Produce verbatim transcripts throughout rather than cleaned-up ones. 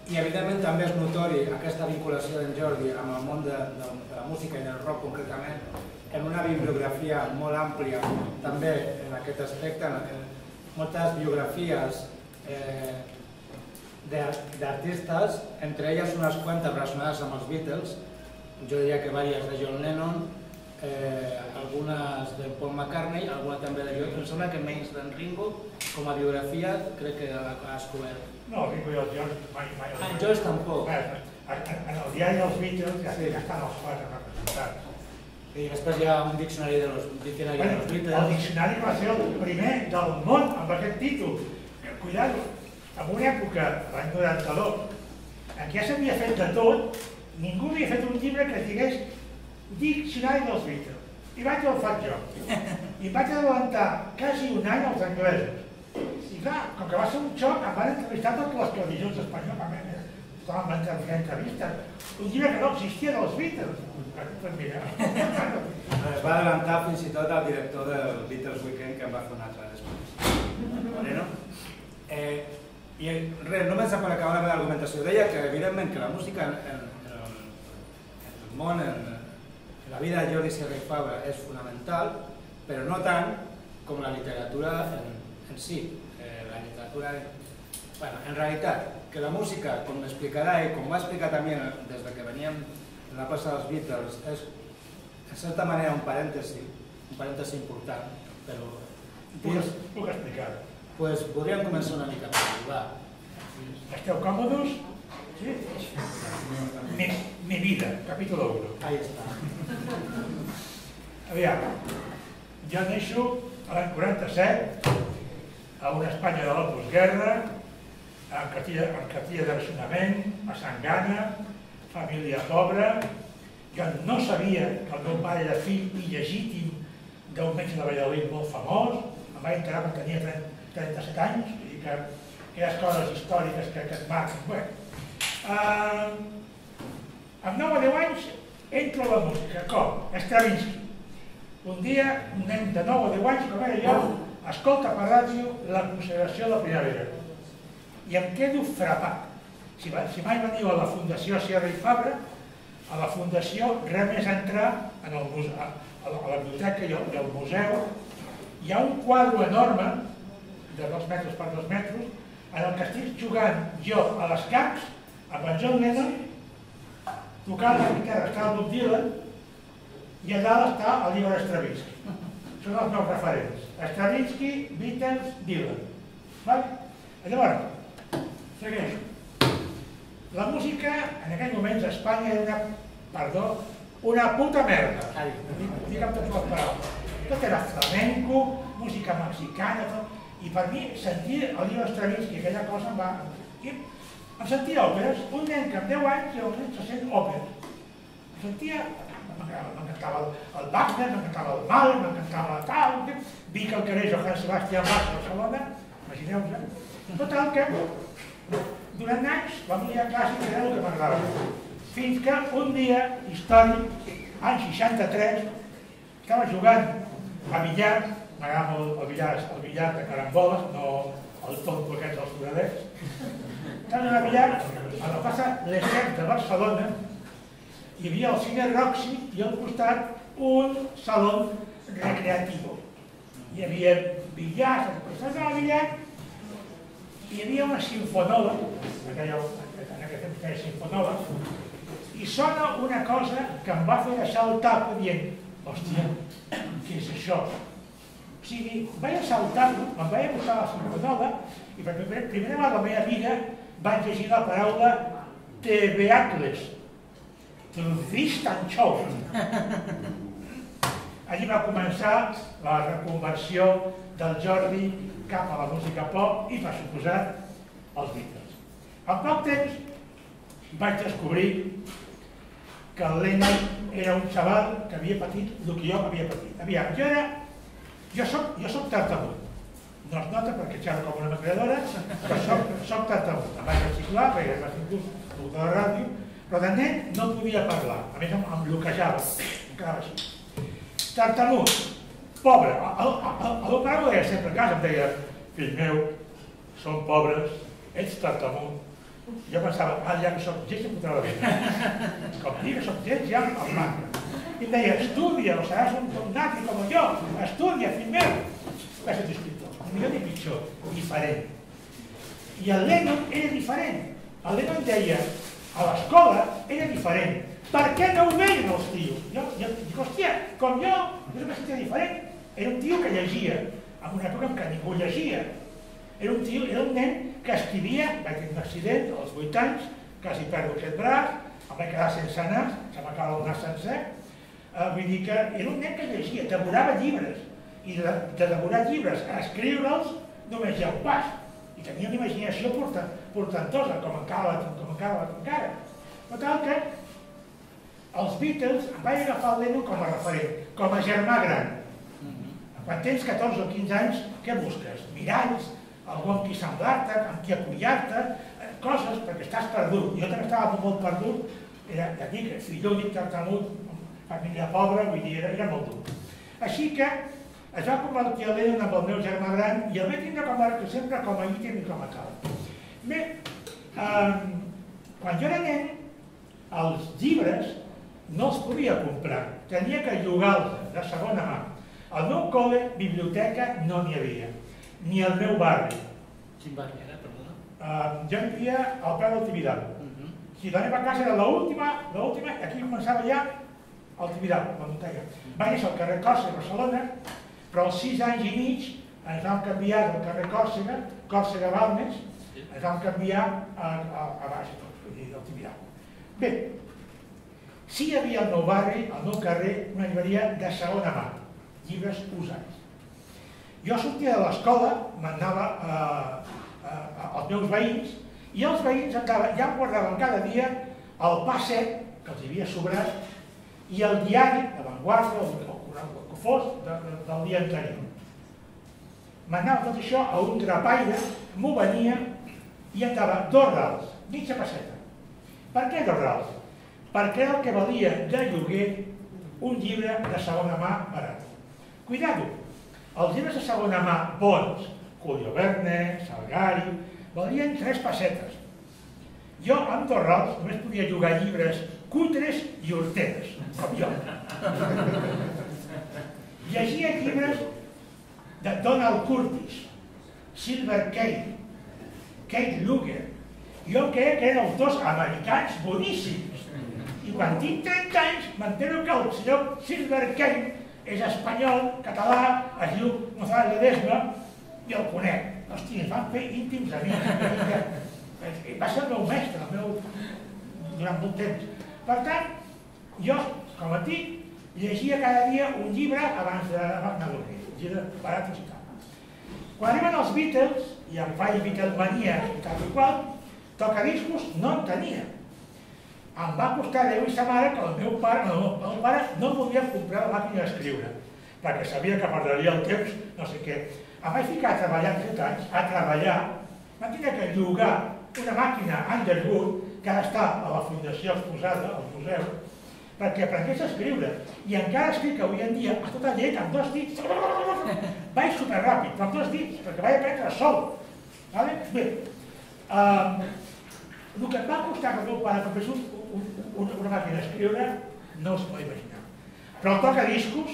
I evidentment també és notori aquesta vinculació d'en Jordi amb el món de la música i del rock concretament, en una bibliografia molt àmplia també en aquest aspecte, moltes biografies d'artistes, entre elles unes quantes relacionades amb els Beatles, jo diria que diverses de John Lennon, algunes de Paul McCartney, alguna també de George, em sembla que menys d'en Ringo, com a biografia crec que l'ha descobert. No, Ringo i el George mai mai... En George tampoc. En el diari dels Beatles ja estan els quatre representats. I després hi ha un diccionari de los Beatles. El diccionari va ser el primer del món amb aquest títol. Cuidado, en una època, l'any noranta-dos, en què s'havia fet de tot, ningú havia fet un llibre que digués diccionari dels Beatles. I vaig al faig jo. I vaig adelantar quasi un any als anglesos. I clar, com que va ser un xoc, em van entrevistar totes les televisions espanyoles. Estaven venint fer entrevistes. Un llibre que no existia dels Beatles. Es va adelantar fins i tot el director del Beatles Weekend, que em va fer un altre després. Moreno. I res, només per acabar la meva argumentació, deia que evidentment que la música en el món, en la vida de Jordi Serra i Fabra és fonamental, però no tant com la literatura en si. La literatura, en realitat, que la música, com m'explicarà i com m'ha explicat també des que veníem en la plaça dels Beatles, és en certa manera un parèntesi, un parèntesi important, però... Puc explicar-ho? Doncs podríem començar una mica per jugar. Esteu còmodes? Sí? Mi vida, capítol uno. Ahí està. Aviam, jo neixo a l'any quaranta-set, a una Espanya de la postguerra, en Cartilla de Racionament, a Sangana, família pobra. Jo no sabia que el meu pare era fill il·legítim d'un metge de Valladolid molt famós. Em vaig enterar quan tenia trenta-set anys, vull dir que aquelles coses històriques que et marquen. Bé, amb nou o deu anys entro a la música. Com? Stravinsky. Un dia, un nen de nou o deu anys, com era jo, escolta per ràdio La consagració de la primavera. I em quedo frapat. Si mai veniu a la Fundació Serra i Fabra, a la Fundació res més entrar a la biblioteca i al museu, hi ha un quadre enorme, de dos metres per dos metres, en el que estic jugant jo a les camps, amb en John Lennon, tocant la guitarra està el Bob Dylan, i a dalt està el llibre Stravinsky. Són els meus referents. Stravinsky, Beatles, Dylan. Llavors, segueixo. La música, en aquells moments a Espanya, era una, perdó, una puta merda. Dic amb totes les paraules. Tot era flamenco, música mexicana, tot. I per mi, sentir el llibre Stravinsky, aquella cosa em va... Em sentia òperes. Un nen que amb deu anys, i un nen se sent òperes. Em sentia... M'encantava el Wagner, m'encantava el Mahler, m'encantava tal... Vic al carrer Johann Sebastian Bach a Barcelona, imagineu-vos, eh? Total que... Durant anys, la música clàssica era el que m'agradava. Fins que un dia, històric, any seixanta-tres, estava jugant a billar, m'agrada molt el billar de caramboles, no el tonto aquest dels foradets. Estava jugant a billar a la plaça Lesseps de Barcelona, hi havia el cine Roxy i al costat un saló recreatiu. Hi havia billars, al costat de la billar, hi havia una sinfonola, en aquest temps feia sinfonola, i sona una cosa que em va fer deixar el tap dient, hòstia, què és això? O sigui, vaig saltar-lo, me'n vaig acostar a la sinfonola i per primera vegada a la meva vida vaig llegir la paraula Te Beatles, Te Vistanchou. Allí va començar la reconversió del Jordi cap a la música pop i, per suposat, els Beatles. En poc temps vaig descobrir que el Lennon era un xaval que havia patit el que jo havia patit. Aviam, jo era... Jo soc tartamut. No es nota perquè xerro com una metralladora, però soc tartamut. Em vaig reciclar, perquè em vaig fer un de la ràdio, però de nen no podia parlar. A més, em bloquejava. Em quedava així. Tartamut. Pobre. El meu pare m'ho deia sempre a casa, em deia, fill meu, som pobres, ets tartamut, Jo pensava, ah, ja que soc gent, se fotrà la vida. Com digui que soc gent, ja el manca. I em deia, estudia, o seràs un nati com jo, estudia, fill meu. Va ser escriptor, ni millor ni pitjor, diferent. I el Lennon era diferent. El Lennon deia, a l'escola era diferent. Per què no ho veien els tios? Jo, jo dic, hòstia, com jo, jo no me sentia diferent. Era un tio que llegia, en una època en què ningú llegia. Era un tio, era un nen que escrivia, vaig tenir un accident als vuit anys, quasi perdo aquest braç, em vaig quedar sense nas, se m'acaba el nas sencer. Uh, vull dir que era un nen que llegia, devorava llibres. I de, de devorar llibres a escriure'ls només hi ha un pas. I tenia una imaginació portentosa, com encara la tinc, com encara la tinc encara. No cal que els Beatles em vaig agafar el Lennon com a referent, com a germà gran. Quan tens catorze o quinze anys, què busques? Miralls, algú amb qui semblar-te, amb qui acollar-te, coses, perquè estàs perdut. Jo també estava molt perdut, era, ja dic, fill únic, tartamut, família pobra, vull dir, era, era molt dur. Així que es va convertir el Lennon amb el meu germà gran i el vaig tindre com a, sempre com a ítem i com a cal. Bé, eh, quan jo era nen, els llibres no els podia comprar, tenia que llogar-los de segona mà. Al meu col·le, biblioteca, no n'hi havia, ni al meu barri. Quin barri era, perdona? Uh, jo vivia al peu del Tibidal. Uh-huh. Si la meva casa era l'última, l'última, aquí començava ja el Tibidal, la muntanya. Va néixer al carrer Còrsega, Barcelona, però als sis anys i mig ens vam canviar del carrer Còrsega, Còrsega Balmes, ens vam canviar a, a, a baix, del Tibidal. Bé, sí hi havia al meu barri, al meu carrer, una llibreria de segona mà, llibres usats. Jo sortia de l'escola, m'anava als meus veïns, i els veïns ja em guardaven cada dia el pa sec, que els havia sobrat, i el diari, la Vanguardia, el que fos, del dia anterior. M'anava tot això a un drapaire, m'ho venia, i em dava dos rals, mitja passeta. Per què dos rals? Perquè era el que valia de lloguer un llibre de segona mà barat. Cuidado, els llibres de segona mà bons, Julio Verne, Salgari, valien tres pessetes. Jo, amb dos rals, només podia llogar llibres cutres i horteres, com jo. Llegia llibres de Donald Curtis, Silver Kate, Kate Luger. Jo crec que eren autors americans boníssims. I quan tinc trenta anys, m'entero que el senyor Silver Kate és espanyol, català, es diu González Ledesma, i el conec. Hòstia, ens van fer íntims amics. Va ser el meu mestre, el meu... durant molt temps. Per tant, jo, com a ti, llegia cada dia un llibre abans de dormir, un llibre barat i tal. Quan arriben els Beatles, i em faig Beatlemania i tal i qual, tocadiscos no en tenia. Em va costar Déu i sa mare que el meu pare, el meu pare no volia comprar la màquina d'escriure, perquè sabia que perderia el temps, no sé què. Em vaig ficar a treballar amb set anys, a treballar, vam tenir que llogar una màquina Underwood, que ara està a la Fundació exposada, al museu, perquè aprengués a escriure. I encara escric avui en dia a tota llet, amb dos dits. Vaig superràpid, però amb dos dits, perquè vaig aprendre sol. Bé, el que em va costar que el meu pare comprés una màquina d'escriure, no us podeu imaginar. Però el tocadiscos,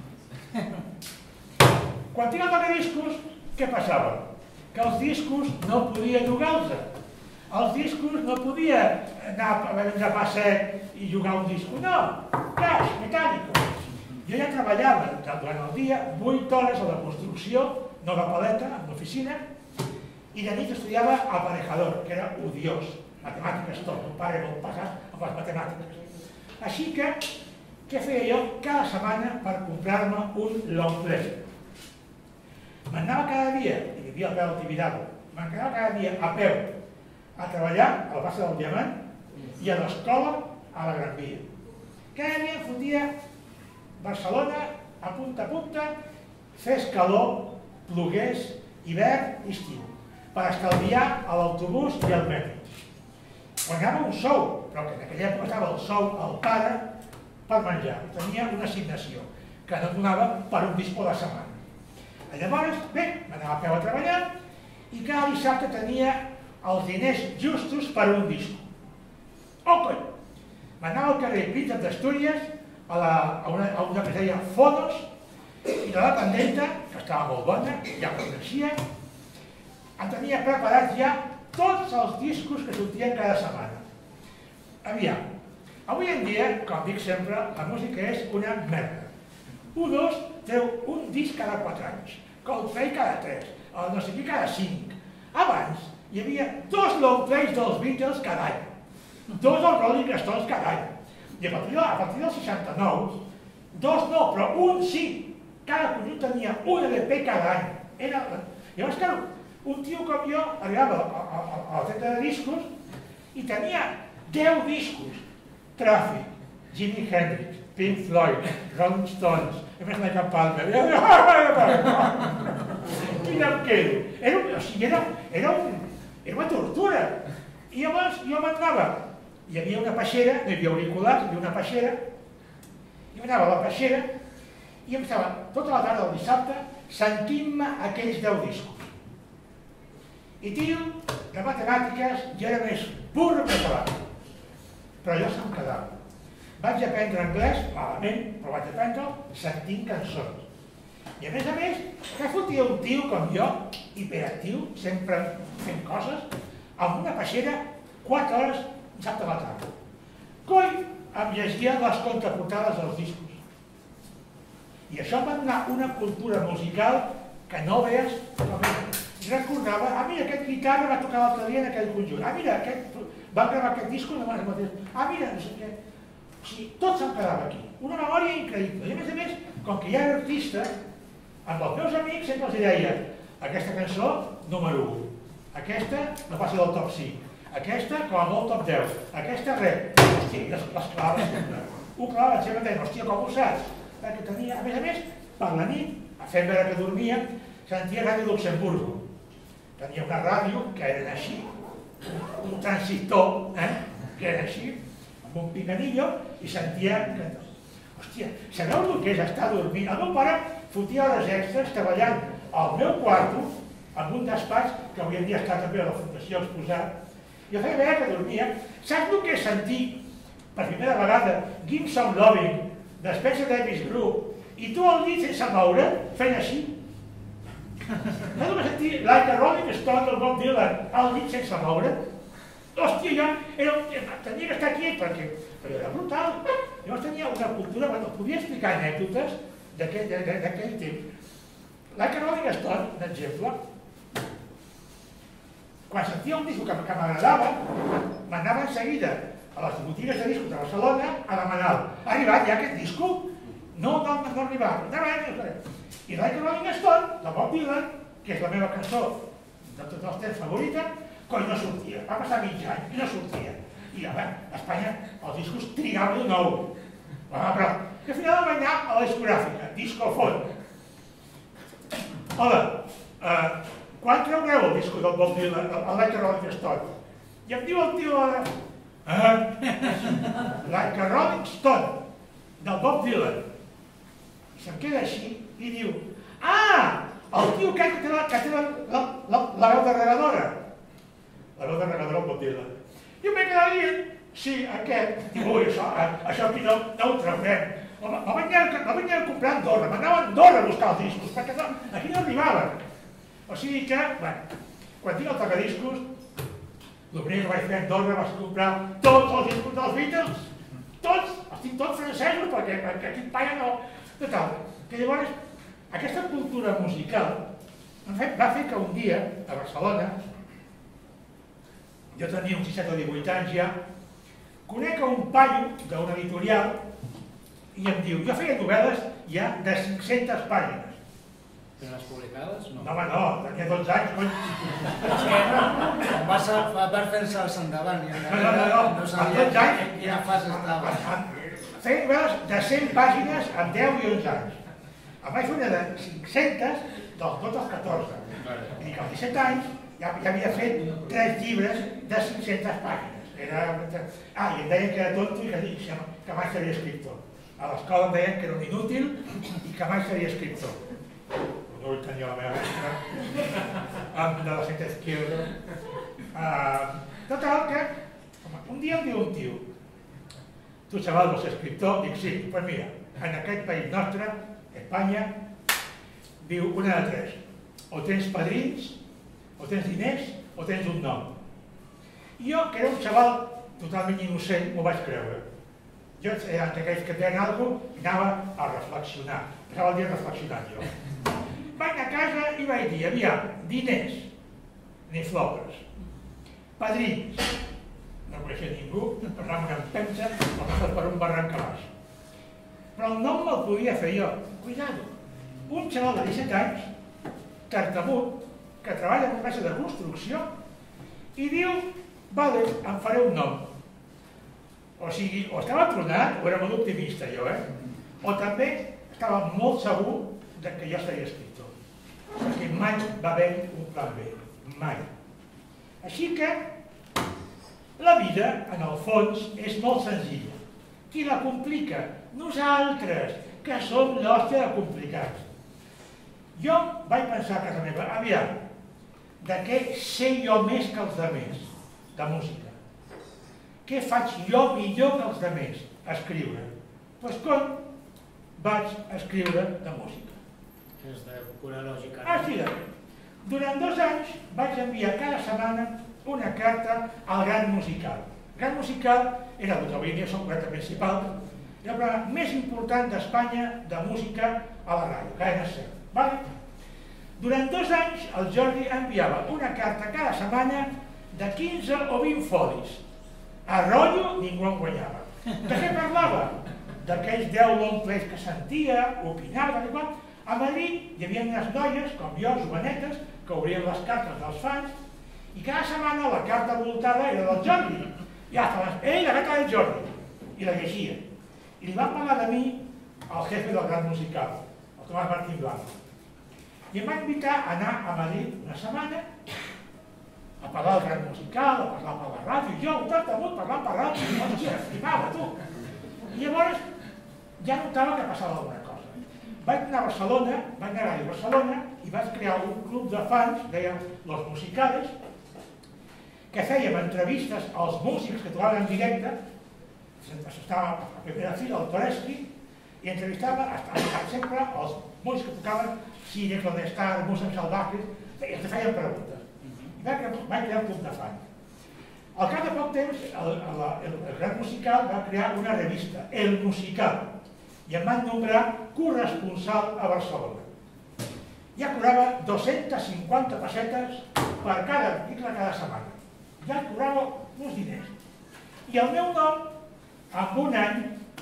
quan tinc el tocadiscos, què passava? Que els discos no podia llogar-los. Els discos no podia anar a vendre pa sec i jugar un disco, no, caix, metàl·lico. Jo ja treballava durant el dia vuit hores a la construcció, nova paleta, en l'oficina, i de nit estudiava aparejador, que era odiós, matemàtiques tot, el pare molt passat amb les matemàtiques. Així que, què feia jo cada setmana per comprar-me un long play? M'anava cada dia, i vivia al peu del Tibidabo, m'anava cada dia a peu a treballar al Bassa del Diamant i a l'escola a la Gran Via. Cada dia em fotia Barcelona a punta a punta, fes calor, plogués, hivern i estiu, per estalviar a l'autobús i al metro. Guanyava un sou, però que en aquella època estava el sou al pare per menjar. Tenia una assignació que no donava per un disc a la setmana. Llavors, bé, m'anava a peu a treballar i cada dissabte tenia els diners justos per un disco. Oh, coi! M'anava al carrer Príncep d'Astúries, a, la, a, una, a una que es deia Fonos, i la dependenta, que estava molt bona, ja ho coneixia, em tenia preparats ja tots els discos que sortien cada setmana. Aviam, avui en dia, com dic sempre, la música és una merda. U dos treu un disc cada quatre anys, Coldplay cada tres, el no sé què cada cinc. Abans hi havia dos long plays dels Beatles cada any, dos dels Rolling Stones cada any. I a partir, de, a partir del seixanta-nou, dos no, però un sí. Cada conjunt tenia un L P cada any. Era... Llavors, clar, un tio com jo arribava a, a, a, a la tenda de discos i tenia deu discos. Traffic, Jimi Hendrix, Pink Floyd, Rolling Stones, Emerson Lake and Palmer. Quina em quedo? Era, o sigui, era, era, un, era una tortura. I llavors jo m'anava. Hi havia una peixera, no hi havia auriculars, hi havia una peixera. I m'anava a la peixera i em estava tota la tarda del dissabte sentint-me aquells deu discos. I tio, de matemàtiques, jo era més burro que tabac. Però allò se'm quedava. Vaig aprendre anglès, malament, però vaig aprendre sentint cançons. I a més a més, que fotia un tio com jo, hiperactiu, sempre fent coses, amb una peixera, quatre hores, dissabte a la tarda. Coi, em llegia les contraportades dels discos. I això em va donar una cultura musical que no veies com era. Recordava, ah mira, aquest guitarra va tocar l'altre dia en aquell conjunt, ah mira, aquest, va gravar aquest disco en les mateixes, ah mira, no sé què. O sigui, tot se'm quedava aquí. Una memòria increïble. I a més a més, com que ja era artista, amb els meus amics sempre els deia aquesta cançó, número u, aquesta no passa del top cinc, aquesta com a molt top deu, aquesta res. Hòstia, les, les claves sempre. Ho clava, sempre deien, hòstia, com ho saps? Perquè tenia, a més a més, per la nit, fent veure que dormia, sentia Ràdio Luxemburgo. Tenia una ràdio que eren així, un transistor, eh? que era així, amb un picanillo, i sentia... Hòstia, sabeu el que és estar dormint? El meu pare fotia hores extres treballant al meu quarto, amb un despatx que avui en dia està també a la Fundació Exposat. Jo feia veure que dormia. Saps el que és sentir per primera vegada Give Some Loving, de Spencer Davis Group, i tu al llit sense moure, fent així? No només sentir Like a Rolling Stone del Bob Dylan al llit sense moure? Hòstia, jo era, tenia que estar quiet perquè, perquè era brutal. Llavors tenia una cultura, bueno, podia explicar anècdotes d'aquell temps. Like a Rolling Stone, un exemple, quan sentia un disco que m'agradava, m'anava en seguida a les botigues de discos de Barcelona a demanar-lo. Ha arribat ja aquest disco? No, no, no arribava. I Like a Rolling Stone, de Bob Dylan, que és la meva cançó de tots els temps favorita, coi, no sortia. Va passar mig any i no sortia. I a Espanya els discos trigaven un nou. Però al final vam anar a la discogràfica, Discofon. Hola, quan treureu el disco del Bob Dylan, el Like a Rolling Stone? I em diu el tio Like a Rolling Stone, del Bob Dylan. I se'm queda així i diu, ah, el tio que té la veu de regadora. La veu de regadora el Bob Dylan. I em vaig quedar dient, sí, aquest. Diu, ui, això aquí no ho traurem. La vaig anar a comprar a Andorra, m'anava a Andorra a buscar els discos, perquè aquí no arribaven. O sigui que, bueno, quan tinc el tocadiscos, el primer que vaig fer a Andorra vaig comprar tots els discos dels Beatles, tots, els tinc tots francesos perquè aquí en Palla no... Total, que llavors aquesta cultura musical va fer que un dia a Barcelona, jo tenia uns disset o divuit anys ja, conec a un paio d'un editorial i em diu, jo feia novel·les ja de cinc-centes pàgines. Però les publicades? No. No, home, no, tenia dotze anys, cony. Em vas per fer-se els endavant i no, no, no, no sabia en quina fase estava. Feia novel·les de cent pàgines amb deu i onze anys. Em vaig fer una de cinc-centes dels dotze als catorze. I que als disset anys ja havia fet tres llibres de cinc-centes pàgines. Ah, i em deien que era tonto i que mai seria escriptor. A l'escola em deien que era un inútil i que mai seria escriptor. No ho tenia la meva mestra, amb de la secta izquierda, Total que, un dia em diu un tio, tu, xaval, vols ser escriptor? Dic, sí, doncs mira, en aquest país nostre, Espanya, diu una de tres. O tens padrins, o tens diners, o tens un nom. I jo, que era un xaval totalment innocent, m'ho vaig creure. Jo, entre aquells que tenen alguna cosa, anava a reflexionar. Passava el dia reflexionant, jo. Vaig a casa i vaig dir, aviam, diners, ni flores. Padrins, no coneixia ningú, parlava una empenta, passava per un barranc a baix. Però el nom me'l podia fer jo. Cuidado, un xaval de disset anys, tartamut, que treballa en una empresa de construcció, i diu, vale, em faré un nom. O sigui, o estava tronat, o era molt optimista jo, eh? O també estava molt segur que jo seria escriptor. Perquè mai va haver un plan B, mai. Així que la vida, en el fons, és molt senzilla. Qui la complica? Nosaltres, que som l'hòstia de complicats. Jo vaig pensar a casa meva, aviam, de què sé jo més que els altres? De música. Què faig jo millor que els altres? Escriure. Doncs com vaig escriure de música? És de pura lògica. Ah, sí, durant dos anys vaig enviar cada setmana una carta al Gran Musical. El Gran Musical era, doncs avui dia som quaranta principal, era el programa més important d'Espanya de música a la ràdio, Cadena SER. Vale? Durant dos anys el Jordi enviava una carta cada setmana de quinze o vint folis. A rotllo ningú en guanyava. De què parlava? D'aquells deu long plays que sentia, opinava, igual. A Madrid hi havia unes noies, com jo, jovenetes, que obrien les cartes dels fans, i cada setmana la carta voltada era del Jordi. Ja estava, ei, la carta del Jordi. I la llegia. I li va parlar de mi el jefe del Gran Musical, el Tomàs Martín Blanco. I em va invitar a anar a Madrid una setmana a parlar del Gran Musical, a parlar per la ràdio. Jo, un tartamut, parlant per ràdio, no sé, flipava, tu. I llavors ja notava que passava alguna cosa. Vaig anar a Barcelona, vaig anar a Ràdio Barcelona i vaig crear un club de fans, deien Los Musicales, que fèiem entrevistes als músics que tocaven en directe, estava a la primera fila, el Toreski, i entrevistava sempre els músics que tocaven Cine, Clandestar, Músics Salvajes, i els feien preguntes. I vaig crear un club de fans. Al cap de poc temps, el Gran Musical va crear una revista, El Musical, i em van nombrar corresponsal a Barcelona. Ja cobrava dues-centes cinquanta pessetes per cada article cada setmana. Ja cobrava uns diners. I el meu nom, en un any,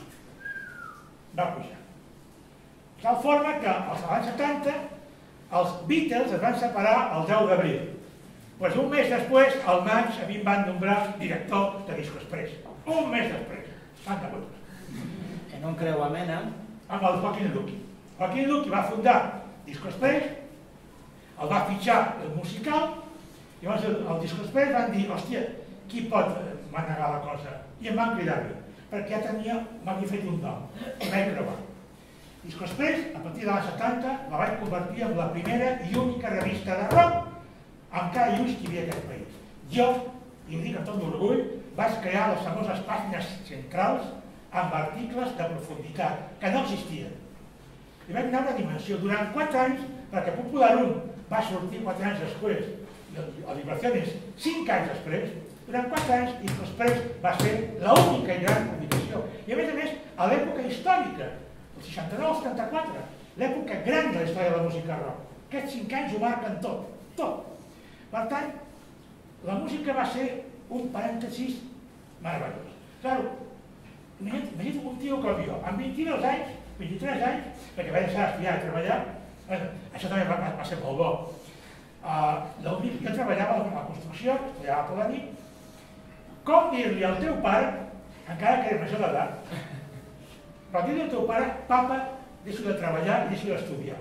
va pujar. De tal forma que als anys setanta els Beatles es van separar el deu d'abril. Doncs un mes després, al maig, a mi em van nombrar director de Disco Express. Un mes després. Santa puta. En un creuament, eh? Amb el Joaquín Luqui. Joaquín Luqui va fundar Disco Express, el va fitxar el musical, i llavors el Disco Express van dir, hòstia, qui pot manegar la cosa? I em van cridar a mi, perquè ja tenia, m'havia fet un nom, i vaig provar. Disco Express, a partir de l'any setanta, la vaig convertir en la primera i única revista de rock amb cada lluix que hi havia en aquest país. Jo, i ho dic amb tot l'orgull, vaig crear les famoses pàgines centrals amb articles de profunditat, que no existien. I vaig donar una dimensió. Durant quatre anys, perquè Popular un va sortir quatre anys després, i el Vibraciones cinc anys després, durant quatre anys Disco Express va ser l'única i gran publicació. I a més a més, a l'època històrica, el seixanta-nou al setanta-quatre, l'època gran de la història de la música rock. Aquests cinc anys ho marquen tot, tot. Per tant, la música va ser un parèntesis meravellós. Claro, imagina't un tio com jo, amb vint-i-dos anys, vint-i-tres anys, perquè vaig deixar d'estudiar i treballar, això també va, va ser molt bo. Uh, jo treballava a la construcció, treballava per la nit. Com dir-li al teu pare, encara que era major d'edat, però dir-li al teu pare, papa, deixo de treballar i deixo d'estudiar.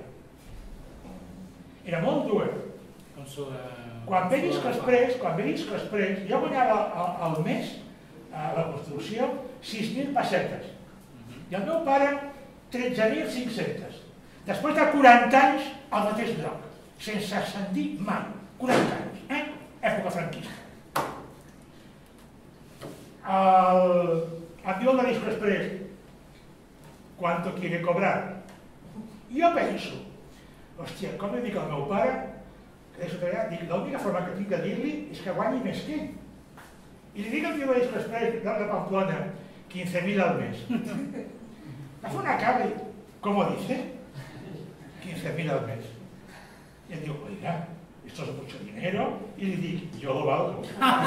Era molt dur. Quan ve Disco Express, quan ve Disco Express, jo guanyava al mes a la construcció sis mil pessetes. I el meu pare tretze mil cinc-centes. Després de quaranta anys al mateix lloc, sense ascendir mai. quaranta anys, eh? Època franquista. em diu el de Disco Express, ¿cuánto quiere cobrar? I jo penso, hòstia, com li dic al meu pare, que d'això treballar, dic, l'única forma que tinc de dir-li és que guanyi més que ell. I li dic al tio de Disco Express, de Pamplona, quince mil al mes. Va fer una cara i, ¿cómo dice? quince mil al mes. I em diu, oiga, esto es mucho dinero, i li dic, yo lo valgo.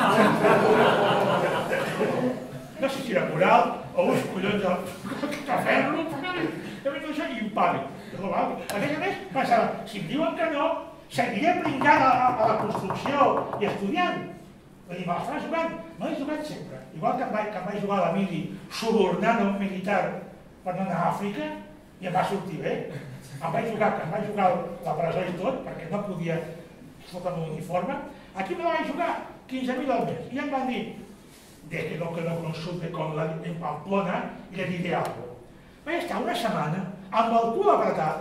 No sé si era moral o uns collons de fer-lo, de fet això i ho pago. Jo lo valgo. A més a més, pensava, si em diuen que no, seguiré brincant a la construcció i estudiant. Vull dir, me l'estava jugant, no l'he jugat sempre. Igual que em vaig jugar a la mili subornant a un militar per no anar a Àfrica, i em va sortir bé. Em vaig jugar, que em vaig jugar a la presó i tot, perquè no podia sota un uniforme. Aquí me la vaig jugar quinze mil al mes. I em van dir, deje lo que lo consulte con la, en Pamplona y le diré algo. Vaig estar una setmana amb el cul apretat,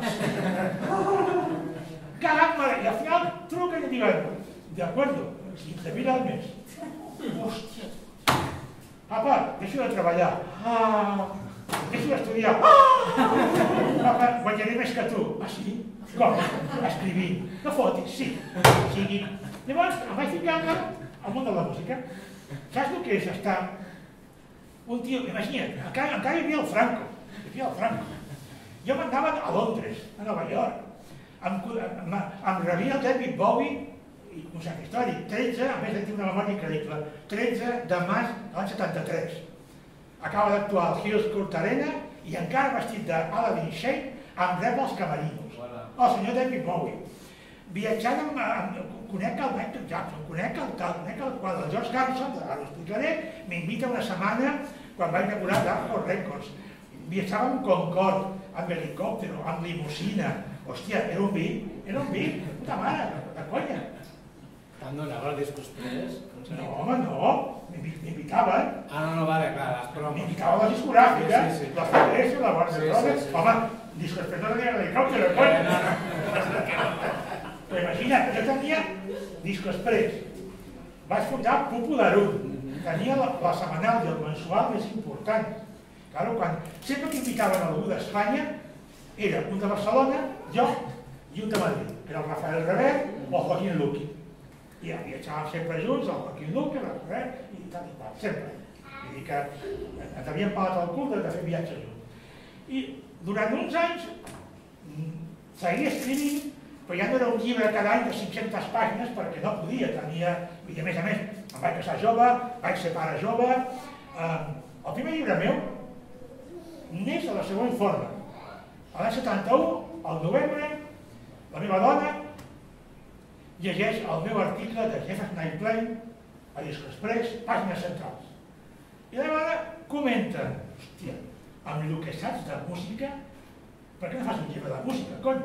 cagant-me, i al final truquen i diuen, de acuerdo, quinze mil al mes. Hòstia. Papa, deixo de treballar. Ah, deixo d'estudiar. Ah! Papa, guanyaré més que tu. Ah, sí? Com? Escrivint. No fotis, sí. Sí. Llavors, em vaig ficar al món de la música. Saps el que és estar un tio, imagina't, encara, encara hi havia el Franco, hi havia el Franco. Jo m'anava a Londres, a Nova York, em, em, em rebia el David Bowie, i un cert històric, tretze, a més de tenir una memòria increïble, tretze de març de l'any setanta-tres. Acaba d'actuar al Hills Court Arena i encara vestit d'Aladdin Shane em rep als camerinos. El senyor David Bowie. Viatjant amb, amb, conec el Michael Jackson, conec el tal, conec el qual, el George Harrison, ara ho explicaré, m'invita una setmana quan va inaugurar Dark Records. Viatjava amb Concorde, amb helicòptero, amb limusina. Hòstia, era un vi, era un vi, puta mare, de conya. Te'n donava el Disco Express? No, home, no, m'invitaven. Ah, no, no, vale, clar, les promos. M'invitava a la discogràfica, la F D S, la Warner Brothers. Home, Disco Express no tenia l'helicòptero, conya. No, no. Però imagina't, jo tenia Disco Express, vaig fundar Popularum, tenia la, la setmanal i el mensual més important. Claro, quan sempre que invitaven algú d'Espanya, era un de Barcelona, jo i un de Madrid, que era el Rafael Revert o el Joaquín Luqui. I ja viatjàvem sempre junts, el Joaquín Luqui, el Revert, i tal i tal, sempre. Vull dir que ens havíem pagat el cul de fer viatges junts. I durant uns anys seguia escrivint, però ja no era un llibre cada any de cinc-centes pàgines perquè no podia, tenia... I a més a més, em vaig casar jove, vaig ser pare jove... El primer llibre meu neix de la següent forma. L'any setanta-u, al novembre, la meva dona llegeix el meu article de Jeff Knightley a Disco Express, pàgines centrals. I la meva dona comenta, hòstia, amb el que saps de música, per què no fas un llibre de música, cony?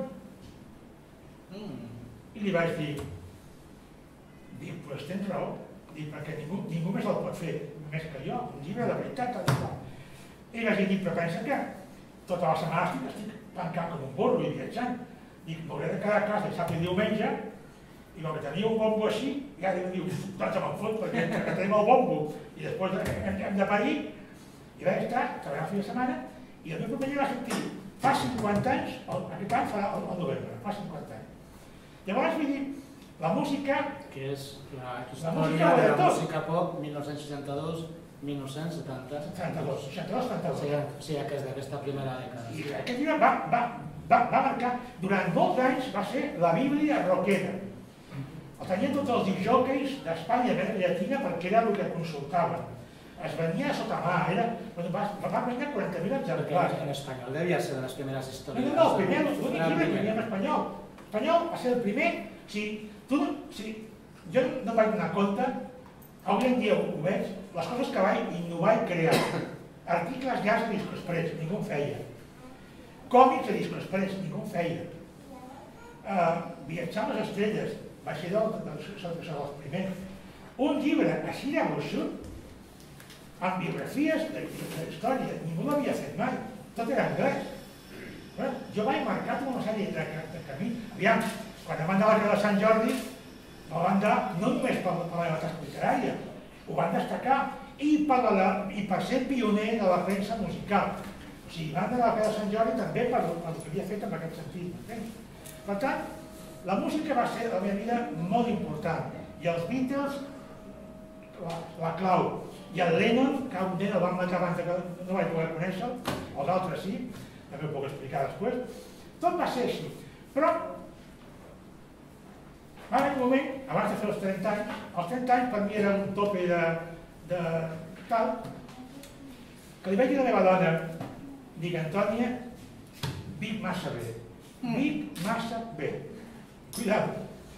I li vaig dir, dic, doncs tens raó, dic, perquè ningú, ningú més el pot fer, més que jo, un llibre de veritat, tal i tal. I vaig dir, però pensa que tota la setmana estic, estic tancat com un burro i viatjant. Dic, m'hauré de quedar a casa dissabte i diumenge, i com que tenia un bombo així, ja diu, diu, tots me'n fot, perquè que tenim el bombo, i després hem, hem de parir, i vaig estar, treballant el fi de setmana, i el meu proper llibre va sortir, fa cinquanta anys, el, aquest any farà el, el novembre, fa cinquanta anys. Llavors, vull dir, la música... Que és la història de la música pop mil nou-cents seixanta-dos a mil nou-cents setanta. setanta-dos, seixanta-dos, setanta-dos. O sigui, que és d'aquesta primera dècada. I aquest llibre va, va, va, va marcar, durant molts anys va ser la Bíblia rockera. El tenien tots els discjòqueis d'Espanya i Amèrica Llatina perquè era el que consultaven. Es venia a sota mà, era... Va, va vendre quaranta mil exemplars. En espanyol devia ser de les primeres històries. No, no, el primer, l'únic llibre que tenia en espanyol. Espanyol va ser el primer, si tu, si jo no vaig donar compte, avui en dia ho veig, les coses que vaig innovar i crear. Articles llargs de Disco Express, ningú en feia. Còmics de Disco Express, ningú en feia. Uh, viatjar amb les estrelles, va ser del, del, del, dels primers. Un llibre així de gruixut, amb biografies de, de història, ningú l'havia fet mai, tot era anglès. Bueno, jo vaig marcar tota una sèrie de, de camí. Aviam, quan em van dar la Creu de Sant Jordi, me van dar no només per, per la meva tasca literària, ho van destacar. i per, la, i per ser pioner de la premsa musical. O sigui, van de la Festa de Sant Jordi també per, per el que havia fet en aquest sentit. Per tant, la música va ser la meva vida molt important. I els Beatles, la, la clau. I el Lennon, que un nen el van matar abans que no vaig poder conèixer, els altres sí, també ho puc explicar després. Tot va ser així. Però va haver un moment, abans de fer els trenta anys, els trenta anys per mi era un tope de, de tal, que li vaig dir a la meva dona, dic, Antònia, vic massa bé, vic massa bé. Cuidado.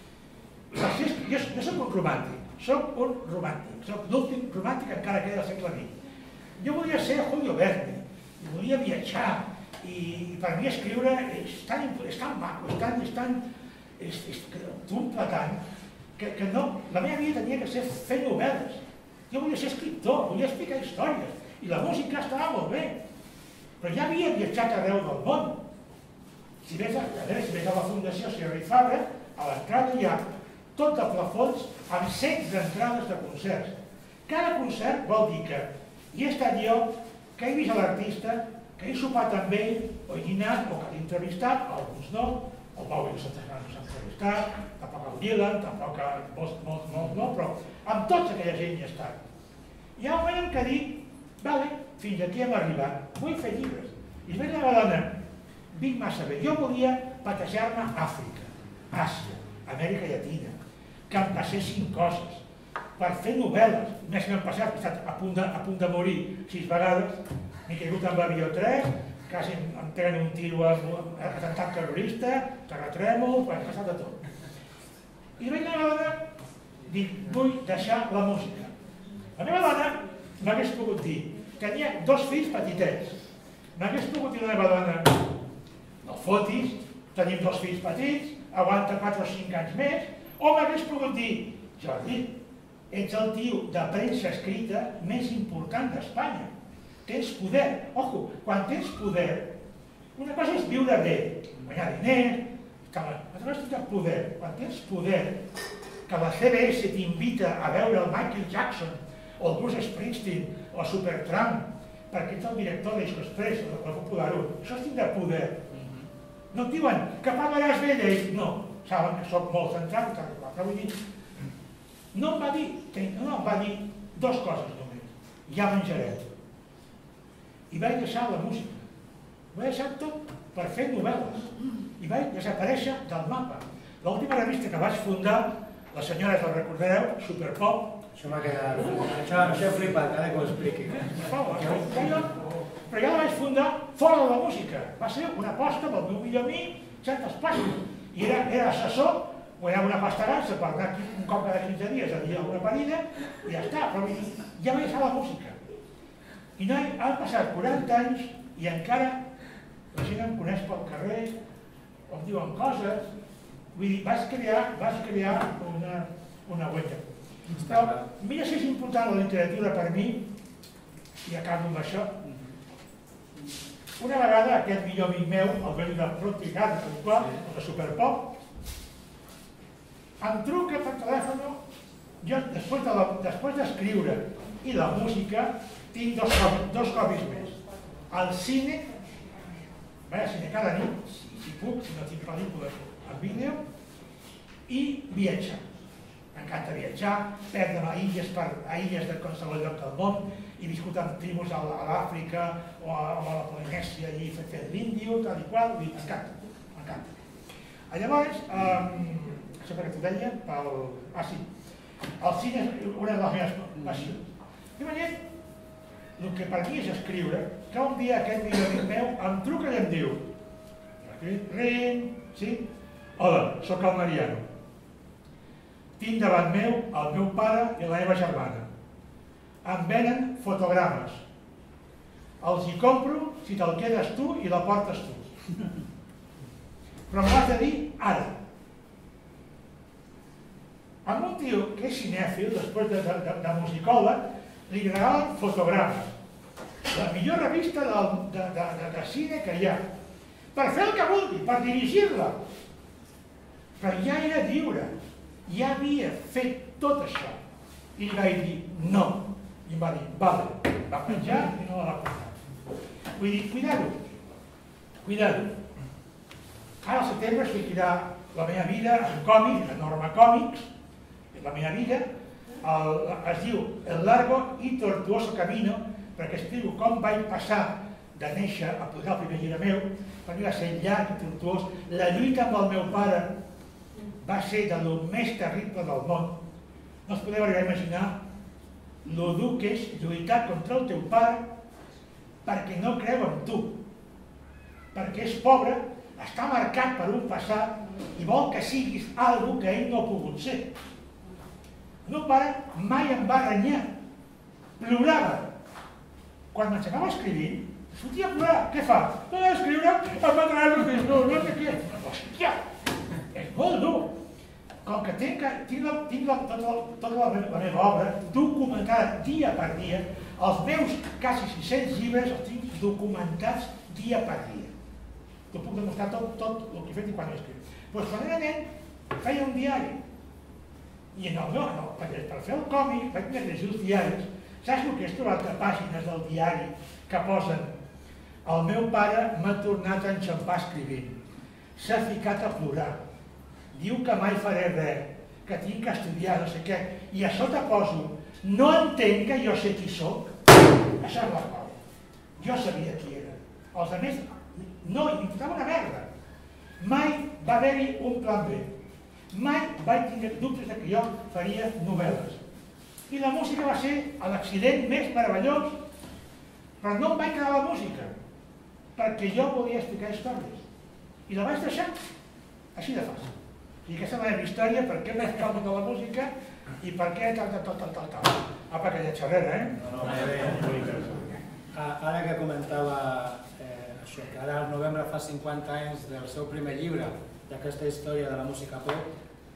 Jo, jo soc un romàntic, soc un romàntic, soc l'últim romàntic encara que era del segle vint. Jo volia ser Julio Verne, volia viatjar, i per mi escriure és tan, és tan maco, és tan, és tan, és, és t'omple tant, que, que no, la meva vida tenia que ser fer novel·les. Jo volia ser escriptor, volia explicar històries, i la música estava molt bé. Però ja havia viatjat arreu del món. Si vés a, a, veure, si vés a la Fundació Sierra i Fabra, a l'entrada hi ha tot de plafons amb setze entrades de concerts. Cada concert vol dir que hi he estat jo, que he vist l'artista, que he sopat amb ell, o he dinat, o que l'he entrevistat, alguns no, el Pau i s'ha entrevistat, tampoc el Dylan, tampoc molts, molts, molts no, però amb tots aquella gent hi he estat. Hi ha un moment en què dic, vale, fins aquí hem arribat, vull fer llibres. I vaig dir a la dona, vinc massa bé, jo volia patejar-me a Àfrica, Àsia, Amèrica Llatina, que em passessin coses, per fer novel·les. Més que m'han passat, he estat a punt de, a punt de morir sis vegades, m'he caigut amb l'avió tres, quasi em tenen un tiro amb atemptat terrorista, terratrèmol, m'ha passat de tot. I vaig anar a la dona, dic, vull deixar la música. La meva dona m'hagués pogut dir, tenia dos fills petitets, m'hagués pogut dir la meva dona, no fotis, tenim dos fills petits, aguanta quatre o cinc anys més, o m'hagués pogut dir, Jordi, ets el tio de premsa escrita més important d'Espanya. Tens poder. Ojo, quan tens poder, una cosa és viure bé, guanyar diners, altra cosa és tenir poder. Quan tens poder, que la C B S t'invita a veure el Michael Jackson, o el Bruce Springsteen, o el Supertramp, perquè ets el director de Disco Express, o el Popular u. Això és tindre poder. No et diuen que parlaràs bé d'ells, no. Saben que soc molt centrat, però vull dir, no em va dir, no em va dir dues coses només. Ja menjarem. I vaig deixar la música. Ho vaig deixar tot per fer novel·les. I vaig desaparèixer del mapa. L'última revista que vaig fundar, la senyora, que el recordareu, Superpop. Això m'ha quedat... Això he flipat, ara que ho expliqui. Però ja la vaig fundar fora de la música. Va ser una aposta amb el meu millor amic, certes passes. I era, era assessor, guanyava una pasterança per anar un cop cada quinze dies a dir alguna parida, i ja està. Però ja vaig deixar la música. I no, han passat quaranta anys i encara la gent em coneix pel carrer, o em diuen coses. Vull dir, vaig crear, vaig crear una, una huella. Però mira si és important la literatura per mi, i acabo amb això. Una vegada aquest millor amic meu, el vell de Protigat, el de Superpop, em truca per telèfon, jo després d'escriure i la música tinc dos, dos hobbies més. El cine, vaig al cine cada nit, si, si puc, si no tinc pel·lícules en vídeo, i viatjar. M'encanta viatjar, perdre'm a illes, per, a illes de qualsevol lloc del món. He viscut amb tribus a l'Àfrica o a, a la Polinèsia i he fet l'índio, tal i qual, m'encanta, m'encanta. Llavors, um, això perquè t'ho deia, pel... ah sí, el cine és una de les meves passions. I m'ha dit, el que per mi és escriure, que un dia aquest millor amic meu em truca i em diu, ring, sí? Hola, sóc el Mariano. Tinc davant meu el meu pare i la meva germana. Em venen fotogrames. Els hi compro si te'l quedes tu i la portes tu. Però m'has de dir ara. A un tio que és cinèfil, després de, de, de musicòleg, li regalen fotogrames. La millor revista de, de, de, de, de cine que hi ha. Per fer el que vulgui, per dirigir-la. Però ja era lliure. Ja havia fet tot això. I li vaig dir, no, I em va dir, vale, va penjar i no la va portar. Vull dir, cuidado, cuidado. Ara al setembre sortirà La meva vida, un còmic, la Norma Còmics, La meva vida, es diu El largo y tortuoso camino, perquè explico com vaig passar de néixer a posar el primer llibre meu, quan va ser llarg i tortuós. La lluita amb el meu pare va ser de lo més terrible del món. No us podeu arribar a imaginar lo dur que és lluitar contra el teu pare perquè no creu en tu, perquè és pobre, està marcat per un passat i vol que siguis algo que ell no ha pogut ser. El meu pare mai em va renyar, plorava. Quan m'ensenyava a escriure, sortia a plorar. Què fa? No he d'escriure, em va treure el disco, no sé què. Hòstia, és molt dur. Com que tinc tota la meva obra documentada dia per dia, els meus quasi sis-cents llibres els tinc documentats dia per dia. T'ho puc demostrar tot el que he fet i quan he escrit. Doncs quan era nen, feia un diari. I en el meu, per fer el còmic, vaig anar a llegir els diaris. Saps el que és trobar-te pàgines del diari que posen el meu pare m'ha tornat a enxampar escrivint. S'ha ficat a plorar. Diu que mai faré res, que tinc que estudiar, no sé què. I a sota poso, no entenc que jo sé qui soc. Això és la cosa. Jo sabia qui era. Els altres, no, i m'importava una merda. Mai va haver-hi un plan B. Mai vaig tenir dubtes que jo faria novel·les. I la música va ser l'accident més meravellós, però no em vaig quedar la música, perquè jo volia explicar històries. I la vaig deixar així de fàcil. I aquesta és la meva història, per què m'he calmat de la música i per què tal, tal, tal, tal, tal. Apa, aquella xerrera, eh? No, no, bé. Ara que comentava això, que ara al novembre fa cinquanta anys del seu primer llibre, d'aquesta història de la música pop,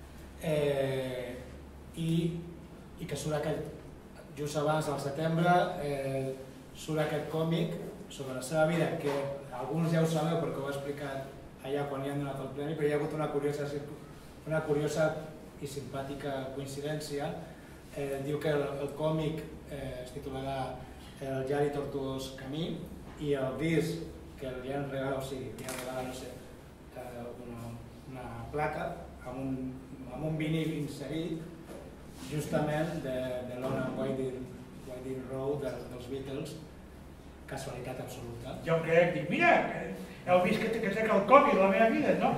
i que surt aquest, just abans del setembre, surt aquest còmic sobre la seva vida, que alguns ja ho sabeu perquè ho he explicat allà quan li han donat el premi, però hi ha hagut una curiosa i simpàtica coincidència. Diu que el còmic es titularà El llarg i tortuós camí i el disc que li han regalat, o sigui, li han regalat, no sé, una placa amb un vinil inserit justament de l'Ona Winding Road dels Beatles, casualitat absoluta. Jo crec, dic, mira, heu vist que trec el còmic de la meva vida, no?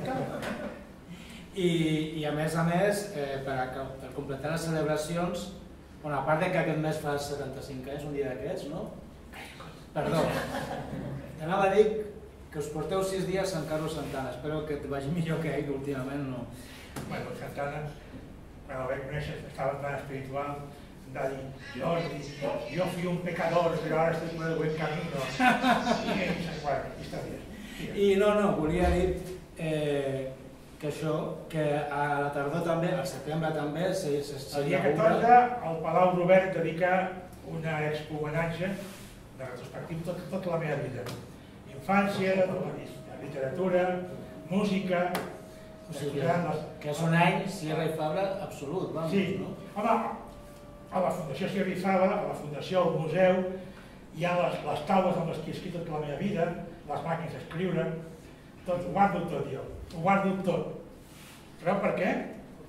I a més a més, per completar les celebracions, a part que aquest mes fa setanta-cinc anys, un dia d'aquests, no? Perdó. Anava a dir que us porteu sis dies a Sant Carlos Santana. Espero que et vagi millor que ell, últimament no. Bueno, Santana, quan el vaig conèixer, estava tan espiritual, em va dir, Jordi, jo fui un pecador, però ara estic por el buen camino. I històries. I no, no, volia dir que això, que a la tardor també, al setembre també, el dia catorze, el Palau Robert dedica una expo-homenatge de retrospectiu tota la meva vida. Infància, literatura, música... Que és un any Sierra i Fabra absolut, vamos, no? Home, a la Fundació Sierra i Fabra, a la Fundació, al museu, hi ha les taules amb les que he escrit tota la meva vida, les màquines d'escriure, tot, ho guardo tot jo, ho guardo tot. Sabeu per què?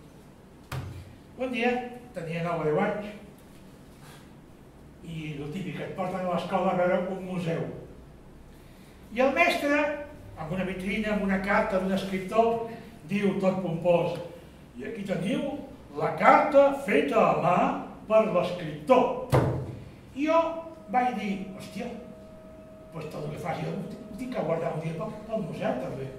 Un dia tenia nou o deu anys i el típic, et porten a l'escola a veure un museu. I el mestre, amb una vitrina, amb una carta d'un escriptor, diu tot pompós, i aquí teniu la carta feta a mà per l'escriptor. I jo vaig dir, hòstia, doncs tot el que faci jo ho tinc que guardar un dia pel museu també.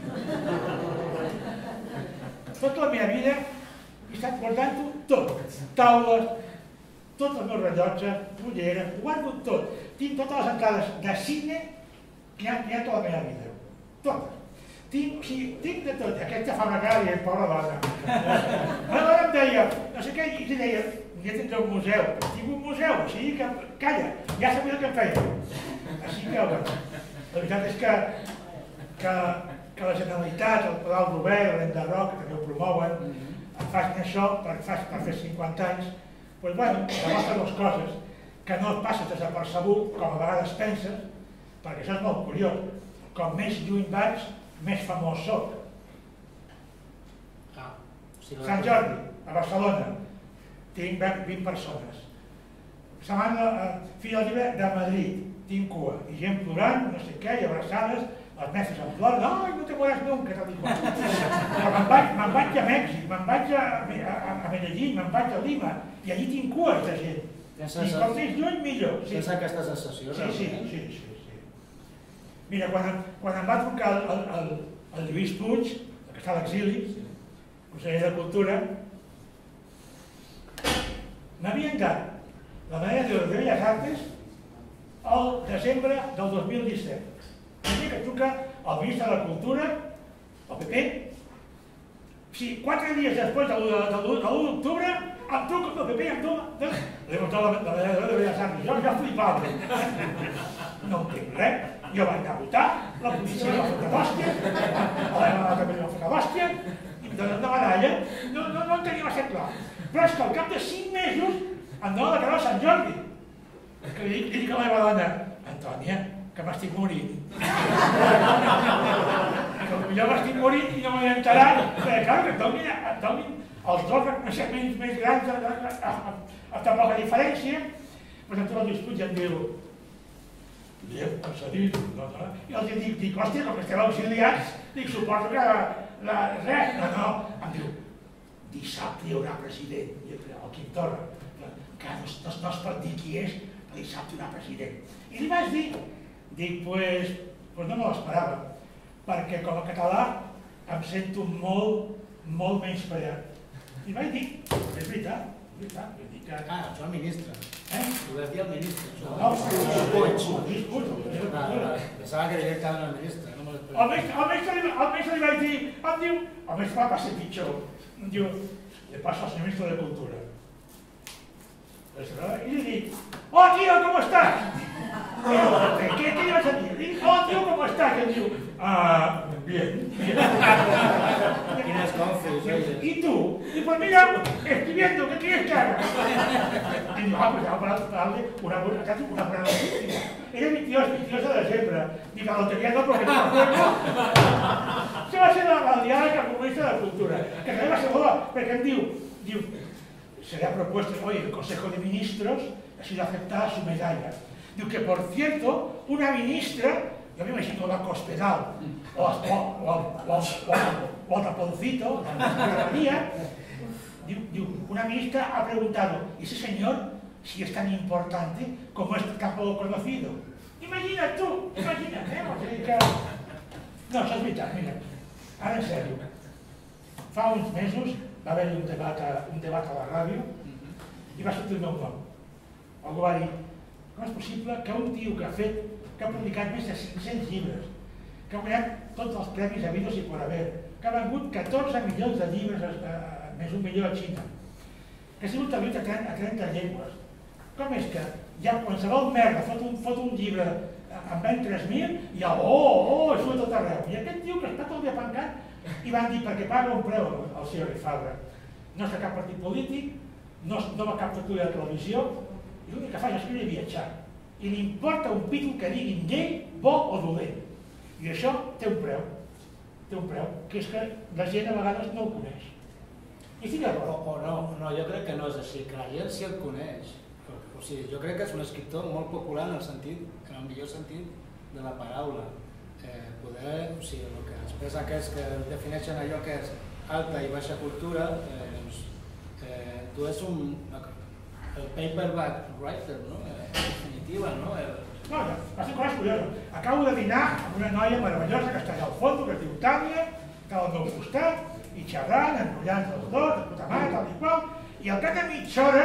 Tota la meva vida he estat guardant-ho tot, taules, tots els meus rellotges, ulleres, ho guardo tot. Tinc totes les entrades de cine que hi ha tota la meva vida, totes. Tinc, o sigui, tinc de tot, aquesta fa una cara i pobra dona. Aleshores em deia, no sé què, i li deia, ja tindré un museu, tinc un museu, o sigui que, calla, ja sabia el que em feia. Així que, bueno, la veritat és que, que, que la Generalitat, el Palau Robert, l'Enderroc, que també ho promouen, facin això per, per fer cinquanta anys, Doncs, bueno, demostra dues coses, que no et passes desapercebut, com a vegades penses, perquè això és molt curiós. Com més lluny vaig, més famós soc. Sant Jordi, a Barcelona, tinc vint persones. Setmana, fi del llibre de Madrid, tinc cua, i gent plorant, no sé què, i abraçades, els mestres en plor, no, no te mueres nunca, tal i qual. Però me'n vaig, me'n vaig a Mèxic, me'n vaig a, a, a Medellín, me'n vaig a Lima, i allí tinc cues de gent. I com més lluny, millor. Sí. Tens aquesta sensació, sí, sí, sí, sí, sí. Mira, quan, quan em va trucar el, el, el, el Lluís Puig, el que està a l'exili, conseller de Cultura, m'havien dat la medalla d'or de Belles Artes al desembre del dos mil disset. El dia que truca el ministre de la Cultura, el P P, si quatre dies després de l'u d'octubre em truca el P P i em dona li mostró la medalla d'or de Belles Artes. Jo ja flipava. No entenc res. Jo vaig anar a votar, la policia va fotre d'hòstia, l'Helena també va fotre d'hòstia, i em donen una medalla. No, no, no en tenia massa clar. Però és que al cap de cinc mesos em dona la cara de Sant Jordi. Que li dic, li dic a la meva dona, Antònia, que m'estic morint. Que potser m'estic morint i no m'he enterat. Perquè, clar, que et donin, et donin els dos reconeixements més grans, amb tan poca diferència, doncs em trobo el dispuig i em diu, Dieu, concedit, no, no. I els dic, dic, hòstia, com que esteu auxiliats, dic, suposo que la, res, no, no. Em diu, dissabte hi haurà president, i el Quim Torra, que no, no, no es pot dir qui és, però dissabte hi haurà president. I li vaig dir, dic, pues, pues no me l'esperava, perquè com a català em sento molt, molt menyspreat. I vaig dir, és veritat, és veritat, vull dir que... Ah, això al ministre. Eh? Ho vas dir al ministre, això. No, no, pensava que directament al ministre, no me l'esperava. Al mestre li vaig dir, em diu, el mestre va ser pitjor, em diu, le paso al ministre de Cultura. Y le digo, oh tío, ¿cómo estás? ¿Qué, qué le vas a decir? Oh tío, ¿cómo estás? Y él digo, ah, bien, bien. ¿Y tú? Y pues mira, escribiendo, ¿qué quieres que haga? Y digo, ah, pues vamos a darle una buena, casi una buena noticia. Era veintidós de desembre. Digo, la lotería no, porque no me acuerdo. Se va a ser la diàleg amb el ministre de Cultura, que també va ser bo, perquè em diu, diu, se le ha propuesto hoy el Consejo de Ministros, ha sido aceptada su medalla. Digo que, por cierto, una ministra, yo me imagino la Cospedal, o, o, o, o, o, o Taponcito, la mía, digo, una ministra ha preguntado, ¿y ese señor, si es tan importante, como es tan poco conocido? Imagina tú, imagina, ¿eh? No, això és veritat, mira, ara en sèrio, fa uns mesos va haver-hi un debat a, un debat a la ràdio i va sortir el meu nom. Algú va dir, com és possible que un tio que ha fet, que ha publicat més de cinc-cents llibres, que ha guanyat tots els premis habidos i por haver, que ha vengut catorze milions de llibres, a, més un milió a Xina, que ha sigut traduït a trenta llengües. Com és que ja qualsevol merda fot un, fot un llibre en ven tres mil i el oh, oh, això a tot arreu. I aquest tio que està tot el dia pencant i van dir perquè paga un preu al senyor Fabra. No és de cap partit polític, no, no va cap tertúlia de televisió i l'únic que fa és escriure i viatjar. I li importa un pítol que diguin llei, bo o dolent. I això té un preu, té un preu, que és que la gent a vegades no el coneix. I sí que o, o no, no, jo crec que no és així, que la gent sí el coneix. O sigui, jo crec que és un escriptor molt popular en el sentit, en el millor sentit de la paraula. Eh, poder, o sigui, el que després aquests que defineixen allò que és alta i baixa cultura, eh, doncs, eh, tu ets un, el paperback writer, no? Eh, en definitiva, no? El... No, ja, va ser coses curioses. Acabo de dinar amb una noia meravellosa que està allà al fons, que es diu Tània, que al meu costat, i xerrant, enrotllant els dos, de puta mare, tal i qual, i al cap de mitja hora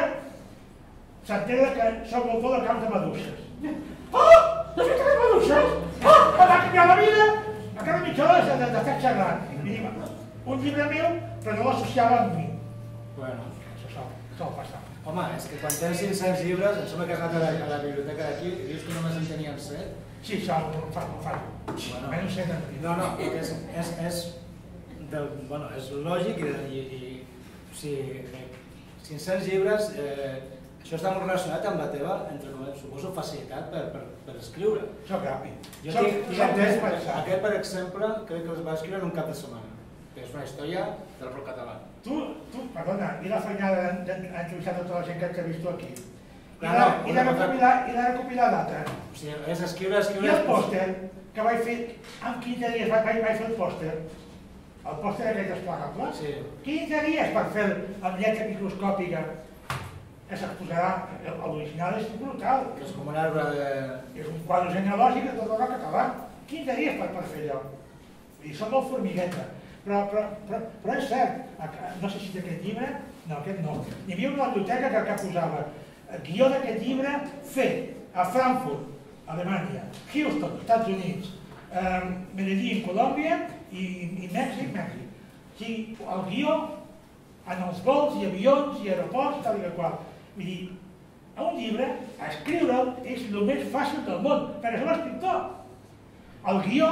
s'entera que soc l'autor de Camps de Meduses. Oh! No sé què de Meduses? Oh! Em va canviar la vida! A cada mitja hora d'estar xerrant. I dic, un llibre meu, però no l'associava amb mi. Bueno. Això sol passar. Home, és que quan tens cinc-cents llibres, em sembla que has anat a la, a la biblioteca d'aquí i dius que només en tenien set. Sí, això ho fa, ho fa. Bueno. Menys set en No, no, és, és, és, del, bueno, és lògic i, i, i o sigui, cinc-cents llibres, això està molt relacionat amb la teva, entre cometes, suposo, facilitat per escriure. Soc ràpid. Jo tinc entès, aquest, per exemple, crec que es va escriure en un cap de setmana, que és una història del rock català. Tu, tu, perdona, i la feinada d'entrevistar tota la gent que t'he vist aquí? I de recopilar data? O sigui, és escriure, escriure... I el pòster, que vaig fer, en quinze dies vaig fer el pòster, el pòster aquell desplegable, quinze dies per fer amb lletra microscòpica, que s'exposarà, l'original és brutal. Que és com un arbre de... És un quadre genealògic de tot el rock català, quinze dies per fer allò. I som molt formigueta. Però és cert, no sé si d'aquest llibre, no, aquest no. Hi havia una biblioteca que posava guió d'aquest llibre fet a Frankfurt, Alemanya, Houston, Estats Units, Medellín, Colòmbia i Mèxic, Mèxic. O sigui, el guió en els vols i avions i aeroports, tal i qual. Vull dir, a un llibre, a escriure'l és el més fàcil del món, perquè és l'escriptor. El guió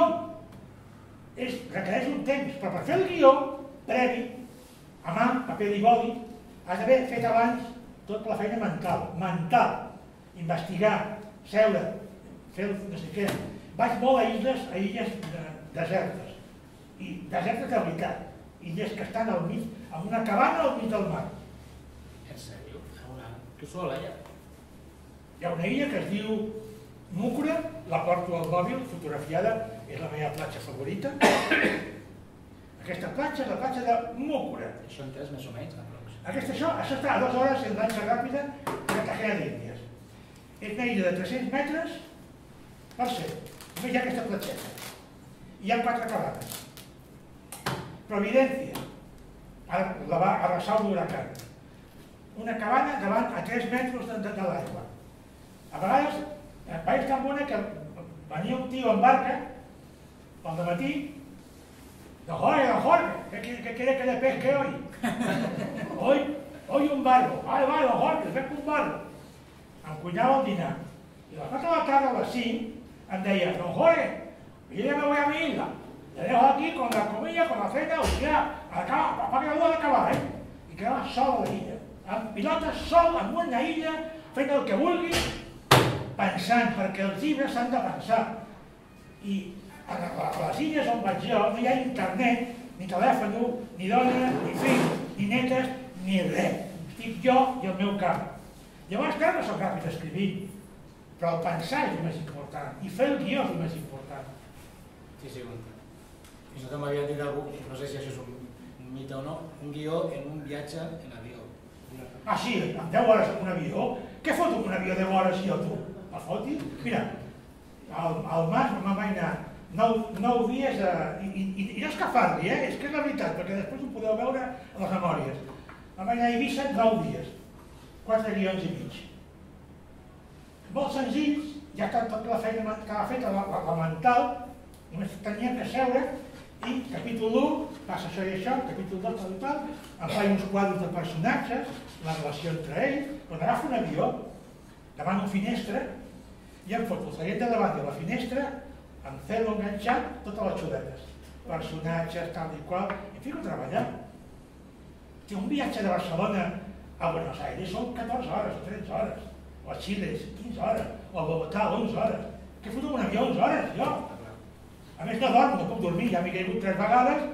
requereix un temps, però per fer el guió previ, a mà, paper i boli, has d'haver fet abans tota la feina mental. Mental. Investigar, seure, fer no sé què. Vaig molt a illes, a illes desertes. I desertes de veritat. Illes que estan al mig, amb una cabana al mig del mar. En sèrio? Que sola hi ha? Hi ha una illa que es diu Múcora, la porto al mòbil, fotografiada, és la meva platja favorita. Aquesta platja és la platja de Múcora. Això entès més o menys, aprox. Aquesta, això, això està a dues hores en lanxa ràpida de Cartagena d'Índies. És una illa de tres-cents metres per cent. Només hi ha aquesta platgeta. Hi ha quatre cabanes. Providència, la va arrasar un huracán. Una cabana davant a tres metres de, de, de l'aigua. A vegades vaig tan bona que venia un tio en barca al dematí. Don Jorge, don Jorge, ¿qué, qué quiere que le pesque hoy? Hoy, hoy un barro. Vale, vale, don Jorge, le pesco un barro. Em cuinava el dinar. I a les quatre de la tarda, a les cinc, em deia, don Jorge, yo ya me voy a mi isla. Le dejo aquí con la comida, con la cena, o sea, acaba, para que la duda de acabar, eh? I quedava sol a la illa. Amb pilotes sol, en una illa, fent el que vulgui, pensant, perquè els llibres s'han de pensar. I a les illes on vaig jo no hi ha internet, ni telèfon, ni dona, ni fills, ni netes, ni res. Estic jo i el meu camp. Llavors, clar, no soc ràpid escrivint, però el pensar és el més important, i fer el guió és el més important. Sí, sí, fins i tot m'havien dit algú, no sé si això és un mite o no, un guió en un viatge en avió. Ah, sí, amb deu hores en un avió? Què foto un avió deu hores jo, tu? El foti? Mira, al Mas me'n vaig anar nou dies, i no és que parli, és que és la veritat, perquè després ho podeu veure a les memòries. Me'n vaig anar a Eivissa nou dies, quatre guions i mig. Molt senzills, ja està tota la feina que ha fet, la mental, només tenia que seure i capítol u, passa això i això, capítol dos, tal i tal, em faig uns quadres de personatges, la relació entre ells, quan agafo un avió, davant una finestra, i em foto el seient de davant de la finestra, amb cel·lo enganxat, totes les xuletes. Personatges, tal i qual, i em fico a treballar. Un viatge de Barcelona a Buenos Aires són catorze hores o tretze hores, o a Xile quinze hores, o a Bogotà onze hores. Què foto un avió onze hores, jo? A més, no dormo, no puc dormir, ja m'he caigut tres vegades.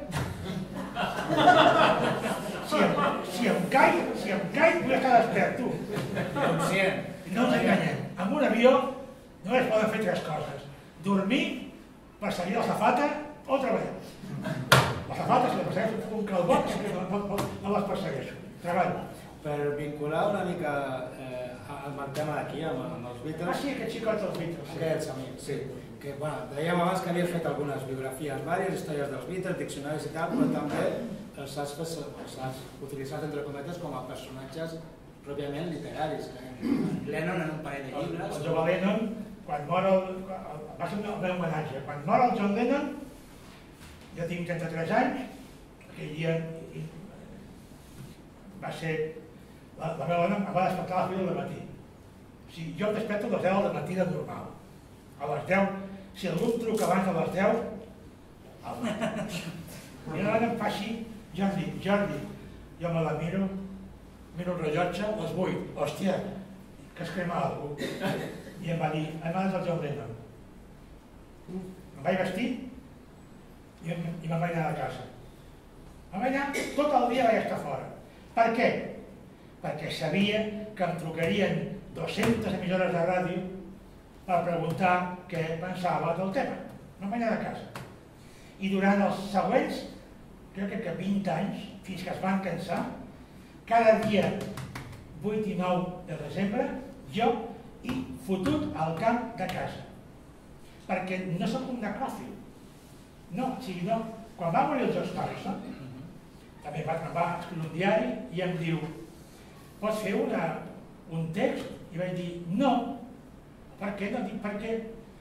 Si em caig, si em caig, vull estar despert, tu. Conscient. No ens enganyem. Amb un avió no es poden fer tres coses. Dormir, perseguir l'azafata o treballar. L'azafata, si la persegueixo, un calbot, no les persegueixo. Treballo. Per vincular una mica el tema d'aquí, amb els Beatles... Ah, sí, aquest xicot dels Beatles. Aquests amics, sí. Que, bueno, dèiem abans que havies fet algunes biografies, diverses històries dels Beatles, diccionaris i tal, però també els has, els has utilitzat, entre cometes, com a personatges pròpiament literaris. Lennon en un parell de llibres... El jove Lennon, quan mor el... va ser el meu homenatge. Quan mor el John Lennon, jo tinc trenta-tres anys, aquell dia va ser... La meva dona em va despertar a les vuit del matí. O sigui, jo em desperto a les deu del matí de normal. A les deu, si algú em truca abans de les deu, el matí. I la dona em fa així, Jordi, Jordi, jo me la miro, miro el rellotge, les vuit. Hòstia, que es crema algú. I em va dir, em va dir el John Lennon. Em vaig vestir i me'n vaig anar a casa. Em vaig anar, tot el dia vaig estar fora. Per què? Perquè sabia que em trucarien dues-centes emissores de ràdio per preguntar què pensava del tema. Me'n vaig anar a casa. I durant els següents, crec que vint anys, fins que es van cansar, cada dia vuit i nou de desembre, jo he fotut al camp de casa. Perquè no soc un necròfil. No, o sigui, no. Quan va morir el George Harrison, també em va escriure un diari i em diu, pots fer un text? I vaig dir, no. Per què? No dic, perquè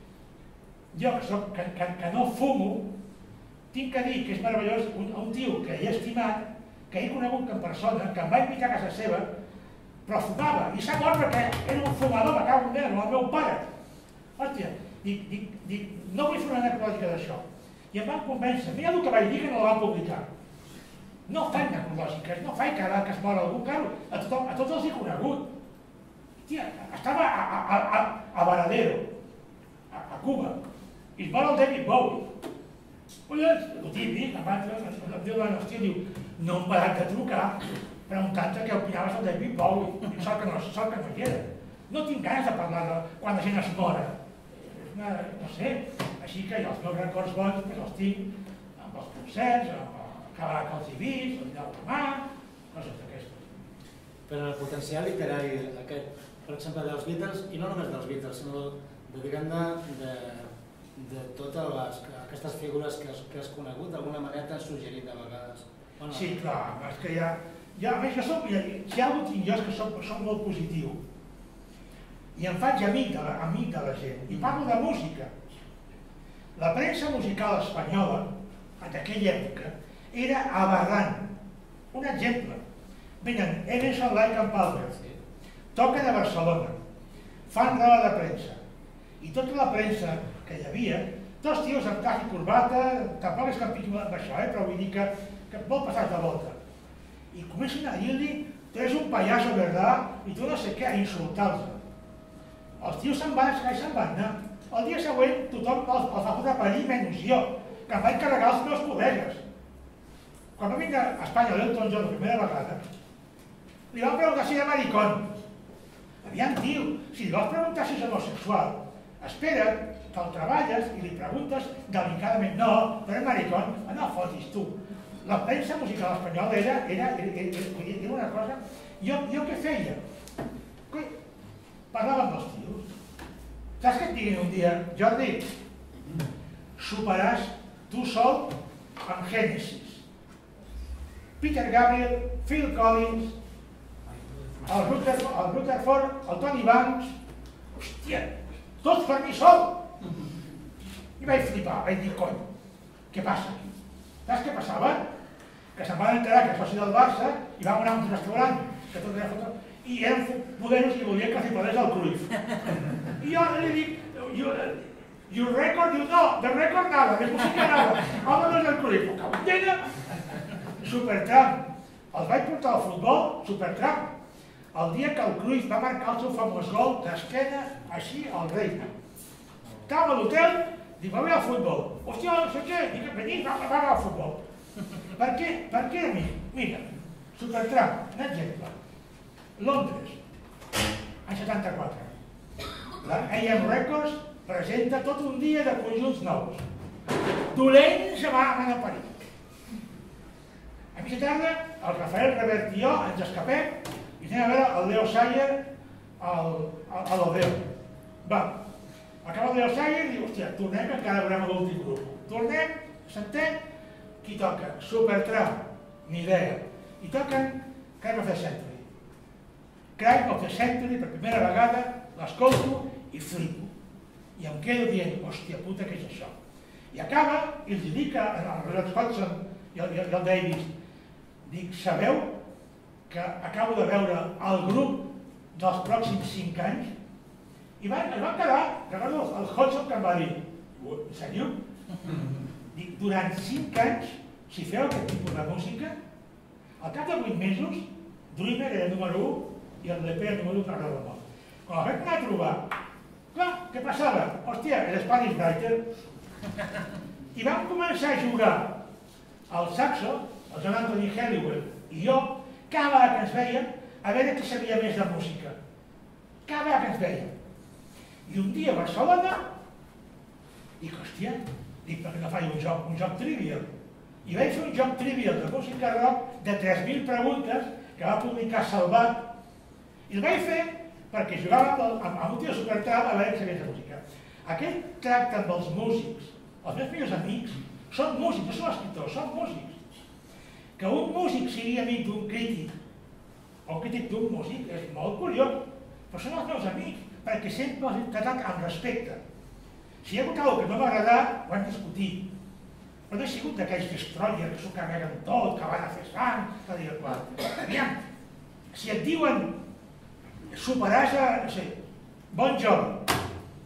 jo, que no fumo, tinc que dir que és meravellós un tio que he estimat, que he conegut en persona, que em va invitar a casa seva, però fumava, i s'ha mort perquè era un fumador, me cago en Déu, el meu pare. Hòstia, dic, no vull fer una necrològica d'això. I em van convèncer, mira el que vaig dir que no la van publicar. No faig necrològiques, no faig cada que es mor algú, claro, a tots els he conegut. Hòstia, estava a Varadero, a Cuba, i es mor el David Bowie. Collons, el típic, em diu la nostra, diu, no em parat de trucar preguntant-te què opinaves del David Bowie. Sort que no hi era. No tinc ganes de parlar quan la gent es mora. No sé, així que els meus records bons els tinc amb els concerts, amb acabar que els he vist, el lloc de mà, coses d'aquestes. Però el potencial literari aquest, per exemple, dels Beatles, i no només dels Beatles, sinó de, diguem-ne, de totes aquestes figures que has conegut, d'alguna manera t'han suggerit de vegades. Sí, clar, és que ja... A més, jo soc, si algú tinc jo és que soc molt positiu. I em faig amic de la gent, i parlo de música. La premsa musical espanyola, d'aquella època, era aberrant. Un exemple. Venen Emerson, Lake and Palmer, toquen a Barcelona, fan roda de premsa. I tota la premsa que hi havia, dos tios amb traje i corbata, tampoc és que em piqui amb això, però vull dir que molt passat de volta. I comencen a dir-li, tu eres un payaso, ¿verdad? I tu no sé què, a insultar-los. Els tios se'n van, i se'n van anar. El dia següent tothom els va fotre per allí, menys jo, que em vaig carregar els meus col·legues. Quan va vindre a Espanya l'Elton John la primera vegada, li van preguntar si era maricón. Aviam, tio, si li vols preguntar si és homosexual, espera que el treballes i li preguntes delicadament, no, no eres maricón, no fotis tu. La premsa musical espanyola era una cosa... Jo què feia? Parlava amb els tios. Saps què et diguin un dia? Jordi, superàs tu sol amb Genesis. Peter Gabriel, Phil Collins, el Rutherford, el Tony Banks... Hòstia, tots per mi sol! I vaig flipar, vaig dir, cony, què passa aquí? Saps què passava? Que se'n van enterar que és soci del Barça i vam anar a un restaurant que tot era foto i eren poderos i volien que els hi parlés del Cruyff. I jo li dic, your record, diu, no, de record nada, de música nada, háblanos del Cruyff. Caballera, Supertramp. Els vaig portar al futbol, Supertramp. El dia que el Cruyff va marcar el seu famós gol d'esquena així al Reina. Estàvem a l'hotel, dic, va bé al futbol. Hòstia, no sé què, dic, venís, va anar al futbol. Per què? Per què a mi? Mira, Supertramp, un exemple. Londres, any setanta-quatre. La A M Records presenta tot un dia de conjunts nous. Dolents se va anar a París. A mitja tarda, el Rafael Revert i jo ens escapem i anem a veure el Leo Sayer a l'Odeon. Va, acaba el Leo Sayer i diu, hòstia, tornem que encara veurem l'últim grup. Tornem, sentem, qui toca? Supertramp, ni idea. I toquen Crime of the Century. Crime of the Century, per primera vegada, l'escolto i flipo. I em quedo dient, hòstia puta, què és això? I acaba, i els dic a Robert Hodgson i al Davis, dic, sabeu que acabo de veure el grup dels pròxims cinc anys? I van quedar, recordo el Hodgson que em va dir, en sèrio? Dic, durant cinc anys, si feu aquest tipus de música, al cap de vuit mesos Dreamer era el número u i el L P el número u per del món. Quan el vaig anar a trobar, clar, què passava? Hòstia, el Spanish Writer. I vam començar a jugar al saxo, el John Anthony Helliwell i jo, cada vegada que ens veiem, a veure qui sabia més de música. Cada vegada que ens veiem. I un dia a Barcelona, dic, hòstia, dic, per què no faig un joc, un joc trivial? I vaig fer un joc trivial de música rock de tres mil preguntes que va publicar Salvat, i el vaig fer perquè jugava amb, amb un tio supertral a veure qui sabia de música. Aquell tracte amb els músics, els meus millors amics, són músics, no són escriptors, són músics. Que un músic sigui amic d'un crític, o un crític d'un músic, és molt curiós, però són els meus amics, perquè sempre els he tractat amb respecte. Si hi ha hagut alguna que no m'ha agradat, ho hem discutit. Però no he sigut d'aquells destroyers que s'ho carreguen tot, que van a fer sang, que diuen qual. Aviam, si et diuen superaràs a, no sé, Bon Jovi,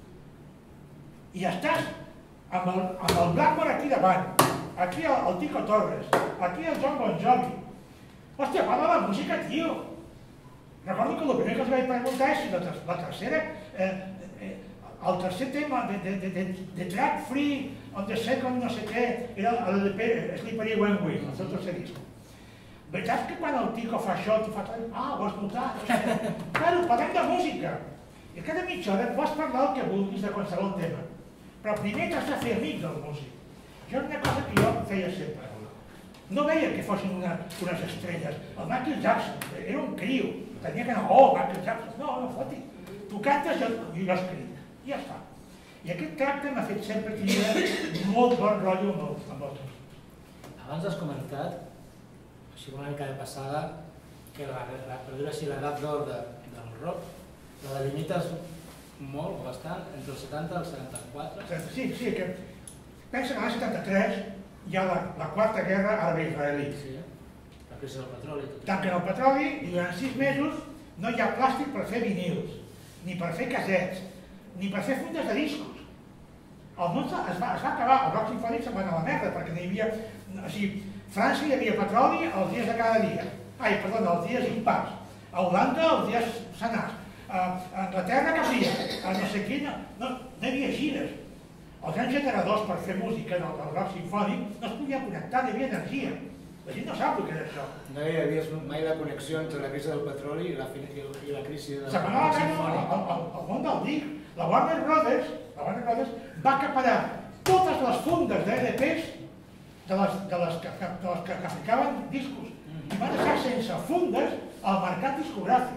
i estàs amb el, amb el Blackmore aquí davant, aquí el, el Tico Torres, aquí el John Bon Jovi. Hòstia, parla de música, tio. Recordo que el primer que els vaig preguntar és si la, la tercera, eh, eh, el tercer tema de, de, de, de, de Track Free, on the second no sé què, era el de Slippery When Weak, el seu tercer disc. Veritat que quan el Tico fa això, tu fas, ah, ho has notat, no sé. Claro, parlem de música. I cada mitja hora pots parlar el que vulguis de qualsevol tema. Però primer t'has de fer amic del músic. Això és una cosa que jo feia sempre. No veia que fossin una, unes estrelles. El Michael Jackson era un criu. Tenia que anar, oh, Michael Jackson. No, no foti. Tu cantes i jo, jo escric. I ja està. I aquest tracte m'ha fet sempre tenir molt bon rotllo amb els, amb els músics. Abans has comentat, així una mica de passada, que la, la, per dir així, l'edat d'or de, del rock la delimites molt o bastant entre el setanta i el setanta-quatre. Sí, sí, que pensa que l'any setanta-tres hi ha la, la quarta guerra àrab-israelí. Sí, la crisi del petroli. Tanquen el petroli i durant sis mesos no hi ha plàstic per fer vinils, ni per fer casets, ni per fer fundes de discos. El món es va, es va acabar, el rock sinfònic se'n va anar a la merda, perquè no hi havia... O sigui, a França hi havia petroli els dies de cada dia. Ai, perdona, els dies impars. A Holanda els dies senars. A Anglaterra que havia, a no sé quina, no, no hi havia gires. Els grans generadors per fer música del, del rock sinfònic no es podia connectar, hi havia energia. La gent no sap el que és això. No hi havia mai la connexió entre la crisi del petroli i la, i la crisi del Se m'anava rock el, sinfònic. el, el món del disc. La Warner Brothers, la Warner Brothers va acaparar totes les fundes de L Ps de les, de les, que, de les que, que fabricaven discos i va deixar sense fundes al mercat discogràfic.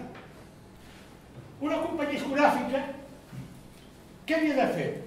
Una companyia discogràfica, què havia de fer?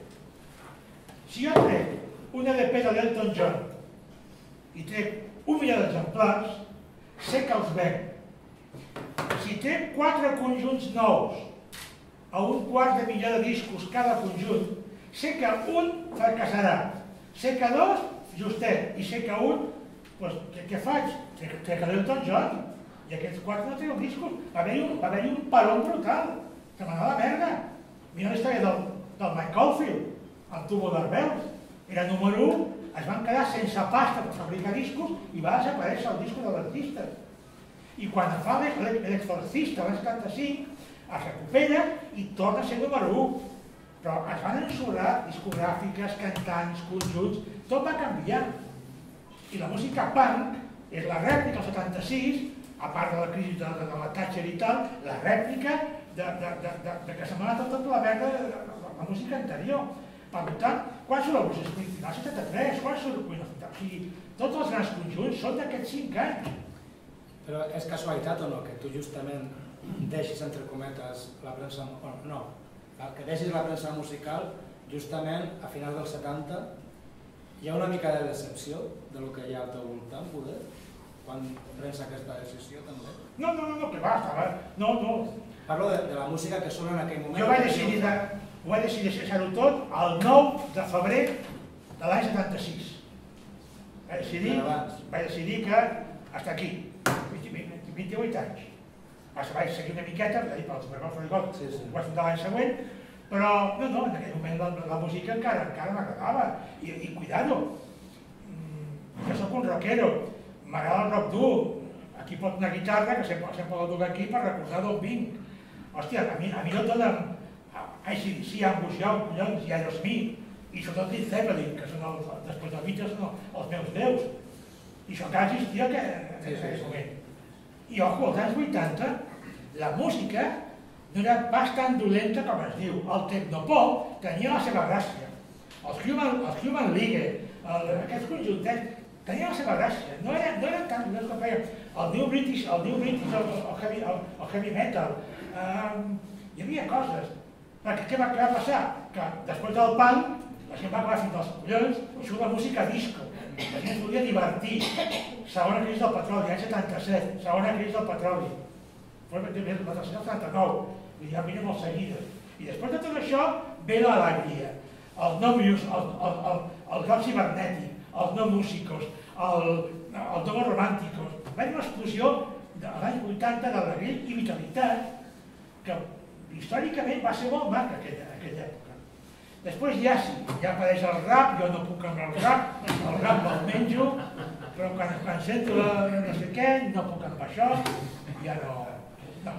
Si jo trec un L P de l'Elton John i trec un milió d'exemplars, sé que els venc. Si trec quatre conjunts nous a un quart de milió de discos cada conjunt, sé que un fracassarà, sé que dos, justet, i sé que un, doncs, què, què faig? Trec l'Elton John, i aquests quatre no treuen discos. Va haver-hi un, va haver-hi un parón brutal, se m'ha anat la merda. Mira la història del, del Mike Oldfield, el Tubo d'Arbels, era número u, es van quedar sense pasta per fabricar discos i va desaparèixer el disco de l'artista. I quan fa l'Exorcista l'any setanta-cinc, es recupera i torna a ser número u. Però es van ensorrar discogràfiques, cantants, conjunts, tot va canviar. I la música punk és la rèplica del setanta-sis, a part de la crisi de, de, de la Thatcher i tal, la rèplica de, de, de, de, de que se m'ha anat tota la merda de la, la música anterior. Per tant, quan surt el Bruce Springsteen? El setanta-tres, quan surt el Queen of the... O sigui, tots els grans conjunts són d'aquests cinc anys. Però és casualitat o no que tu justament deixis entre cometes la premsa... No, que deixis la premsa musical justament a finals dels setanta hi ha una mica de decepció de lo que hi ha al teu voltant, poder? Quan prens aquesta decisió, també? No, no, no, que va, estava... No, no. Parlo de, de la música que sona en aquell moment. Jo vaig decidir, de, ho vaig decidir deixar-ho tot el nou de febrer de l'any setanta-sis. Vaig decidir, vaig decidir que hasta aquí, vint-i-vuit anys. Vaig seguir una miqueta, pels meus frigots, sí, sí. Ho vaig fundar l'any següent, però no, no, en aquell moment la, la música encara, encara m'agradava. I, i cuidado, jo soc un rockero, m'agrada el rock dur, aquí pot una guitarra que sempre, sempre la toca aquí per recordar d'on vinc. Hòstia, a mi, a mi no et donen A C D C, Angus Young, collons, i Aerosmith, i sobretot Led Zeppelin, que són els, després de Beatles, no, els meus déus. I això encara existia que, en aquell moment. I ojo, als anys vuitanta, la música no era pas tan dolenta com es diu. El tecnopop tenia la seva gràcia. Els Human, els Human League, el, aquests conjuntets, tenien la seva gràcia. No eren, no eren tan dolents com feien. El New British, el New British, el, el, heavy, el, el heavy metal. Um, hi havia coses. Perquè què va, què va passar? Que després del punk, la gent va acabar fins als collons, i surt la música disco. La gent es volia divertir. Segona crisi del petroli, any setanta-set, segona crisi del petroli. Fue el setanta-nou, i ja vine molt seguides. I després de tot això, ve l'alegria. El no music, el, el, el, el joc cibernètic, els no músicos, el, els no romànticos. Va haver una explosió de l'any vuitanta d'alegria i vitalitat que històricament va ser molt maca aquella, aquella època. Després ja sí, ja apareix el rap, jo no puc amb el rap, el rap me'l menjo, però quan, quan sento la, no sé què, no puc amb això, ja no... no.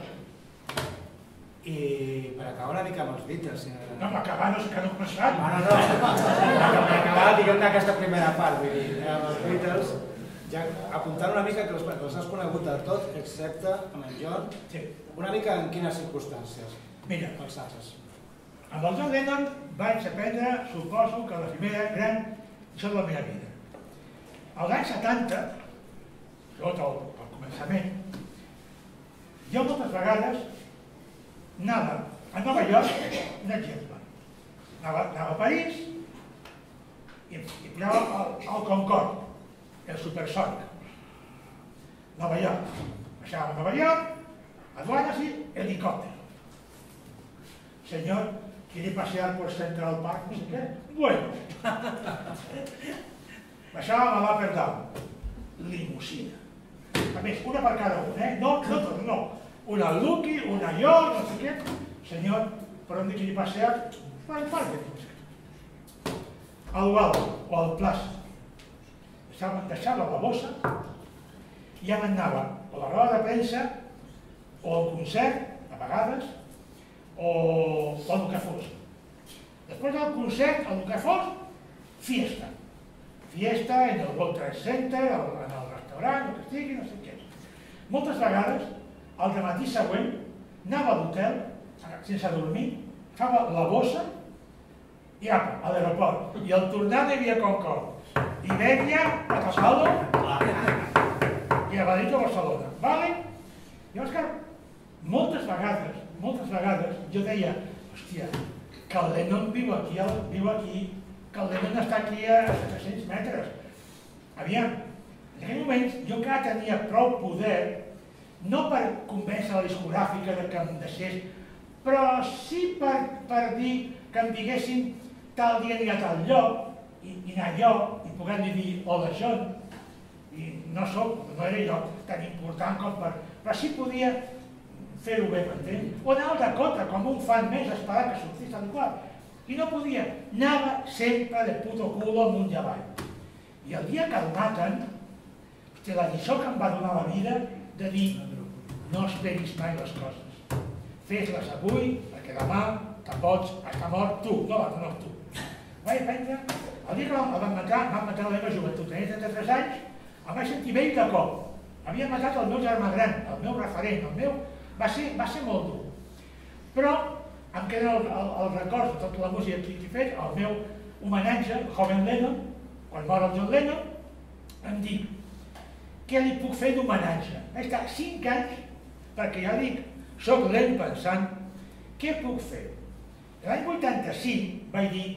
I per acabar una mica amb els Beatles... Si no, no, per acabar no és que no he passat. No, no, no. Per acabar, diguem-ne, aquesta primera part, vull dir, amb els Beatles, ja apuntant una mica que els, els has conegut de tot, excepte amb en John, Sí. Una mica en quines circumstàncies? Mira, Els altres. amb el John Lennon vaig aprendre, suposo, que la primera gran lliçó de la meva vida. Als anys setanta, tot al, al començament, jo moltes vegades anava a Nova York, un exemple. Anava, anava a París i, i pujava al, al Concorde, el supersònic. Nova York. Baixava a Nova York, aduanas y helicóptero. Señor, ¿quiere pasear por Central Park? No sé qué. Bueno. Baixàvem a l'Upper Down. Limusina. A més, una per cada un, eh? No, no tot, no. Una Lucky, una yo, no sé qué. Señor, ¿por dónde quiere pasear? Por el parque. Al Ubaldo o al Plaza. Deixava la bossa i ja m'anava a la roda de premsa o al concert, a vegades, o el que fos. Després del concert, el que fos, fiesta. Fiesta en el World Trade Center, en el restaurant, el que estigui, no sé què. Moltes vegades, al dematí següent, anava a l'hotel, sense dormir, agafava la bossa i apa, a l'aeroport. I al tornar hi havia Concorde. Iberia, Patasalo i a Madrid o Barcelona. Vale? Llavors que moltes vegades, moltes vegades, jo deia, hòstia, que el Lennon viu aquí, viu aquí, que el Lennon està aquí a set-cents metres. Aviam, en aquell moment jo encara tenia prou poder, no per convèncer la discogràfica de que em deixés, però sí per, per dir que em diguessin tal dia anirà a tal lloc, i, i anar jo, i poder-li dir hola John, i no soc, no era jo tan important com per... però sí podia fer-ho bé, m'entén? O anar al Dakota, com un fan més, esperar que sortís tal qual. I no podia, anava sempre de puto culo amunt i avall. I el dia que el maten, la lliçó que em va donar la vida de dir no esperis mai les coses. Fes-les avui, perquè demà te pots estar mort tu, no, no tu. Vaig aprendre, el dia que el van matar, van matar la meva joventut, tenia trenta-tres anys, em vaig sentir vell de cop. Havia matat el meu germà gran, el meu referent, el meu... Va ser, va ser molt dur. Però em queda el, el, el record de tota la música que he fet, el meu homenatge, el Joven Lennon, quan mor el John Lennon, em dic, què li puc fer d'homenatge? Vaig estar cinc anys, perquè ja dic, soc lent pensant, què puc fer? L'any vuitanta-cinc vaig dir,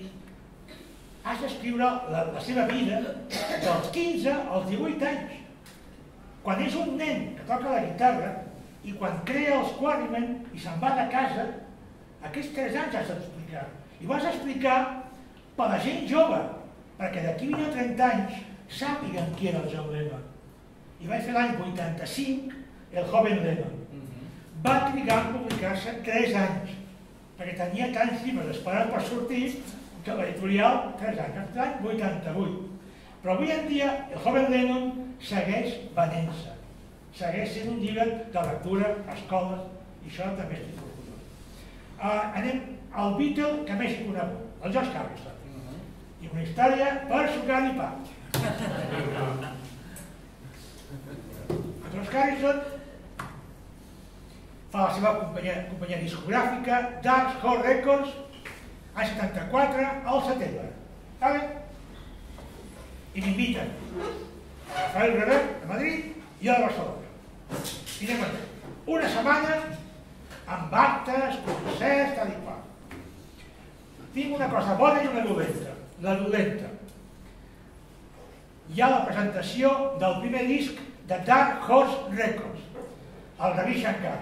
has d'escriure la, la seva vida dels quinze als divuit anys. Quan és un nen que toca la guitarra i quan crea els Quarrymen i se'n va de casa, aquests tres anys has d'explicar. I vas explicar per a la gent jove, perquè d'aquí vint o trenta anys sàpiguen qui era el John Lennon. I vaig fer l'any vuitanta-cinc el Joven Lennon. Va trigar a publicar-se tres anys, perquè tenia tants llibres esperant per sortir que l'editorial, tres anys, l'any vuitanta-vuit. Però avui en dia el Joven Lennon segueix venent-se. segueix sent un llibre de lectura a escoles, i això també estic orgullós. Anem al Beatle que més he conegut, el George Harrison. I una història per sucar-hi pa. El George Harrison fa la seva companyia discogràfica, Dark Horse Records, any setanta-quatre, al setembre. I m'inviten a Rafael Rever, de Madrid, i a Barcelona. I anem allà. Una setmana amb actes, concerts, tal i qual. Tinc una cosa bona i una dolenta. La dolenta. Hi ha la presentació del primer disc de Dark Horse Records, el Ravi Shankar.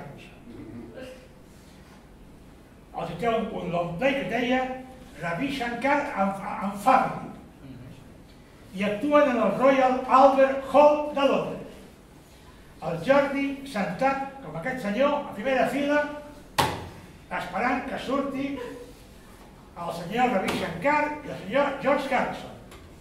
Els té un long play que deia Ravi Shankar en Family. I actuen en el Royal Albert Hall de Londres. El Jordi sentat, com aquest senyor, a primera fila, esperant que surti el senyor Ravi Shankar i el senyor George Harrison.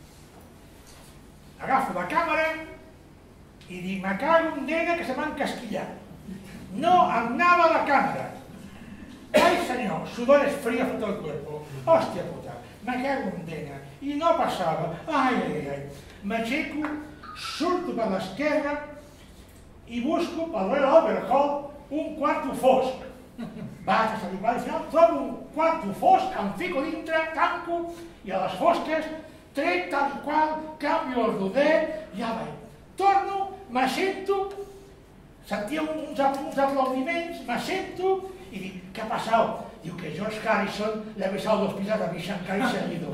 Agafo la càmera i dic, me cago en dena que se m'ha encasquillat. No em anava la càmera. Ay, señor, sudores fríos por todo el cuerpo. Hostia puta, me cago en dena. I no passava. Ai, ai, ai. M'aixeco, surto per l'esquerra i busco pel Royal Albert Hall un quarto fosc. Vaig a salir, al final trobo un quarto fosc, em fico dintre, tanco, i a les fosques trec tal i qual, canvio el rodet, ja vaig. Torno, m'assento, sentia uns aplaudiments, m'assento, y digo, ¿qué ha pasado? Digo que George Harrison le ha besado dos pilas a Ravi Shankar y se ha ido.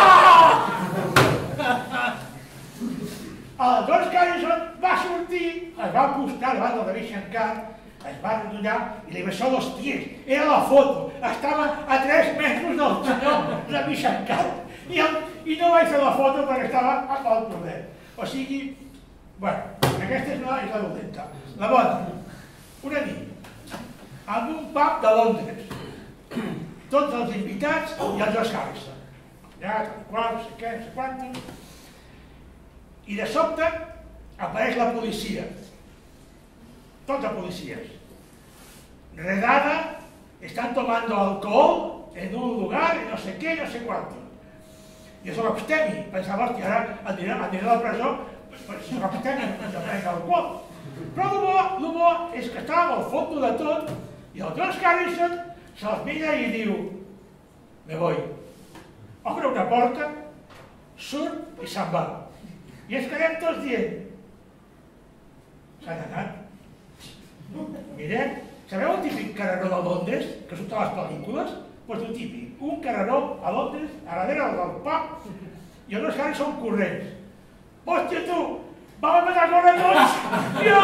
El George Harrison va sortir, es va acostar davant del Ravi Shankar, es va rodollar i li besó dos pies. Era la foto, estava a tres metres del senyor Ravi Shankar. I, el, I no vaig fer la foto perquè estava a pel poder. O sigui, bueno, aquesta és la, és la dolenta. La bona, una nit, amb un pub de Londres, tots els invitats i el George Harrison. Ja, tal qual, no sé què, no sé quantos. I de sobte apareix la policia. Tots els policies. Redada, están tomando alcohol en un lugar, no sé què, no sé quantos. Jo soc abstemi, pensava, hòstia, ara aniré a la presó, però si soc abstemi, no prenc alcohol. Però el bo, el bo és que estava al fons de tot, i el George Harrison se'ls mira i diu, me voy. Obre una porta, surt i se'n va. I ens quedem tots dient, s'han anat. Mirem, sabeu el típic carreró de Londres, que surt a les pel·lícules? Doncs el típic, un carreró a Londres, a darrere del pub, i els George Harrison corrents. Hòstia, tu, vam empezar a córrer tots! Ja!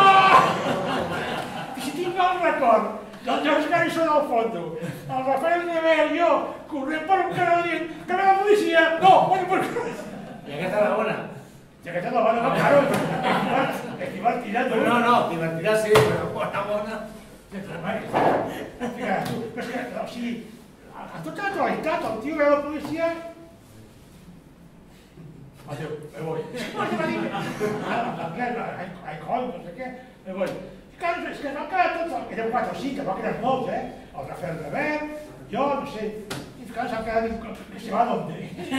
I si tinc el record, del George Harrison al fondo, el Rafael Rever i jo, corrent per un carreró dient que ve la policia, no, bueno, pues... I aquesta és la bona. I aquesta és la bona, no, claro, és divertida, tu. No, no, divertida sí, però bona, bona. Però és que, o sigui, a tota naturalitat, el tio ve la policia... Adéu, me voy. No, se va dir, en anglès, I call, no sé què, me voy. Claro, és que van quedar tots, érem quatre o cinc, que van quedar molts, eh? El Rafael Rever, jo, no sé, i clar, s'han quedat, que se va d'on?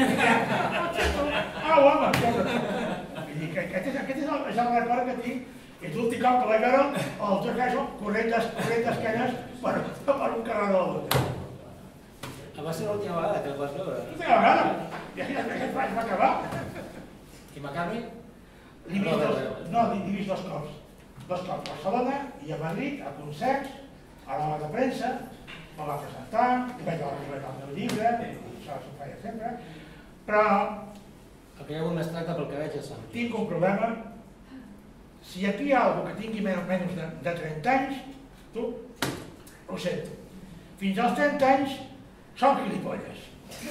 Ah, home, vull dir que aquest és el record que tinc, i és l'últim cop que vaig veure el George Harrison corrent d'esquenes per un carreró. Va ser l'última vegada que el vas veure? L'última vegada, i aquí després vaig acabar. I McCartney? No, l'he vist dos cops. Dos cops a Barcelona i a Madrid, a concerts, a la de premsa, me va presentar, i vaig a la del meu llibre, això s'ho feia sempre, però... El que hi ha hagut més tracte pel que veig és Sant. Tinc un problema. Si aquí hi ha algú que tingui menys de trenta anys, tu, ho sento. Fins als trenta anys són gilipolles.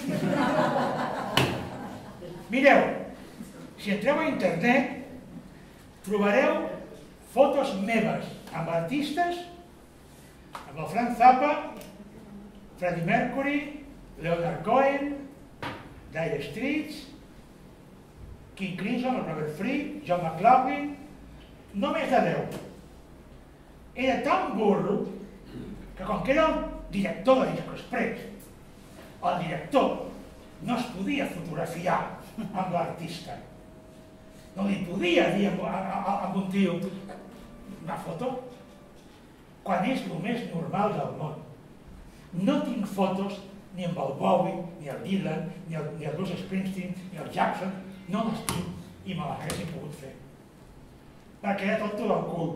Mireu, si entreu a internet, trobareu fotos meves amb artistes, amb el Frank Zappa, Freddie Mercury, Leonard Cohen, Dire Straits, King Crimson, Robert Fripp, John McLaughlin, no més de deu. era tan burro que com que era el director de Disco Express, el director no es podia fotografiar amb l'artista. No li podia dir a un tio una foto quan és el més normal del món. No tinc fotos ni amb el Bowie, ni el Dylan, ni el Bruce Springsteen, ni el Jackson, no les tinc i me les haguessin pogut fer. Perquè era tot tot el cul.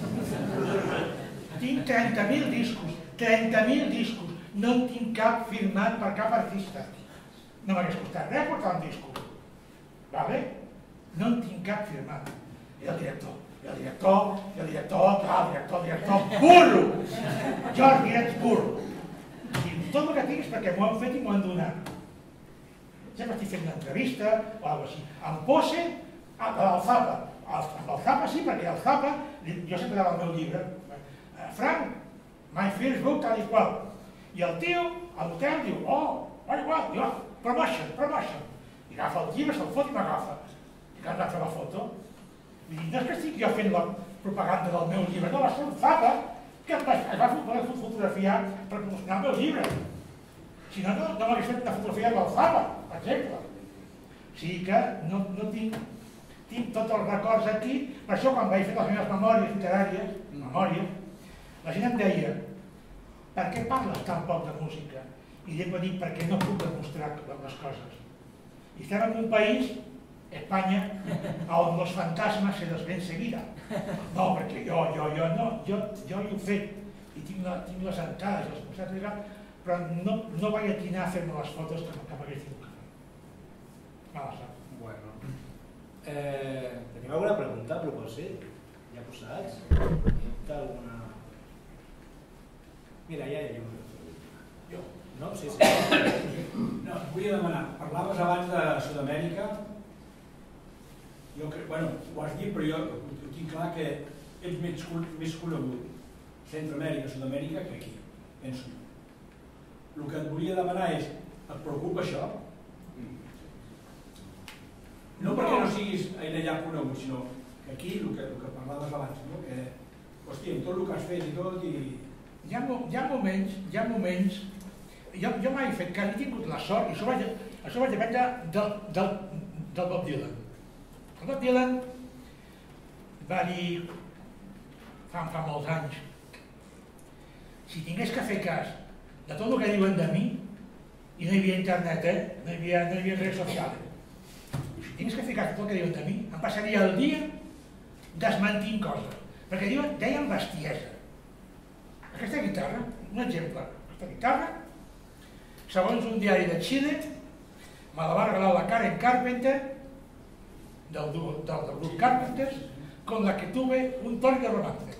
Tinc trenta mil discos, trenta mil discos, no en tinc cap firmat per cap artista. No m'hagués costat res portar un disco. Vale? No en tinc cap firmat. I el director, i el director, i el director, clar, el director, el director, burro! Jordi, ets burro. I tot el que tinc és perquè m'ho han fet i m'ho han donat. Sempre estic fent una entrevista o alguna cosa així. Em pose a l'Alzapa. Amb el Zapa sí, perquè el Zapa, jo sempre dava el meu llibre. Frank, my first book, tal i qual. I el tio, a l'hotel, diu, oh, tal i qual, diu, promotion, promotion. I agafa el llibre, se'l fot i m'agafa. I que han de fer la foto. I dic, no és que estic jo fent la propaganda del meu llibre, no, va ser un Zapa que es va poder fotografiar per promocionar el meu llibre. Si no, no m'hagués fet una fotografia del Zapa, per exemple. O sigui que no tinc tinc tots els records aquí, per això quan vaig fer les meves memòries literàries, memòries, la gent em deia, per què parles tan poc de música? I ell va dir, perquè no puc demostrar les coses. I estem en un país, Espanya, on els fantasmes se les ven seguida. No, perquè jo, jo, jo, no, jo, jo ho he fet, i tinc les entrades, els concerts, però no vaig atinar a fer-me les fotos que m'hagués tingut que fer. No la sap. Bueno. Tenim alguna pregunta a propòsit? Ja posats? Hi ha alguna... Mira, ja hi ha una. Jo? No? Sí, sí. No, volia demanar, parlaves abans de Sud-amèrica, jo crec, bueno, ho has dit, però jo tinc clar que ets més conegut Centroamèrica, Sud-amèrica que aquí, penso jo. El que et volia demanar és, et preocupa això? No perquè no siguis allà conegut, sinó que aquí, el que parlaves abans, que, hòstia, amb tot el que has fet i tot, i... Hi ha moments, hi ha moments, jo mai he fet cas, he tingut la sort, i això vaig dependre del Bob Dylan. El Bob Dylan va dir, fa molts anys, si tingués que fer cas de tot el que diuen de mi, i no hi havia internet, eh? no hi havia redes socials, si tingués que fer cas de tot el que diuen de mi, em passaria el dia desmentint coses, perquè deien bestiesa. Aquesta guitarra, un exemple, aquesta guitarra, segons un diari de Xile, me la va regalar la Karen Carpenter, del grup Carpenters, con la que tuve un toque de romance.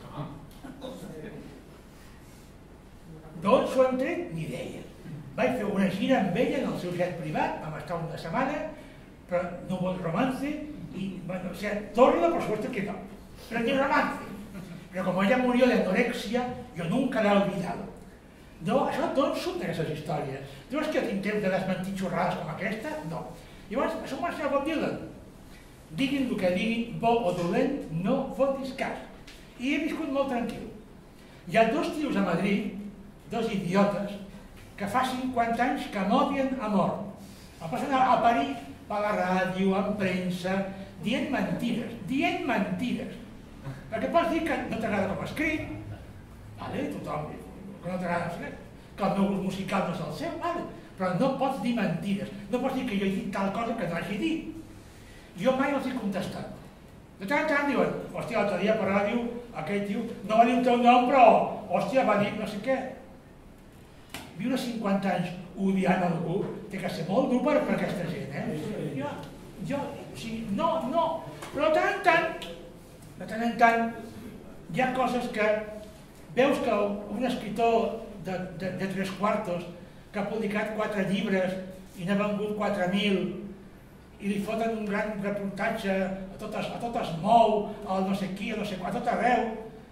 D'on s'ho han tret? Ni idea. Vaig fer una gira amb ella en el seu jet privat, vam estar una setmana, però no vol romance, y bueno, o sea, Torno, por supuesto que no, pero ni romance. Pero como ella murió de anorexia, yo nunca la he olvidado. No, això d'on surten aquestes històries? Dius que jo tinc temps de desmentir xorrades com aquesta? No. Llavors, això m'ho ensenyava Bob Dylan. Diguin el que diguin, bo o dolent, no fotis cas. I he viscut molt tranquil. Hi ha dos tios a Madrid, dos idiotes, que fa cinquanta anys que m'odien a mort. Em passen a París, per la ràdio, en premsa, dient mentides, dient mentides. Perquè pots dir que no t'agrada com escrit, vale, tothom, que no t'agrada escrit, que el meu gust musical no és el seu, vale, però no pots dir mentides, no pots dir que jo he dit tal cosa que no hagi dit. Jo mai els he contestat. De tant en tant diuen, hòstia, l'altre dia per ràdio, aquell tio no va dir el teu nom, però, hòstia, va dir no sé què. Viure cinquanta anys odiant algú té que ser molt dur per aquesta gent, eh? Jo, jo, o sigui, no, no, però de tant en tant, de tant en tant, hi ha coses que veus que un escriptor de tres quartos que ha publicat quatre llibres i n'ha vengut quatre mil i li foten un gran reportatge a tot es mou, al no sé qui, a no sé quan, a tot arreu,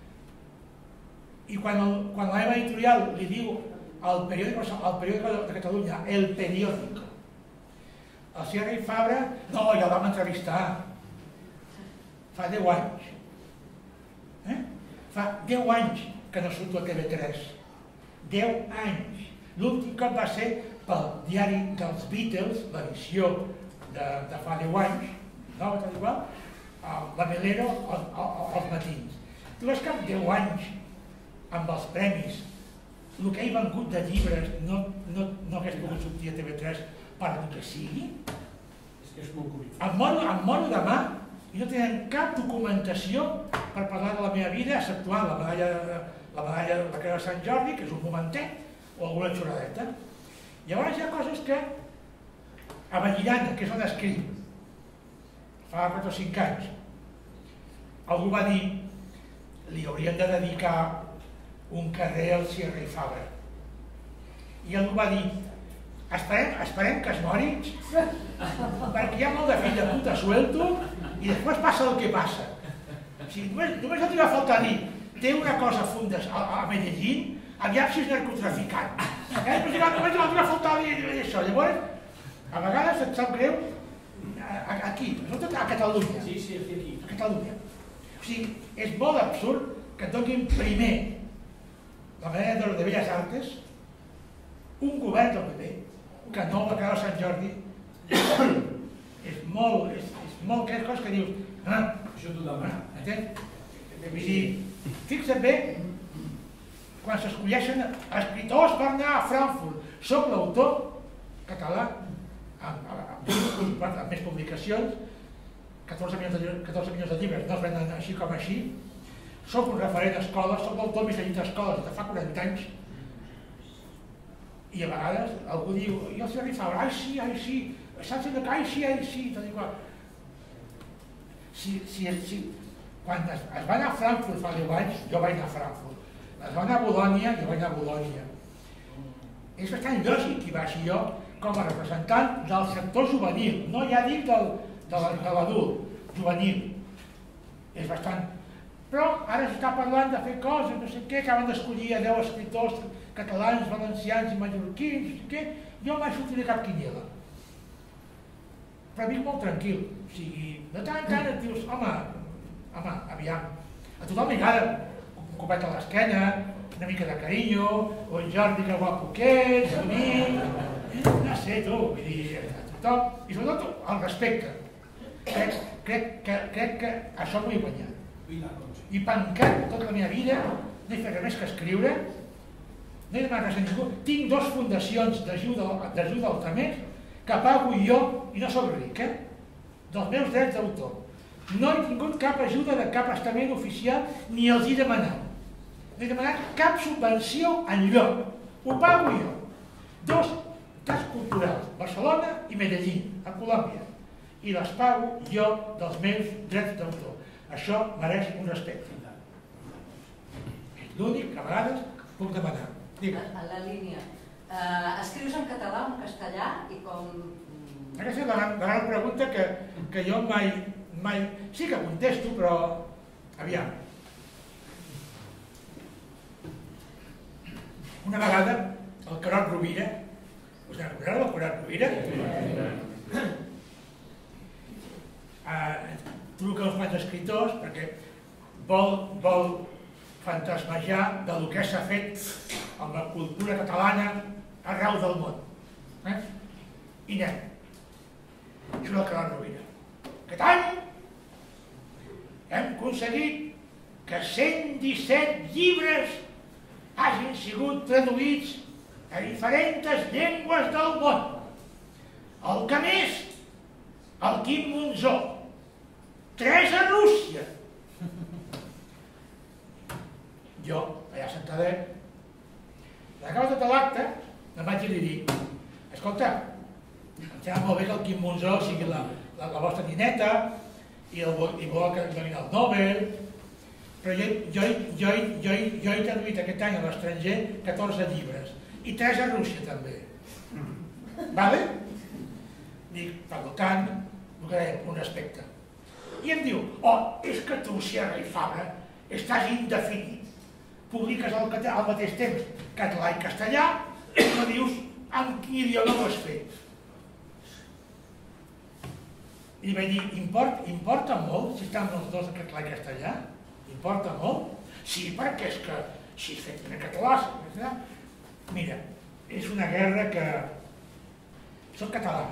i quan l'E V A editorial li diu al periòdico de Catalunya, El Periódico, el Sierra i Fabra, no, ja el vam entrevistar fa deu anys. fa deu anys que no surto a T V tres. deu anys. L'últim cop va ser pel diari dels Beatles, l'edició de, de fa deu anys, no? Tal igual, la Melero als matins. Tu veus que en deu anys, amb els premis, el que he vengut de llibres no, no, no hagués pogut sortir a T V tres per el que sigui? És que és molt curiós. Em moro, em moro demà i no tenen cap documentació per parlar de la meva vida, exceptuant la medalla, la medalla de la Creu de Sant Jordi, que és un momentet, o alguna xoradeta. Llavors hi ha coses que a Vallirana, que és on escric, fa quatre o cinc anys, algú va dir li haurien de dedicar un carrer al Sierra i Fabra. I algú va dir esperem, esperem que es mori perquè hi ha molt de fill de puta suelto i després passa el que passa. O sigui, només, només no t'hi va faltar dir té una cosa a fundes a, a Medellín, aviam si és narcotraficant. Eh? Només no t'hi va faltar dir això. Llavors, a vegades et sap greu aquí, sobretot a Catalunya. Sí, sí, aquí. A Catalunya. O sigui, és molt absurd que et donin primer la medalla d'or de Belles Artes un govern del P P que no la Creu de Sant Jordi. És molt, és, és molt que és coses que dius ah, això t'ho demana. Entens? Vull dir, fixa't bé quan s'escolleixen escriptors per anar a Frankfurt. Soc l'autor català amb, amb, amb, amb més publicacions, catorze milions de, catorze milions de llibres, no es venen així com així. Soc un referent a escoles, soc l'autor més llegit d'escoles de fa quaranta anys. I a vegades algú diu, i el senyor Fabra, ai sí, ai sí, saps que ai sí, ai sí, tot igual. Si, si, si, quan es, es va anar a Frankfurt fa deu anys, jo vaig anar a Frankfurt. Es va anar a Bolònia, jo vaig anar a Bolònia. És bastant lògic que hi vagi jo com a representant del sector juvenil, no ja dic del, de l'adult, juvenil. És bastant... Però ara s'està parlant de fer coses, no sé què, acaben d'escollir a deu escriptors catalans, valencians i mallorquins, no sé què, jo mai sortiré cap quiniela. Però vinc molt tranquil, o sigui, de tant en tant et dius, home, home, aviam, a tothom li agrada un copet a l'esquena, una mica de carinyo, o en Jordi que guapo que ets, bonic, no sé tu, vull dir, a tothom, i sobretot el respecte. Crec, crec, que, crec que això m'ho he guanyat. I pencat tota la meva vida, no he fet res més que escriure, no he demanat res a ningú. Tinc dues fundacions d'ajuda als altres que pago jo, i no soc ric, eh? Dels meus drets d'autor. No he tingut cap ajuda de cap estament oficial, ni els he demanat. No he demanat cap subvenció enlloc. Ho pago jo. Dos cas culturals, Barcelona i Medellín, a Colòmbia. I les pago jo dels meus drets d'autor. Això mereix un respecte. És l'únic que a vegades puc demanar. Digue'm. En la línia. Eh, escrius en català o en castellà i com... Aquesta és la gran, la gran pregunta que, que jo mai, mai... Sí que contesto, però... Aviam. Una vegada, el Carot Rovira... Us en recordeu del Carot Rovira? Sí. Uh, truca als mans escriptors perquè vol, vol fantasmejar de lo que s'ha fet amb la cultura catalana arreu del món. Eh? I anem. Això és el Carot Rovira. Aquest any hem aconseguit que cent disset llibres hagin sigut traduïts a diferents llengües del món. El que més, el Quim Monzó. Tres a Rússia. Jo, allà sentadet, l'acaba tot l'acte, em vaig dir, escolta, em sembla molt bé que el Quim Monzó sigui la, la, la vostra nineta i, el, i vol que donin el Nobel, però jo, jo, jo, jo, jo he traduït aquest any a l'estranger catorze llibres i tres a Rússia també. Vale? Dic, per tant, el que dèiem, un respecte. I em diu, oh, és que tu, Sierra i Fabra, estàs indefinit. Publiques al, al mateix temps català i castellà, i no dius en quin idioma ho has fet. I li vaig dir, Import, importa molt si estan els dos en català i castellà? Importa molt? sí, perquè és que si es fet en català... Mira, és una guerra que... Soc català.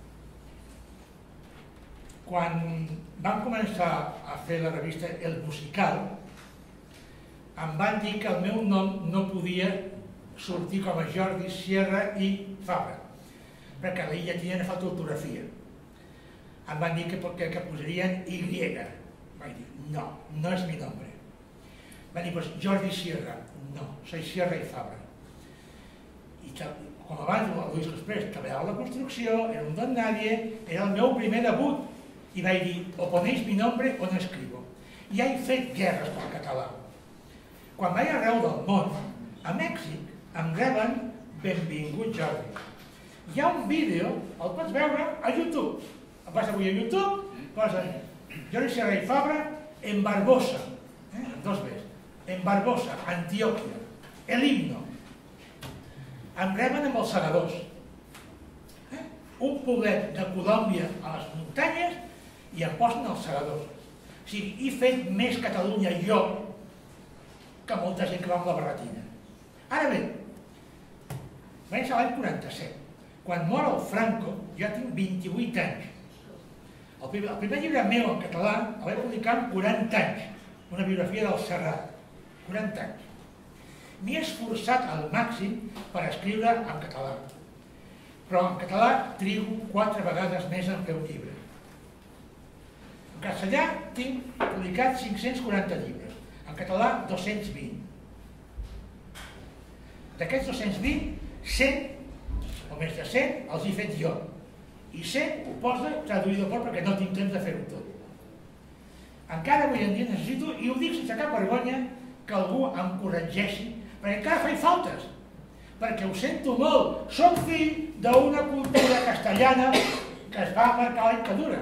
Quan vam començar a fer la revista El Musical, em van dir que el meu nom no podia sortir com a Jordi Sierra i Fabra, perquè a la illa tenia falta d'ortografia. Em van dir que, que, que posarien Y. Vaig dir, no, no és mi nombre. Van dir, pues Jordi Sierra. No, soy Sierra i Fabra. I com abans, Luis Cosprés, treballava a la construcció, era un don nadie, era el meu primer debut. I vaig dir, o ponéis mi nombre o no escribo. I he fet guerres pel català. Quan vaig arreu del món, a Mèxic, em reben benvingut Jordi. Hi ha un vídeo, el pots veure a YouTube. Em vas avui a YouTube, posa Jordi Sierra i Fabra en Barbosa, eh? dos Bs, en Barbosa, Antioquia, el himno. Em reben amb els segadors. Eh? Un poblet de Colòmbia a les muntanyes i em posen els segadors. O sigui, he fet més Catalunya jo que molta gent que va amb la barretina. Ara bé, vaig a l'any quaranta-set. Quan mor el Franco, jo tinc vint-i-vuit anys. El primer, el primer llibre meu en català el vaig publicar amb quaranta anys, una biografia del Serrat. quaranta anys. M'he esforçat al màxim per escriure en català, però en català trigo quatre vegades més en fer un llibre. En castellà tinc publicat cinc-cents quaranta llibres, en català dos-cents vint. D'aquests dos-cents vint, cent o més de cent els he fet jo, i cent ho posa traduït al perquè no tinc temps de fer-ho tot. Encara avui en dia necessito, i ho dic sense cap vergonya, que algú em corregeixi, perquè encara faig faltes, perquè ho sento molt. Soc fill d'una cultura castellana que es va marcar la dictadura.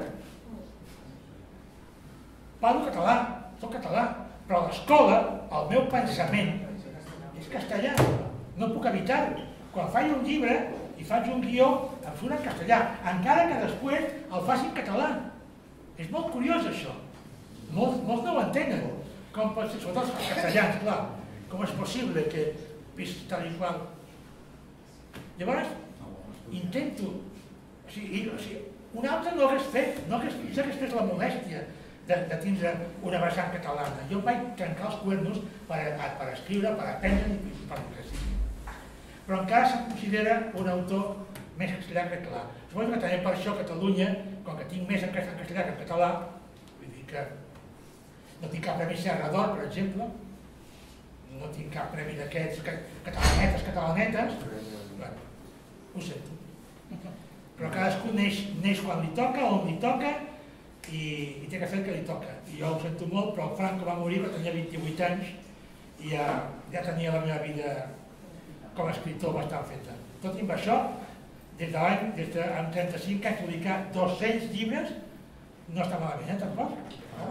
Parlo català, soc català, però a l'escola el meu pensament és castellà, no puc evitar-ho. Quan faig un llibre i faig un guió, em surt en castellà, encara que després el faci en català. És molt curiós això. Molts, molts no ho entenen. Com pot ser, sobretot els castellans, clar. Com és possible que vist tal i qual? Llavors, intento... O sigui, o sigui, un altre no hagués fet, no hagués, no hagués fet la molèstia de, de tindre una vessant catalana. Jo vaig trencar els cuernos per, per escriure, per aprendre i per el que sigui. Però encara se'm considera un autor més castellà que clar. Suposo que també per això a Catalunya, com que tinc més en castellà que en català, vull dir que no tinc cap premi Serra d'Or, per exemple, no tinc cap premi d'aquests catalanetes, catalanetes, bueno, ho sento. Però cadascú neix, neix quan li toca, on li toca, i, i té que fer el que li toca. I jo ho sento molt, però el Franco va morir quan tenia vint-i-vuit anys i ja, ja tenia la meva vida com a escriptor bastant feta. Tot i amb això, des de l'any, des de l'any trenta-cinc, que he publicat dos-cents llibres, no està malament, eh, tampoc?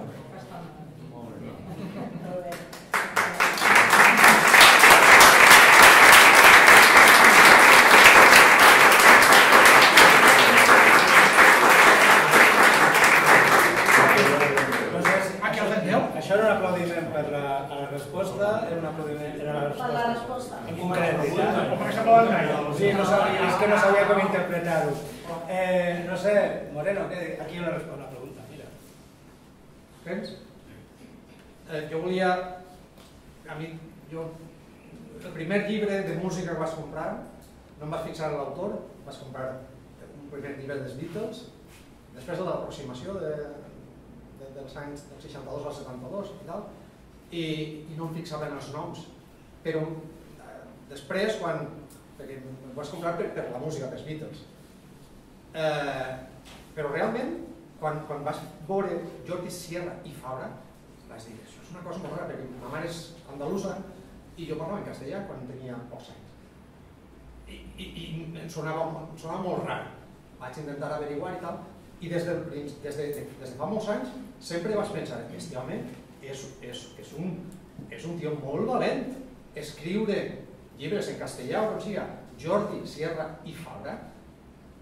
Molt bé. Això era un aplaudiment per la, a la resposta, era un aplaudiment era la resposta. Per la resposta. En concret, ja? O perquè s'aplauden gaire. Sí, no sabia, és que no sabia com interpretar-ho. Eh, no sé, Moreno, que aquí hi ha una, una pregunta, mira. Tens? Eh, jo volia... A mi, jo... El primer llibre de música que vas comprar, no em vas fixar en l'autor, vas comprar un primer llibre dels Beatles, després de l'aproximació de... dels anys del seixanta-dos al setanta-dos i tal, i, i no em fixava en els noms. Però eh, després, quan... perquè em vas comprar per, per la música, pels Beatles. Eh, però realment, quan, quan vas veure Jordi Sierra i Fabra, vas dir, això és una cosa molt rara, perquè ma mare és andalusa i jo parlava en castellà quan tenia pocs anys. I, i, i em, sonava, em sonava molt rar. Vaig intentar averiguar i tal, i des de, des, de, des de fa molts anys sempre vas pensar que aquest home és, és, és, un, és un tio molt valent. Escriure llibres en castellà o com sigui, Jordi Sierra i Fabra,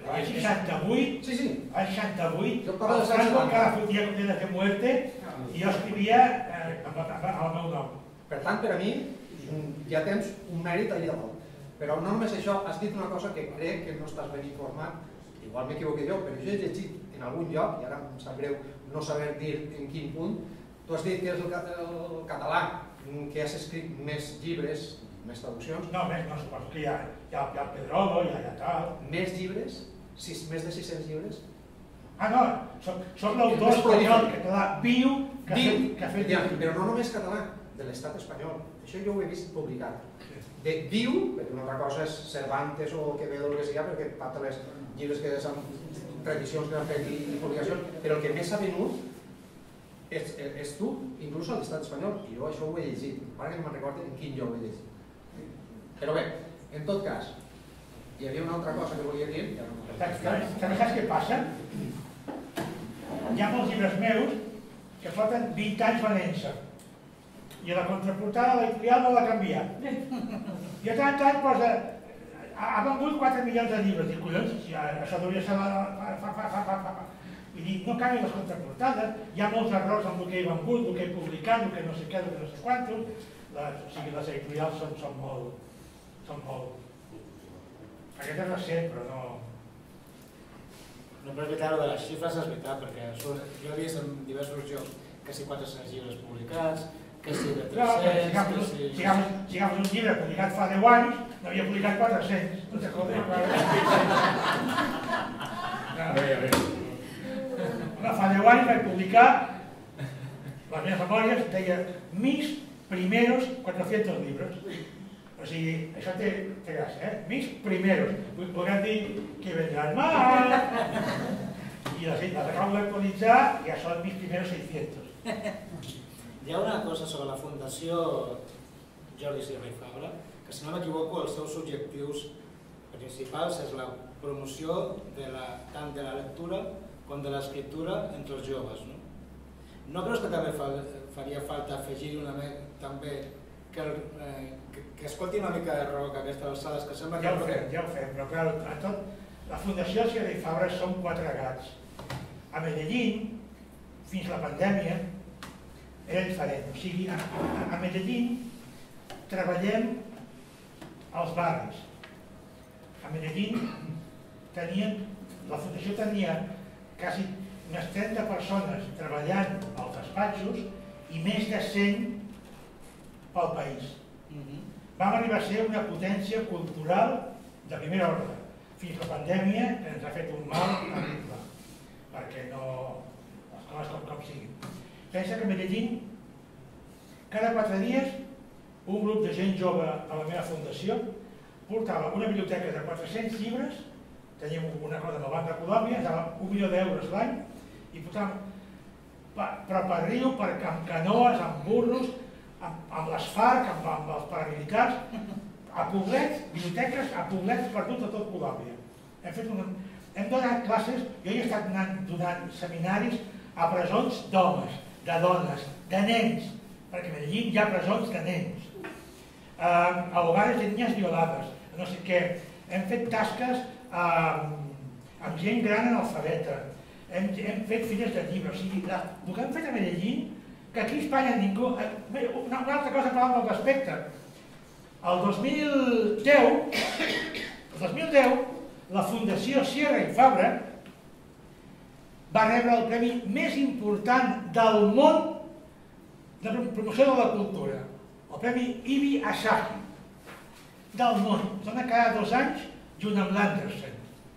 Al seixanta-vuit, Sí, sí. al seixanta-vuit, Jo parlo el dels Franco anys encara fotia condenes de muerte i jo escrivia eh, amb, amb, amb el meu nom. Per tant, per a mi, ja tens un mèrit allà dalt. Però no només això, has dit una cosa que crec que no estàs ben informat, igual m'equivoqué jo, però jo he llegit en algun lloc, i ara em sap greu no saber dir en quin punt, tu has dit que és el, el català que has escrit més llibres, més traduccions. No, més, no, suposo que hi ha, hi ha, hi ha el Pedrodo, hi ha, hi ha tal. Més llibres? Sis, més de sis-cents llibres? Ah, no, soc, soc l'autor espanyol català viu que ha fet... Que ha fet ja, però no només català, de l'estat espanyol. Això jo ho he vist publicat. De viu, perquè una altra cosa és Cervantes o Quevedo o el que sigui, perquè part de les llibres que són reedicions que han fet i, i publicacions, però el que més ha venut és, és tu, inclús a l'estat espanyol, i jo això ho he llegit, ara que no me'n recordo en quin lloc ho he llegit. Però bé, en tot cas, hi havia una altra cosa que volia dir. Ja no saps, saps què passa? Hi ha molts llibres meus que porten vint anys venent-se i a la contraportada l'editorial no l'ha canviat. I a tant tant posa ha vengut quatre milions de llibres. Dic, collons, si això hauria de ser la... Fa, fa, fa, fa, fa. I dic, no canvien les contraportades, hi ha molts errors en el que he vengut, el que he publicat, el que no sé què, el que no sé quantos. Les, o sigui, les editorials són, són molt... són molt... Aquest és recent, però no... No, però és veritat, el de les xifres és veritat, perquè jo he vist en diversos jocs que si quatre-cents llibres publicats, que si de tres-cents... No, que si, si, agafes, si agafes un llibre publicat fa deu anys, n'havia publicat quatre-cents. No te jodes, no, fa deu anys vaig publicar les meves memòries, deia mis primeros cuatrocientos libros. O sigui, això té, té gràcia, eh? Mis primeros. Podem dir que vendran mal. I les, les acabo d'actualitzar i ja són mis primeros seiscientos. Hi ha una cosa sobre la Fundació Jordi Sierra i Fabra, que si no m'equivoco els seus objectius principals és la promoció de la, tant de la lectura com de l'escriptura entre els joves. No, no creus que també fa, faria falta afegir una mica també que, el, eh, que, que escolti una mica de rock a aquestes alçades, que sembla que... Ja ho fem, ja ho fem, però clar, a tot, la Fundació Sierra i Fabra són quatre gats. A Medellín, fins la pandèmia, era diferent. O sigui, a, a Medellín treballem als barris. A Medellín tenien, la Fundació tenia quasi unes trenta persones treballant als despatxos i més de cent pel país. Vam arribar a ser una potència cultural de primera ordre, fins la pandèmia que ens ha fet un mal terrible, perquè no... les coses com, com siguin. Pensa que a Medellín, cada quatre dies, un grup de gent jove a la meva fundació portava una biblioteca de quatre-cents llibres, teníem una cosa en el Banc de Colòmbia, ens dava un milió d'euros l'any, i portàvem, però per riu, per, amb canoes, amb burros, amb, amb les FARC, amb, amb els paramilitars, a poblets, biblioteques, a poblets perduts a tot Colòmbia. Hem, fet una, hem donat classes, jo he estat donant, donant seminaris a presons d'homes, de dones, de nens, perquè a Medellín hi ha presons de nens, uh, a hogares de niñas violades, no sé què. Hem fet tasques uh, amb gent gran analfabeta, hem, hem fet filles de llibre, o sigui, la, el que hem fet a Medellín, que aquí a Espanya ningú... Una altra cosa parlant del respecte. El dos mil deu, el dos mil deu, la Fundació Sierra i Fabra va rebre el premi més important del món de promoció de la cultura, el premi Ibi Asahi, del món. Dona cada dos anys junt amb l'Andersen.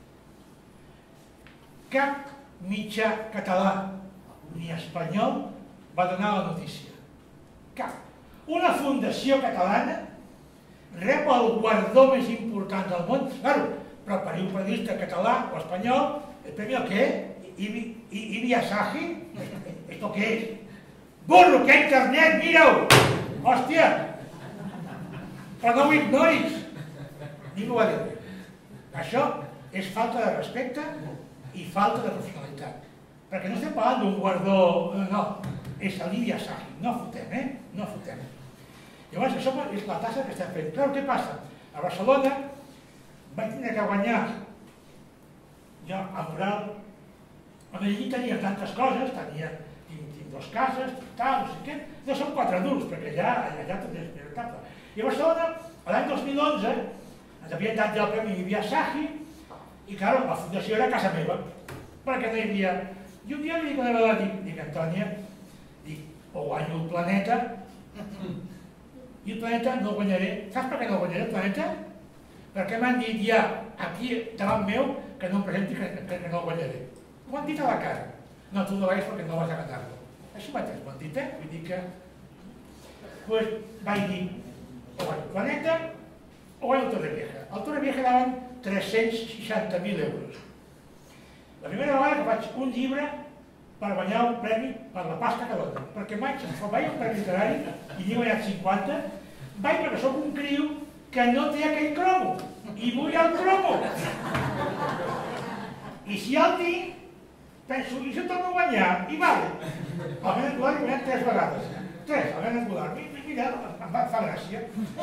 Cap mitjà català ni espanyol va donar la notícia. Cap. Una fundació catalana rep el guardó més important del món. Claro, però per un periodista català o espanyol, el premi el què? Ibi Asahi? ¿Esto qué es? ¡Burro, que hay internet, mira-ho! Hòstia! Però no ho ignoris! Ningú va dir. Això és falta de respecte i falta de professionalitat. Perquè no estem parlant d'un guardó... No, és l'Ibi Asahi. No fotem, eh? No fotem. Llavors, això és la tassa que estem fent. Clar, què passa? A Barcelona vaig tenir que guanyar jo a Moral, a Medellín tenia tantes coses, tenia tinc dos cases, tal, no sé què, no són quatre duros, perquè allà, allà tot és veritable. I a Barcelona, l'any dos mil onze, ens havien dat ja el Premi Viasaji, i clar, la fundació era a casa meva, perquè no hi havia... I un dia li dic a la vegada, dic, dic, Antònia, dic, o guanyo el planeta, i el planeta no el guanyaré. Saps per què no el guanyaré, el planeta? Perquè m'han dit ja, aquí, davant meu, que no em presenti, que, que, que no el guanyaré. M'ho han dit a la cara. No, tu no vagis perquè no vas a ganar-lo. Així mateix m'ho han dit, eh? Vull dir que... Doncs pues, vaig dir, o guanyo el planeta, o guanyo el Torrevieja. El Torrevieja daven tres-cents seixanta mil euros. La primera vegada que faig un llibre per guanyar un premi per la pasta que donen. Perquè vaig, quan vaig un premi literari i dic guanyat cinquanta, vaig perquè sóc un criu que no té aquell cromo. I vull el cromo. I si el tinc, penso, i si el torno a guanyar, i vale. El Ben Angular he guanyat tres vegades. Tres, el Ben Angular. Mira, em fa gràcia.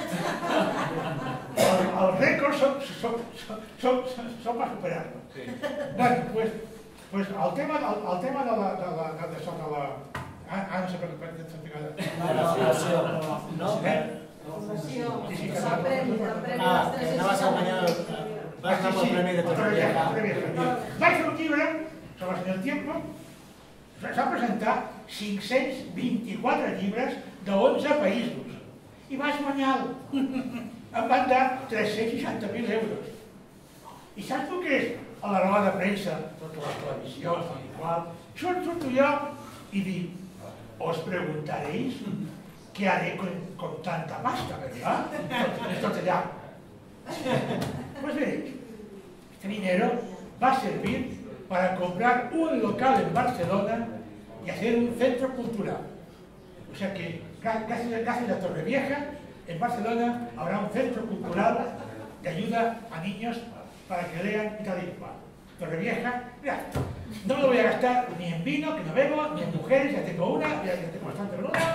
El, el rècord som, som, som, som, som per superar-lo. Sí. Bé, doncs, pues el tema, el, el tema de la... de la, de, de, de la ah, ah, no sé per què t'he sentit. La fundació. No? Formació. Sí, sí, que El premi, el premi Ah, dels que anaves a guanyar el... Vas anar amb el premi de Torrevieja. Vaig fer un llibre sobre el tiempo. S'ha presentat cinc-cents vint-i-quatre llibres d'onze països. I vaig guanyar-lo. Em van dar tres-cents seixanta mil euros. I saps el que és? A la roda de premsa, totes les televisions, tal i qual, surt, surto jo i dic, os preguntaréis qué haré con, con tanta pasta, ¿verdad? Tot, tot allà. Pues veréis, este dinero va a servir para comprar un local en Barcelona y hacer un centro cultural. O sea que, gracias, gracias a Torrevieja, en Barcelona habrá un centro cultural de ayuda a niños para que lean y tal y cual. Torrevieja, mira, no me lo voy a gastar ni en vino, que no bebo, ni en mujeres, ya tengo una, ya, ya tengo bastante con una.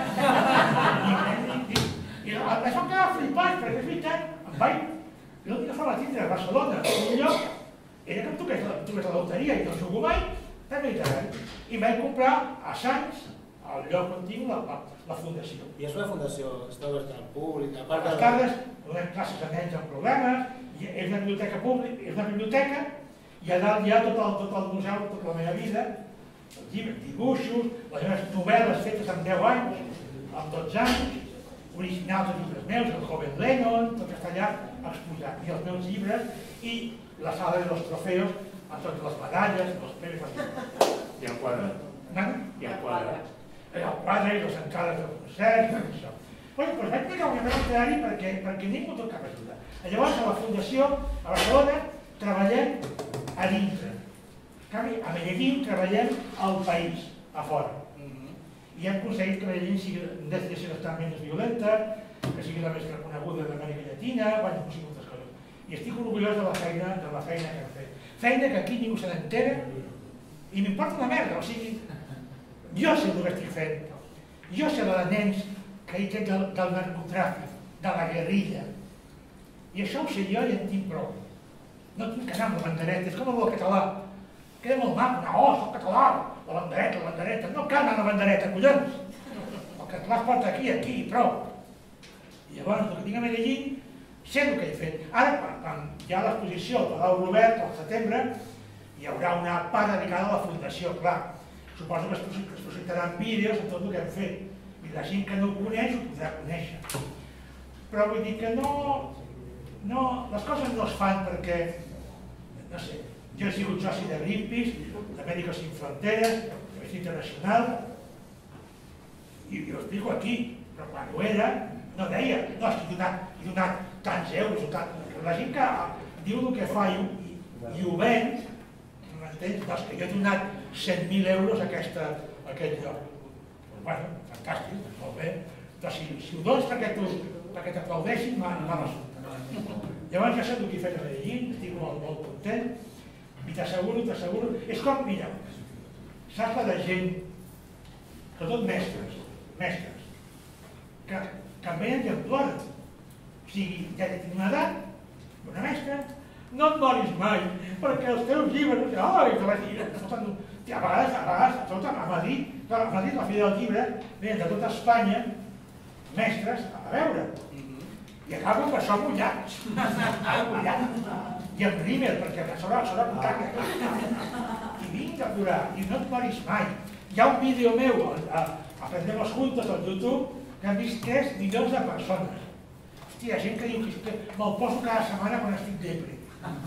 I això quedava flipat, perquè és veritat, em vaig... L'única forma de tindre a Barcelona, un lloc, era que em toqués la, toqués la loteria i no jugo mai, per literari. I vaig comprar a Sants, al lloc on tinc la, la, la fundació. I és una fundació, està oberta al públic, a part A de... les tardes donem classes a nens amb problemes, i és una biblioteca pública, és una biblioteca, i a dalt hi ha tot el, tot el museu, tota la meva vida, els llibres, dibuixos, les meves novel·les fetes amb deu anys, amb dotze anys, originals de llibres meus, el Joven Lennon, tot està allà exposat, i els meus llibres, i la sala de los trofeos, amb totes les medalles, els premis... I el quadre. Nada? I el quadre. El quadre i les entrades del concert, i tot això. Bueno, doncs vaig pegar un llibre literari perquè, perquè ningú tot cap ajuda. Llavors, a la Fundació, a Barcelona, treballem a dintre. En canvi, a Medellín treballem al país, a fora. I hem aconseguit que Medellín sigui, deixi de ser l'estat menys violenta, que sigui la més reconeguda d'Amèrica Llatina, bueno, sigui moltes coses. I estic orgullós de la feina, de la feina que hem fet. Feina que aquí ningú se n'entera i m'importa una merda, o sigui, jo sé el que estic fent. Jo sé la de nens que he tret del, del narcotràfic, de la guerrilla. I això ho sé jo i en tinc prou. No tinc que anar amb la bandereta, és com el català. Queda molt maco, no, oh, soc català, la bandereta, la bandereta. No cal anar a la bandereta, collons. El català es porta aquí, aquí i prou. I llavors, el que tinc a Medellín, sé el que he fet. Ara, quan, quan hi ha l'exposició al Palau Robert, al setembre, hi haurà una part dedicada a la fundació, clar. Suposo que es projectaran vídeos de tot el que hem fet. I la gent que no ho coneix ho podrà conèixer. Però vull dir que no... no les coses no es fan perquè, no sé, jo he sigut soci de Greenpeace, de Médicos Sin Fronteras, d'Amnistia Internacional, i, i ho explico aquí, però quan ho era, no deia, no, és que he donat, he donat tants euros o tant. La gent que diu el que fa i, i, i ho ven, m'entens? Doncs que jo he donat cent mil euros a, aquesta, a aquest lloc. Doncs, bueno, fantàstic, molt bé. Doncs si, si ho dones perquè perquè t'aplaudeixin, m'ha resultat. Llavors ja sé el que he fet a Medellín, estic molt, molt content, i t'asseguro, t'asseguro, és com, mira, saps la de gent, sobretot mestres, mestres, que, que em venen i em ploren. O sigui, ja tinc una edat, una mestra, no et moris mai, perquè els teus llibres... Ai, que vaig dir, a vegades, a vegades, tot a Madrid, a Madrid, la fi del llibre, venen de tota Espanya, mestres, a veure. I acabo per això mullats. Mullats. I amb rímel, perquè a sobre a butaca. I vinc a plorar, i no et moris mai. Hi ha un vídeo meu, a Aprendemos Juntos, al YouTube, que han vist tres milions de persones. Hòstia, hi ha gent que diu que me'l poso cada setmana quan estic depre.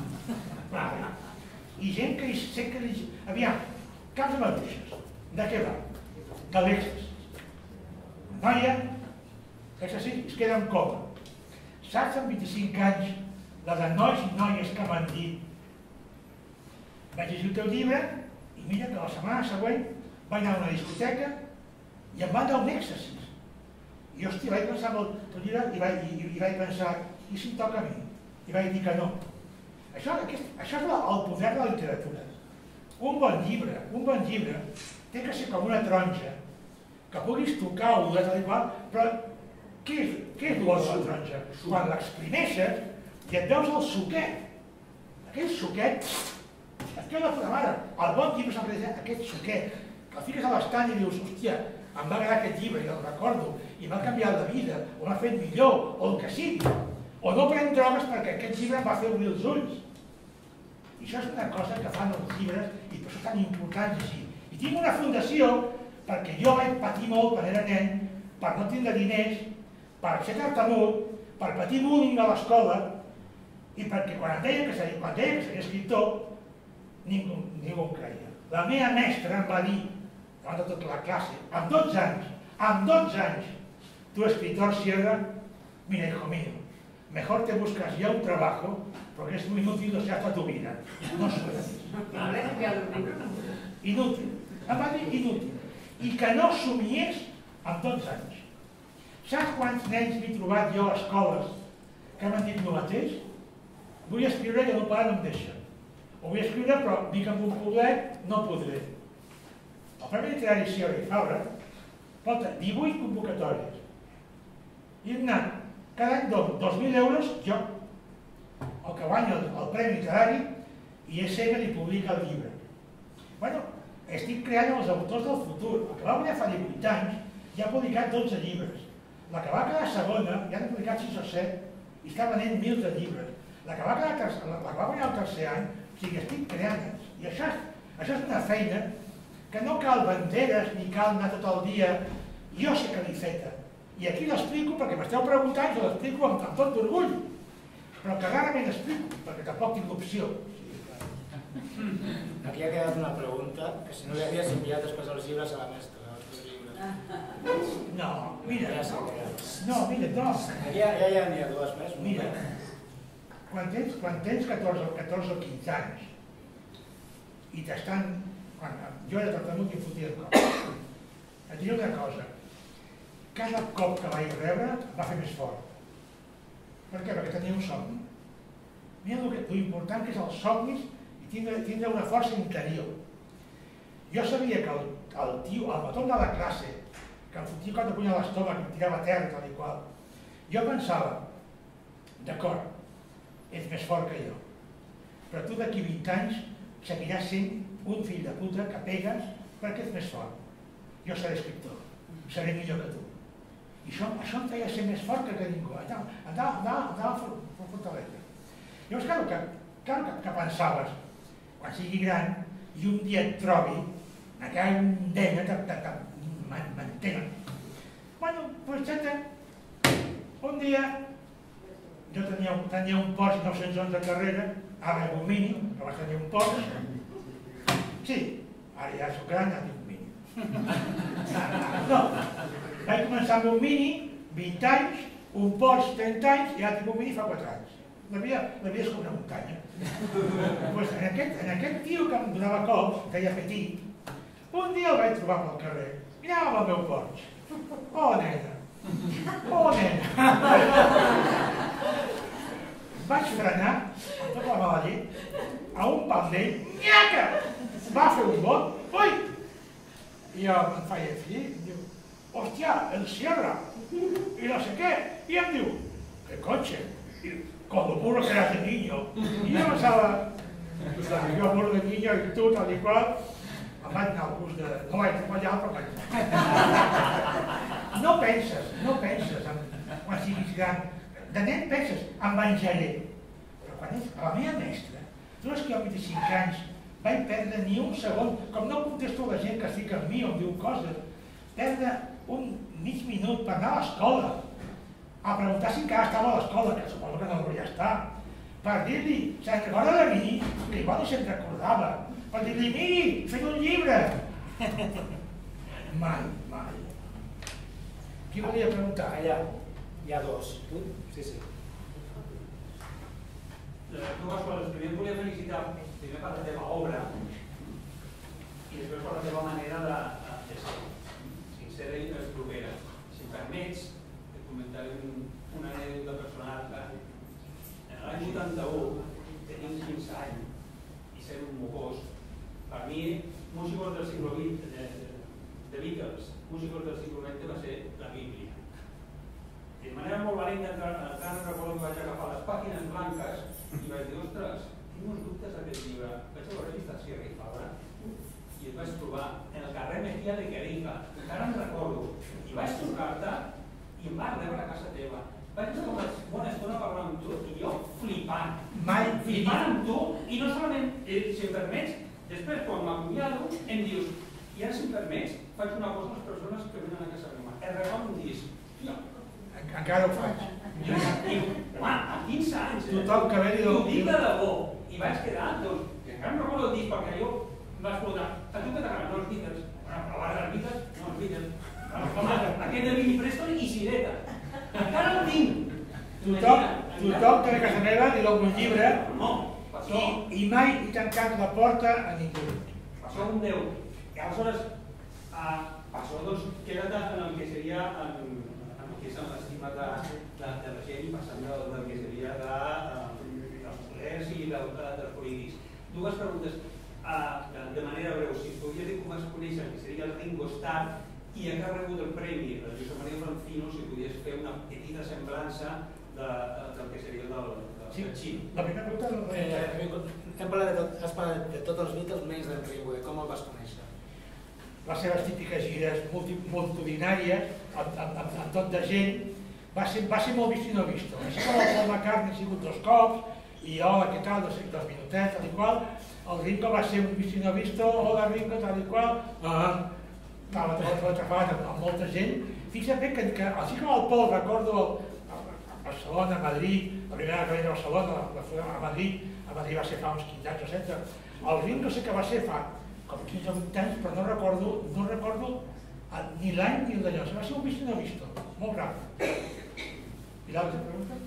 I gent que sé que... Aviam, caps de maduixes. De què va? De l'èxtasi. La noia, èxtasi, es queda en coma. Saps, amb vint-i-cinc anys, la de nois i noies que m'han dit vaig llegir el teu llibre i mira que la setmana següent vaig anar a una discoteca i em van dar un èxtasi. I hòstia, vaig pensar en el teu llibre i vaig, i, i vaig pensar, i si em toca a mi? I vaig dir que no. Això, aquest, això és el poder de la literatura. Un bon llibre, un bon llibre, té que ser com una taronja, que puguis tocar o oler tal i qual, però què és, què és l'olor de la taronja? Quan l'exprimeixes i et veus el suquet. Aquell suquet, et queda de puta mare. El bon llibre sempre diu aquest suquet, que el fiques a l'estany i dius, hòstia, em va agradar aquest llibre i el recordo, i m'ha canviat la vida, o m'ha fet millor, o el que sigui. O no prenc drogues perquè aquest llibre em va fer obrir els ulls. I això és una cosa que fan els llibres i per això és tan important llegir. I tinc una fundació perquè jo vaig patir molt quan era nen per no tindre diners, per ser tartamut, per patir bullying a l'escola i perquè quan em deia que seria, quan deia que seria escriptor, ningú, ningú em creia. La meva mestra em va dir, davant de tota la classe, amb dotze anys, amb dotze anys, tu escritor Sierra, mira hijo mío, mejor te buscas ya un trabajo porque es muy inútil o sea toda tu vida. No sueñes. Inútil. Em va dir inútil. I que no somiés amb dotze anys. Saps quants nens m'he trobat jo a escoles que m'han dit el mateix? Vull escriure i el meu pare no em deixa. O vull escriure però dic amb un poblet no podré. El Premi Literari Sierra i Fabra porta divuit convocatòries. I hem anat cada any dos mil euros jo, el que guanya el, el Premi Literari, i és ell que li publica el llibre. Bueno, estic creant els autors del futur. El que va guanyar fa divuit anys ja ha publicat dotze llibres. La que va quedar segona ja ha publicat sis o set i està venent mil de llibres. La que va, quedar, la que va guanyar el tercer any, o sigui, estic creant-les. I això, això és una feina que no cal banderes ni cal anar tot el dia. Jo sé que l'he feta. I aquí l'explico perquè m'esteu preguntant i l'explico amb, amb tot d'orgull. Però que rarament explico, perquè tampoc tinc opció. Aquí ha quedat una pregunta, que si no li havies enviat després els llibres a la mestra, els teus llibres. No, mira. Ja s'ha quedat. No, mira, no. Aquí ja, ja n'hi ha dues més. Mira, quan tens, quan tens catorze, catorze o quinze anys i t'estan... Quan jo era tartamut i em fotia el cop. Et diré una cosa. Cada cop que vaig rebre em va fer més fort. Per què? Perquè tenia un somni. Mira l'important que és els somnis i tindre, tindre una força interior. Jo sabia que el, el tio, el matón de la classe, que em fotia quan puny a l'estómac, em tirava a terra, tal i qual, jo pensava, d'acord, ets més fort que jo, però tu d'aquí vint anys seguiràs sent un fill de puta que pegues perquè ets més fort. Jo seré escriptor, seré millor que tu. I això, això em feia ser més fort que ningú. Andava, andava, andava a fortalesa. Llavors, clar, que, clar que, que pensaves, quan sigui gran i un dia et trobi, aquella nena que m'entenen. Bueno, doncs xeta, un dia jo tenia, tenia un Porsche nou-cents onze carrera, ara un Mini, però vaig tenir un Porsche. Sí, ara ja soc gran, ja tinc un Mini. No, vaig començar amb un Mini, vint anys, un Porsche trenta anys, i ara tinc un Mini fa quatre anys. La vida és com una muntanya. Pues en, aquest, en aquest tio que em donava cops, que deia Petit, un dia el vaig trobar pel carrer. Mirava el meu Porsche. Oh, nena. Oh, nena. Vaig frenar, amb tota la mala llet, a un pal d'ell, nyaca! Va fer un bot, ui! I jo em feia fill, em diu, hòstia, el Sierra! I no sé què, i em diu, que cotxe! I con lo burro que eras de niño. I jo pensava, jo burro de niño i tu, tal i qual, em vaig anar al curs de... No vaig treballar, però vaig anar. No penses, no penses en, quan siguis gran. De nen penses, em venjaré. Però quan és la meva mestra, tu saps que jo a vint-i-cinc anys vaig perdre ni un segon, com no contesto a la gent que es fica amb mi o em diu coses, perdre un mig minut per anar a l'escola, a preguntar si encara estava a l'escola, que suposo que no volia estar, per dir-li, se'n recorda de mi, que igual no se'n recordava, per dir-li, miri, he fet un llibre. Mai, mai. Qui volia preguntar? Allà hi ha dos. Tu? Sí, sí. Dues coses. Primer et volia felicitar primer per la teva obra i després per la teva manera de, de ser sincera i propera. Si em permets, et comentaré un, una anècdota personal. L'any vuitanta-u, tenim quinze anys i ser un mocós. Per mi, músicos del siglo vint, de, de Beatles, músicos del siglo vint va ser la Bíblia. De manera molt valenta, encara recordo que vaig agafar les pàgines blanques i vaig dir, ostres, tinc uns dubtes d'aquest llibre. Vaig a la revista Sierra i Fabra i et vaig trobar en el carrer Mejía de Queringa, encara em recordo, i vaig trucar-te i em vas rebre a casa teva. Vaig estar una bona estona parlant amb tu i jo flipant. Mai flipant amb tu i no solament, eh, si em permets, després quan m'acomiado em dius, i ara si em permets, faig una cosa a les persones que venen a casa meva. Et regalo un disc. Encara ho faig. I, home, a quinze anys, eh? Tothom que ve li ho diu... dic de debò. I vaig quedar, doncs, que encara no recordo el disc, perquè jo em vaig preguntar, a tu què t'agrada? No, els Beatles. Bueno, però l'ara dels Beatles? No, els Beatles. Home, aquest de Billy Preston i Sireta. Encara el tinc. Tothom, tothom que ve a casa meva li dono un llibre No, passó. i, i mai he tancat la porta a ningú. Passó un Déu. I aleshores, uh, passó, doncs, queda't en el que seria, en, en el que és l'estima de, de, de la gent i passant del, del que seria de, uh, dels poders i de, de, dels polítics. Dues preguntes, uh, de, de manera breu. Si es podria dir com es coneixen, que seria el Ringo Starr, i que ha rebut el premi, el Josep Maria Francino, si podies fer una petita semblança de, de, del que seria del, del Sí. Xim. La primera pregunta... Eh, hem parlat de, tot, has parlat de tots els Beatles menys d'en Ringo, com el vas conèixer? Les seves típiques gires multi, multitudinàries, amb, amb, amb, amb tot de gent, va ser, va ser molt vist i no vist. Així com el Paul McCartney ha sigut dos cops, i hola, què tal, dos, dos minutets, tal i qual, el Ringo va ser un vist i no vist, hola Ringo, tal i qual, ah, estava atrapat amb, amb molta gent. Fixa't bé que, que així com el Paul, recordo el, a Barcelona, a Madrid, la primera que venia a Barcelona, la, la, a Madrid, a Madrid va ser fa uns quinze anys o setze, el Ringo sé que va ser fa com quinze o vint anys, però no recordo, no recordo ni l'any ni el d'allò. Va ser un vist i no vist, molt ràpid. I l'altra pregunta?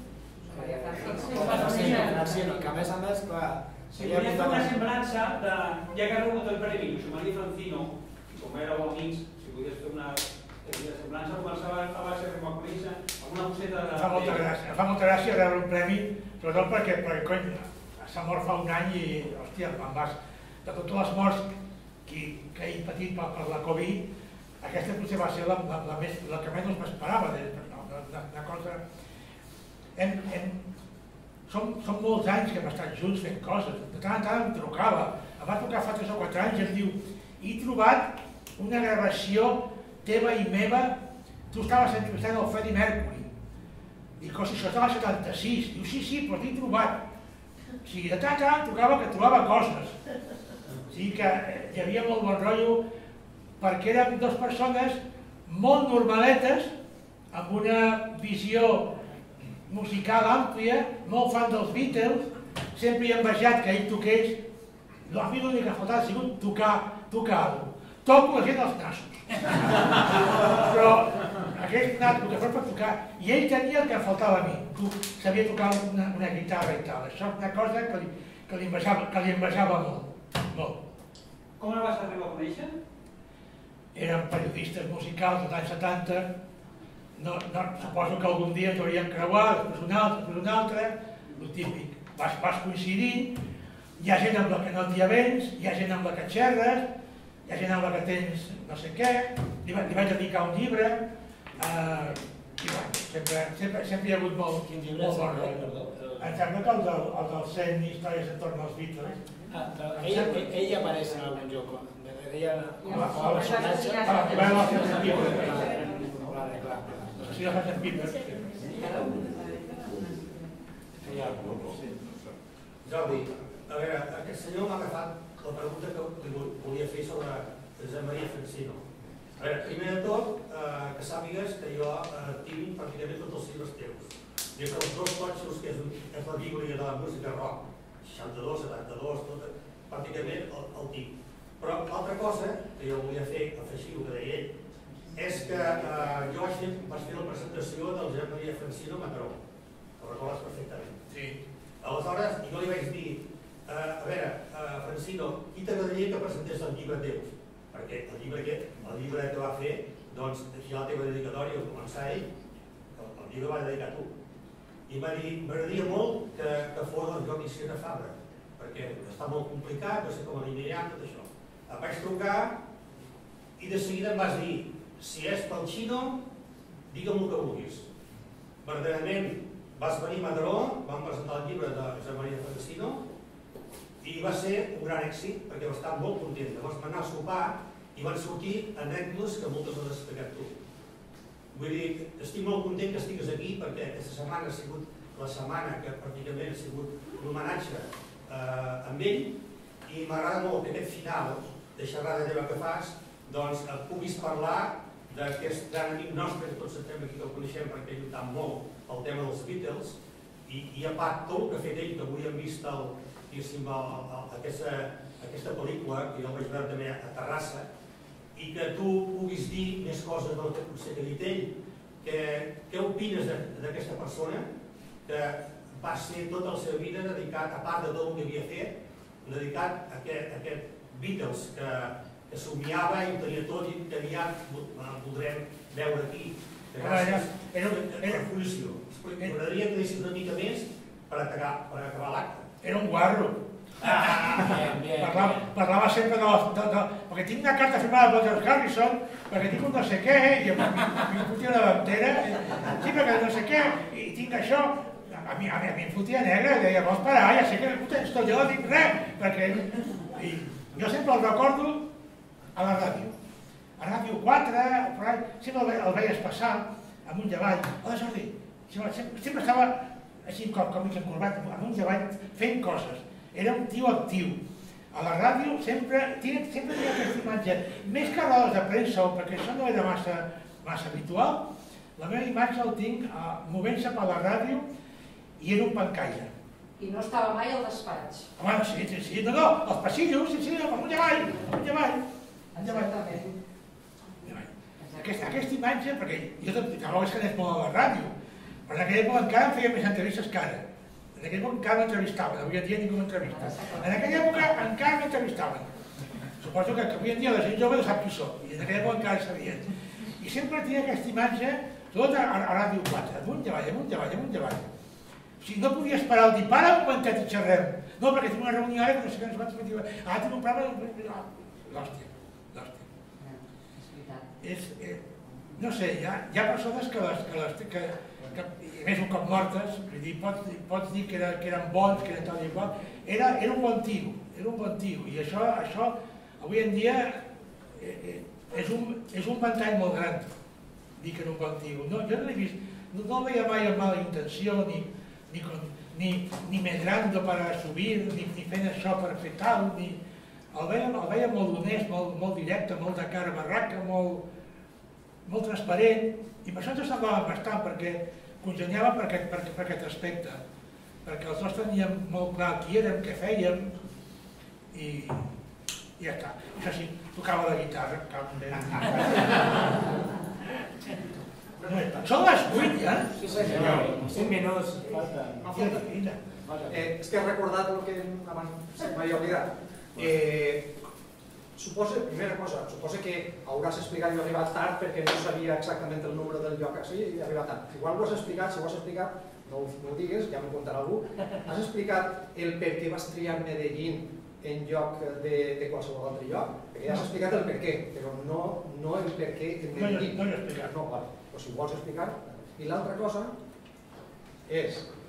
Francino, que a més a més, clar... Si volia fer una semblança de, ja que ha rebut el premi, Josep Maria Francino, com éreu amics, si podies fer una semblança, començava a base de com a conèixer, amb una coseta de... Fa molta gràcia, fa molta gràcia rebre un premi, sobretot perquè, perquè cony, s'ha mort fa un any i, hòstia, me'n vas... De totes les morts que, que he patit per, per la Covid, aquesta potser va ser la, la, la, més, la que menys m'esperava, una, una cosa... Hem, hem, som, som molts anys que hem estat junts fent coses, de tant en tant em trucava, em va trucar fa tres o quatre anys i em diu, he trobat una gravació teva i meva, tu estaves entrevistant el Freddie Mercury, dic, o sigui, això estava al setanta-sis, diu, sí, sí, però t'he trobat. O sigui, de tant en tant trucava que trobava coses. O sigui que hi havia molt bon rotllo, perquè érem dues persones molt normaletes, amb una visió musical àmplia, molt fan dels Beatles, sempre he envejat que ell toqués, a mi l'únic que ha faltat ha sigut tocar, tocar alguna cosa. Toco la gent als nassos. Però aquest nas que fos per tocar, i ell tenia el que em faltava a mi, tu sabia tocar una, una guitarra i tal, això és una cosa que li, que li envejava, que li envejava molt, molt. Com el vas arribar a conèixer? Eren periodistes musicals dels anys setanta, no, no, suposo que algun dia ens hauríem creuat, després un altre, després un altre, el típic. Vas, vas coincidint, hi ha gent amb la que no t'hi avens, hi ha gent amb la que xerres, hi ha gent amb la que tens no sé què, li, li vaig dedicar un llibre, eh, i bueno, sempre, sempre, sempre hi ha hagut molt, Quin llibre molt és bon el, rotllo. perdó, el Em sembla que el del, el del cent històries entorn als Beatles. Ella, ella apareix en algun joc. Ella, com a personatge... Ah, la novel·la del Sergent Piper. Vale, clar. Sí, el Sergent Piper. Jordi, a veure, aquest senyor m'ha agafat la pregunta que li volia fer sobre Josep Maria Francino. A veure, primer de tot, eh, que sàpigues que jo eh, tinc pràcticament tots els llibres teus. Des dels dos totxos, que és, un, és la bíblia de la música rock, seixanta-dos, setanta-dos, tot, pràcticament el, el tinc. Però l'altra cosa que jo volia fer, afegir el que deia ell, és que eh, jo vaig fer, vaig fer la presentació del Josep Maria Francino a Mataró. Ho recordes perfectament. Sí. Aleshores, jo li vaig dir, eh, a veure, eh, Francino, qui t'agradaria que presentés el llibre teu? Perquè el llibre que, el llibre que va fer, doncs, aquí a la teva dedicatòria, al començar ell, el, el llibre va dedicar a tu. I va dir, m'agradaria molt que, que fos el Jordi Sierra Fabra, perquè està molt complicat, no sé com l'animarà, tot això. Em vaig trucar i de seguida em vas dir, si és pel xino, digue'm el que vulguis. Verdaderament, vas venir a Mataró, vam presentar el llibre de Josep Maria Francino i va ser un gran èxit perquè va estar molt content. Llavors vam anar a sopar i van sortir anècdotes que moltes les has explicat tu. Vull dir, estic molt content que estigues aquí perquè aquesta setmana ha sigut la setmana que pràcticament ha sigut l'homenatge eh, amb ell i m'agrada molt que aquest final de xerrada teva que fas doncs et puguis parlar d'aquest gran amic nostre que tots sabem aquí que el coneixem perquè ha lluitat molt pel tema dels Beatles i, i a part tot el que ha fet ell, que avui hem vist el, el, el, aquesta, aquesta pel·lícula que jo el vaig veure també a Terrassa i que tu puguis dir més coses del que potser que ha dit ell. Que, què opines d'aquesta persona que va ser tota la seva vida dedicat, a part de tot el que havia fet, dedicat a aquest, a aquest Beatles que, que somiava i ho tenia tot i que aviat voldrem veure aquí. Gràcies per la exposició. M'agradaria que deixis una mica més per acabar, per acabar l'acte. Era un guarro. Parlava, parlava sempre de, de, de... perquè tinc una carta firmada per George Harrison, perquè tinc un no sé què, i em fotia una ventera, sí, perquè no sé què, i tinc això, a mi, a mi, a mi em fotia negre, i deia, vols parar, ja sé que tens tot, jo no dic res, perquè i jo sempre el recordo a la ràdio. A Ràdio quatre, sempre el, el veies passar amunt i avall. Hola Jordi, sempre, sempre estava així com, com encorbat, amunt i avall fent coses. Era un tio actiu. A la ràdio sempre tenia, sempre tenia aquesta imatge, més que a rodes de premsa, perquè això no era massa, massa habitual, la meva imatge el tinc uh, movent-se per la ràdio i era un pancaire. I no estava mai al despatx. Home, sí, sí, sí, no, no, els passillos, sí, sí, amunt i avall, amunt i avall. Exactament. Aquesta, aquesta imatge, perquè jo tampoc és que anés molt a la ràdio, però en aquella època encara em feia més entrevistes que ara. En aquella època encara m'entrevistaven, avui en dia ningú m'entrevista. En aquella època encara m'entrevistaven. Suposo que avui en dia la gent jove no sap qui soc, i en aquella època encara sabien. I sempre tenia aquesta imatge, tot a, a Ràdio quatre, amunt i avall, amunt i avall, amunt i avall. O sigui, no podies parar el dir, para un momentet i xerrem. No, perquè tinc una reunió ara que no sé què ens vaig dir, ah, tinc un programa... L'hòstia, l'hòstia. És, eh, no sé, hi ha, hi ha persones que, les, que, les, que, que i més un cop mortes, dir, pots, pots dir que, era, que eren bons, que eren tal i qual, era, era un bon tio, era un bon tio, i això, això avui en dia eh, eh, és, un, és un ventall molt gran, dir que era un bon tio. No, jo no l'he vist, no, no el veia mai amb mala intenció, ni, ni, ni, ni medrando per subir, ni, ni fent això per fer tal, ni... El veia, el veia molt honest, molt, molt directe, molt de cara barraca, molt, molt transparent, i per això ens semblava bastant, perquè congeniava per aquest, per, per aquest aspecte, perquè els dos teníem molt clar qui érem, què fèiem, i, i ja està. Això sí, tocava la guitarra. Són les vuit, ja? Sí, senyor. Cinc minuts. Falta. Eh, és que he recordat el que abans m'havia oblidat. Eh, suposa, primera cosa, suposa que hauràs explicat, jo he arribat tard perquè no sabia exactament el número del lloc així i he arribat tard. Igual ho has explicat, si ho has explicat, no ho, no ho digues, ja m'ho contarà algú. Has explicat el per què vas triar Medellín en lloc de, de qualsevol altre lloc? Perquè ja has explicat el per què, però no, no el per què en Medellín. No, no l'he explicat. No, vale. Però si ho vols explicar. I l'altra cosa és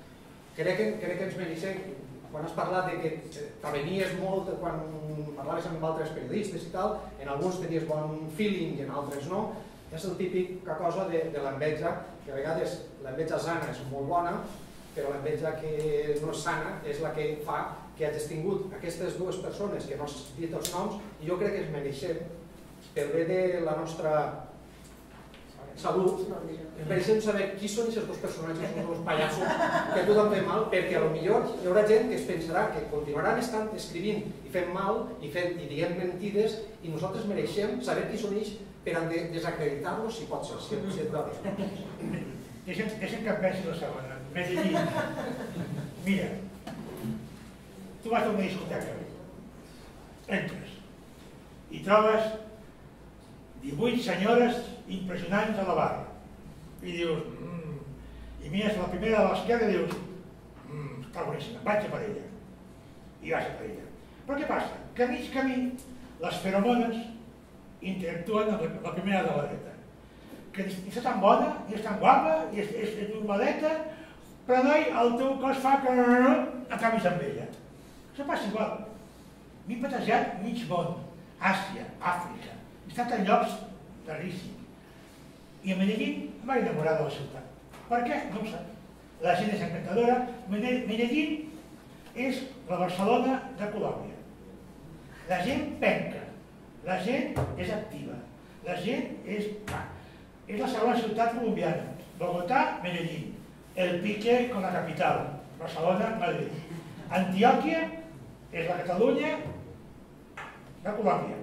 crec que, crec que ens mereixem, quan has parlat de que t'avenies molt quan parlaves amb altres periodistes i tal, en alguns tenies bon feeling i en altres no, és el típic cosa de, de l'enveja, que a vegades l'enveja sana és molt bona, però l'enveja que no és sana és la que fa que hagis tingut aquestes dues persones que no has dit els noms, i jo crec que es mereixem, pel bé de la nostra salut, ens mereixem saber qui són aquests dos personatges, aquests dos pallassos que a tothom ve mal, perquè potser hi haurà gent que es pensarà que continuaran estant escrivint i fent mal i, fent, i dient mentides, i nosaltres mereixem saber qui són ells per a desacreditar-los si pot ser, si et va bé. Deixa'm que em pensi la segona. M'he de dir, mira, tu vas a una discoteca, entres i trobes divuit senyores impressionants a la barra i dius, mmm, i mires la primera de l'esquerra i dius, mmm, està boníssima, vaig a per ella, i vas a per ella. Però què passa? Que a mig camí les feromones interactuen amb la primera de la dreta, que ni està tan bona, ni és tan guapa, ni és, és, és normaleta, però noi, el teu cos fa que acabis amb ella. Això passa igual. M'he patejat mig món, Àsia, Àfrica, he estat en llocs raríssims. I a Medellín em vaig enamorar de la ciutat. Per què? No ho sé. La gent és encantadora. Medellín és la Barcelona de Colòmbia. La gent penca, la gent és activa, la gent és... És la segona ciutat colombiana. Bogotá, Medellín. El Pique con la capital. Barcelona, Madrid. Antioquia és la Catalunya de Colòmbia.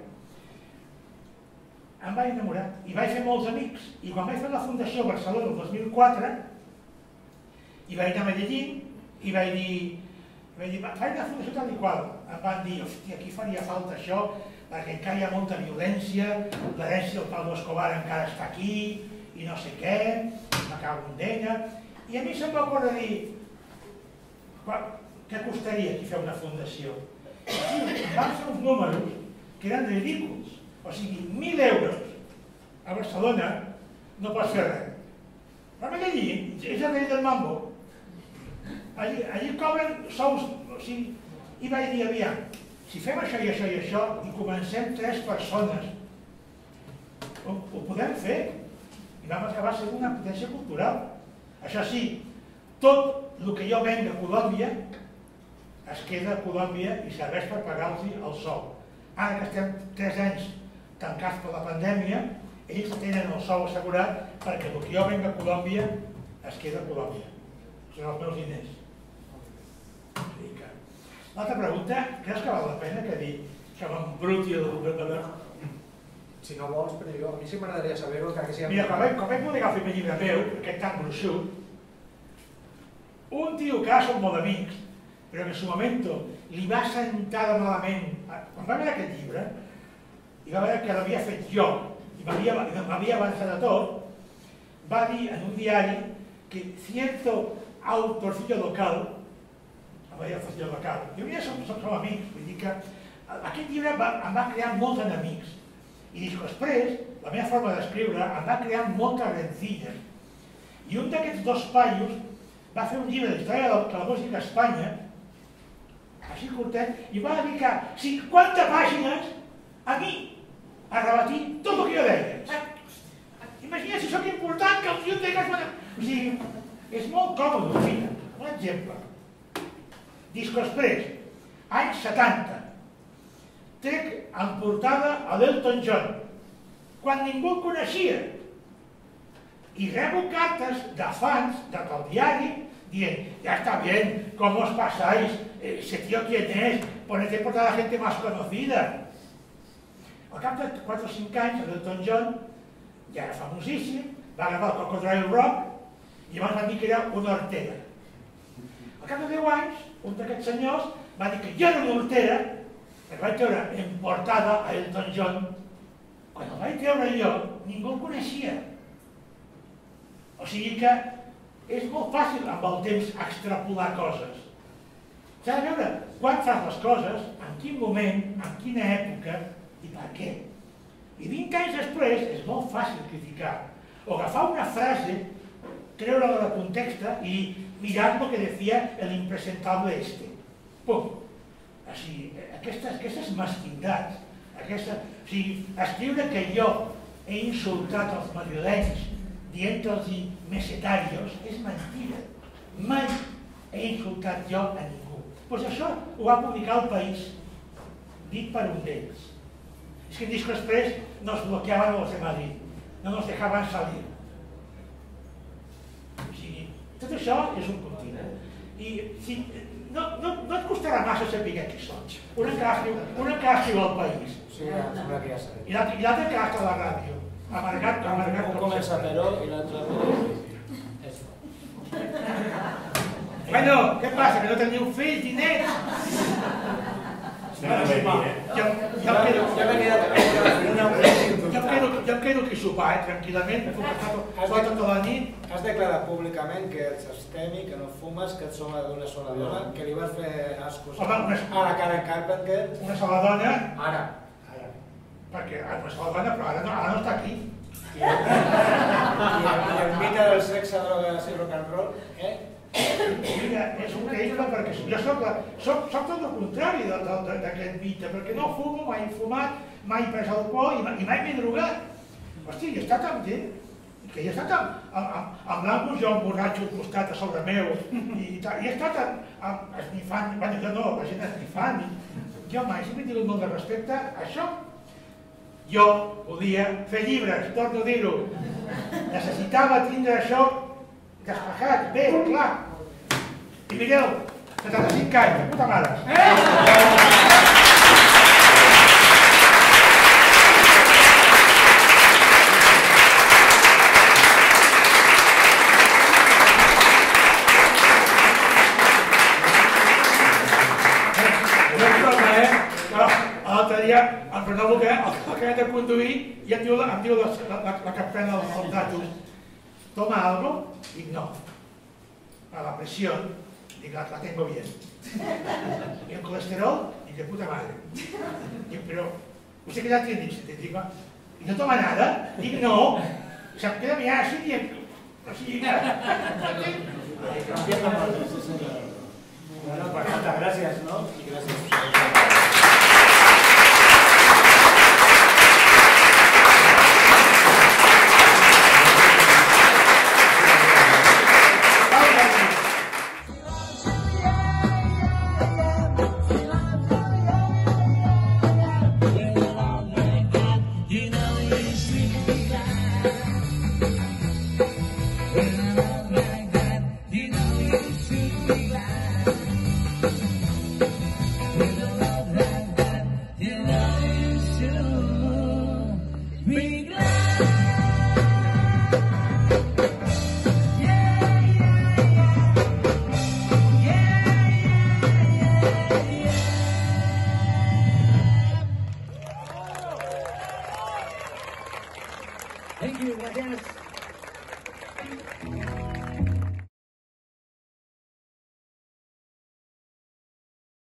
Em vaig enamorar i vaig fer molts amics. I quan vaig fer la Fundació Barcelona el dos mil quatre, i vaig anar a Medellín i vaig dir, vaig dir, vaig anar a la Fundació tal i qual. Em van dir, hòstia, aquí faria falta això, perquè encara hi ha molta violència, l'herència del Pablo Escobar encara està aquí, i no sé què, me cago en d'ella. I a mi se'm va ocórrer dir, què costaria aquí fer una fundació? Em van fer uns números que eren ridículs. O sigui, mil euros a Barcelona no pots fer res. Però a Medellín és el rei del mambo. Allí, allí cobren sous, o sigui, i vaig dir, aviam, si fem això i això i això i comencem tres persones, ho, ho podem fer? I vam acabar sent una potència cultural. Això sí, tot el que jo venc a Colòmbia es queda a Colòmbia i serveix per pagar-los el sou. Ara que estem tres anys tancats per la pandèmia, ells tenen el sou assegurat perquè el que jo venc a Colòmbia es queda a Colòmbia. Són els meus diners. L'altra pregunta, creus que val la pena que dir que m'embruti el govern? Si no vols, però jo, a mi sí m'agradaria saber-ho, que sigui... Mira, quan vaig, quan vaig publicar el primer llibre meu, aquest tan gruixut, un tio que ara som molt amics, però que en su momento li va sentar de malament, quan va veure aquest llibre, i va veure que l'havia fet jo, i m'havia avançat a tot, va dir en un diari que cierto autorcillo local, va dir autorcillo local, i ja som, som, som amics, vull dir que aquest llibre va, em va crear molts enemics, i després, la meva forma d'escriure em va crear moltes rencilles. I un d'aquests dos paios va fer un llibre d'història de la música a Espanya, així curtet, i va dedicar cinquanta pàgines a mi, a rebatir tot el que jo deia. Imagina si sóc important, que el tio té que... O sigui, és molt còmode, mira, un exemple. Disco Express, anys setanta. Trec en portada a l'Elton John, quan ningú el coneixia. I rebo cartes de fans del diari dient, ya está bien, ¿cómo os pasáis? Ese tío quién es, ponete portada a gente más conocida. Al cap de quatre o cinc anys, l'Elton John ja era famosíssim, va gravar el Cocodrilo Rock i llavors van dir que era una hortera. Al cap de deu anys, un d'aquests senyors va dir que jo era una hortera, perquè vaig treure en portada a Elton John. Quan el vaig treure jo, ningú el coneixia. O sigui que és molt fàcil amb el temps extrapolar coses. S'ha de veure quan fas les coses, en quin moment, en quina època i per què. I vint anys després és molt fàcil criticar o agafar una frase treure-lo de context i mirar el que decía el impresentable este. Pum! O sigui, aquestes, aquestes mesquindats, aquestes, o sigui, escriure que jo he insultat els madrilenys dient-los mesetarios és mentida. Mai he insultat jo a ningú. Doncs això ho va publicar El País, dit per un d'ells. És que després nos bloqueaven los de Madrid, no nos dejaven salir. O sigui, tot això és un continu. I si, no, no, no et costarà massa saber qui són. Una que escriu al País. Sí, sembla que ja sabem. I l'altre que està a la ràdio. Amargat, amargat. Un comença Peró i l'altre Peró. Bueno, què passa? Que no teniu fills i nets? Jo em quedo aquí a sopar, tranquil·lament, puc estar tota la nit. Has declarat públicament que ets abstemi, que no fumes, que ets home d'una sola dona, que li vas fer ascos a la Karen Carpenter. Una sola dona? Ara. Perquè una sola dona, però ara no està aquí. I el mite del sexe, drogues i rock and roll, eh? Mira, és increïble perquè jo soc tot el contrari d'aquest mite, perquè no fumo, mai he fumat, mai he pres alcohol i mai m'he drogat. Hosti, he estat amb gent, que he estat amb l'Ambus, jo un borratxo al costat a sobre meu, i he estat esnifant, bueno, jo no, la gent esnifant, jo mai, sempre he tingut molt de respecte a això. Jo volia fer llibres, torno a dir-ho, necessitava tindre això despejat, bé, clar. I mireu, setanta-cinc anys, de puta mare. L'altre dia em renovo que el que he de conduir i em diu la capitana dels datos, toma algo? Dic, no. A la presión, dic, la tengo bien. Y el colesterol, dic, de puta madre. Dic, pero, ¿usted qué edad tiene? Dic, ¿y no toma nada? Dic, no. Se queda mirando así, dic, así, Bueno, pues muchas gracias, ¿no? Y gracias. Thank you, gracias.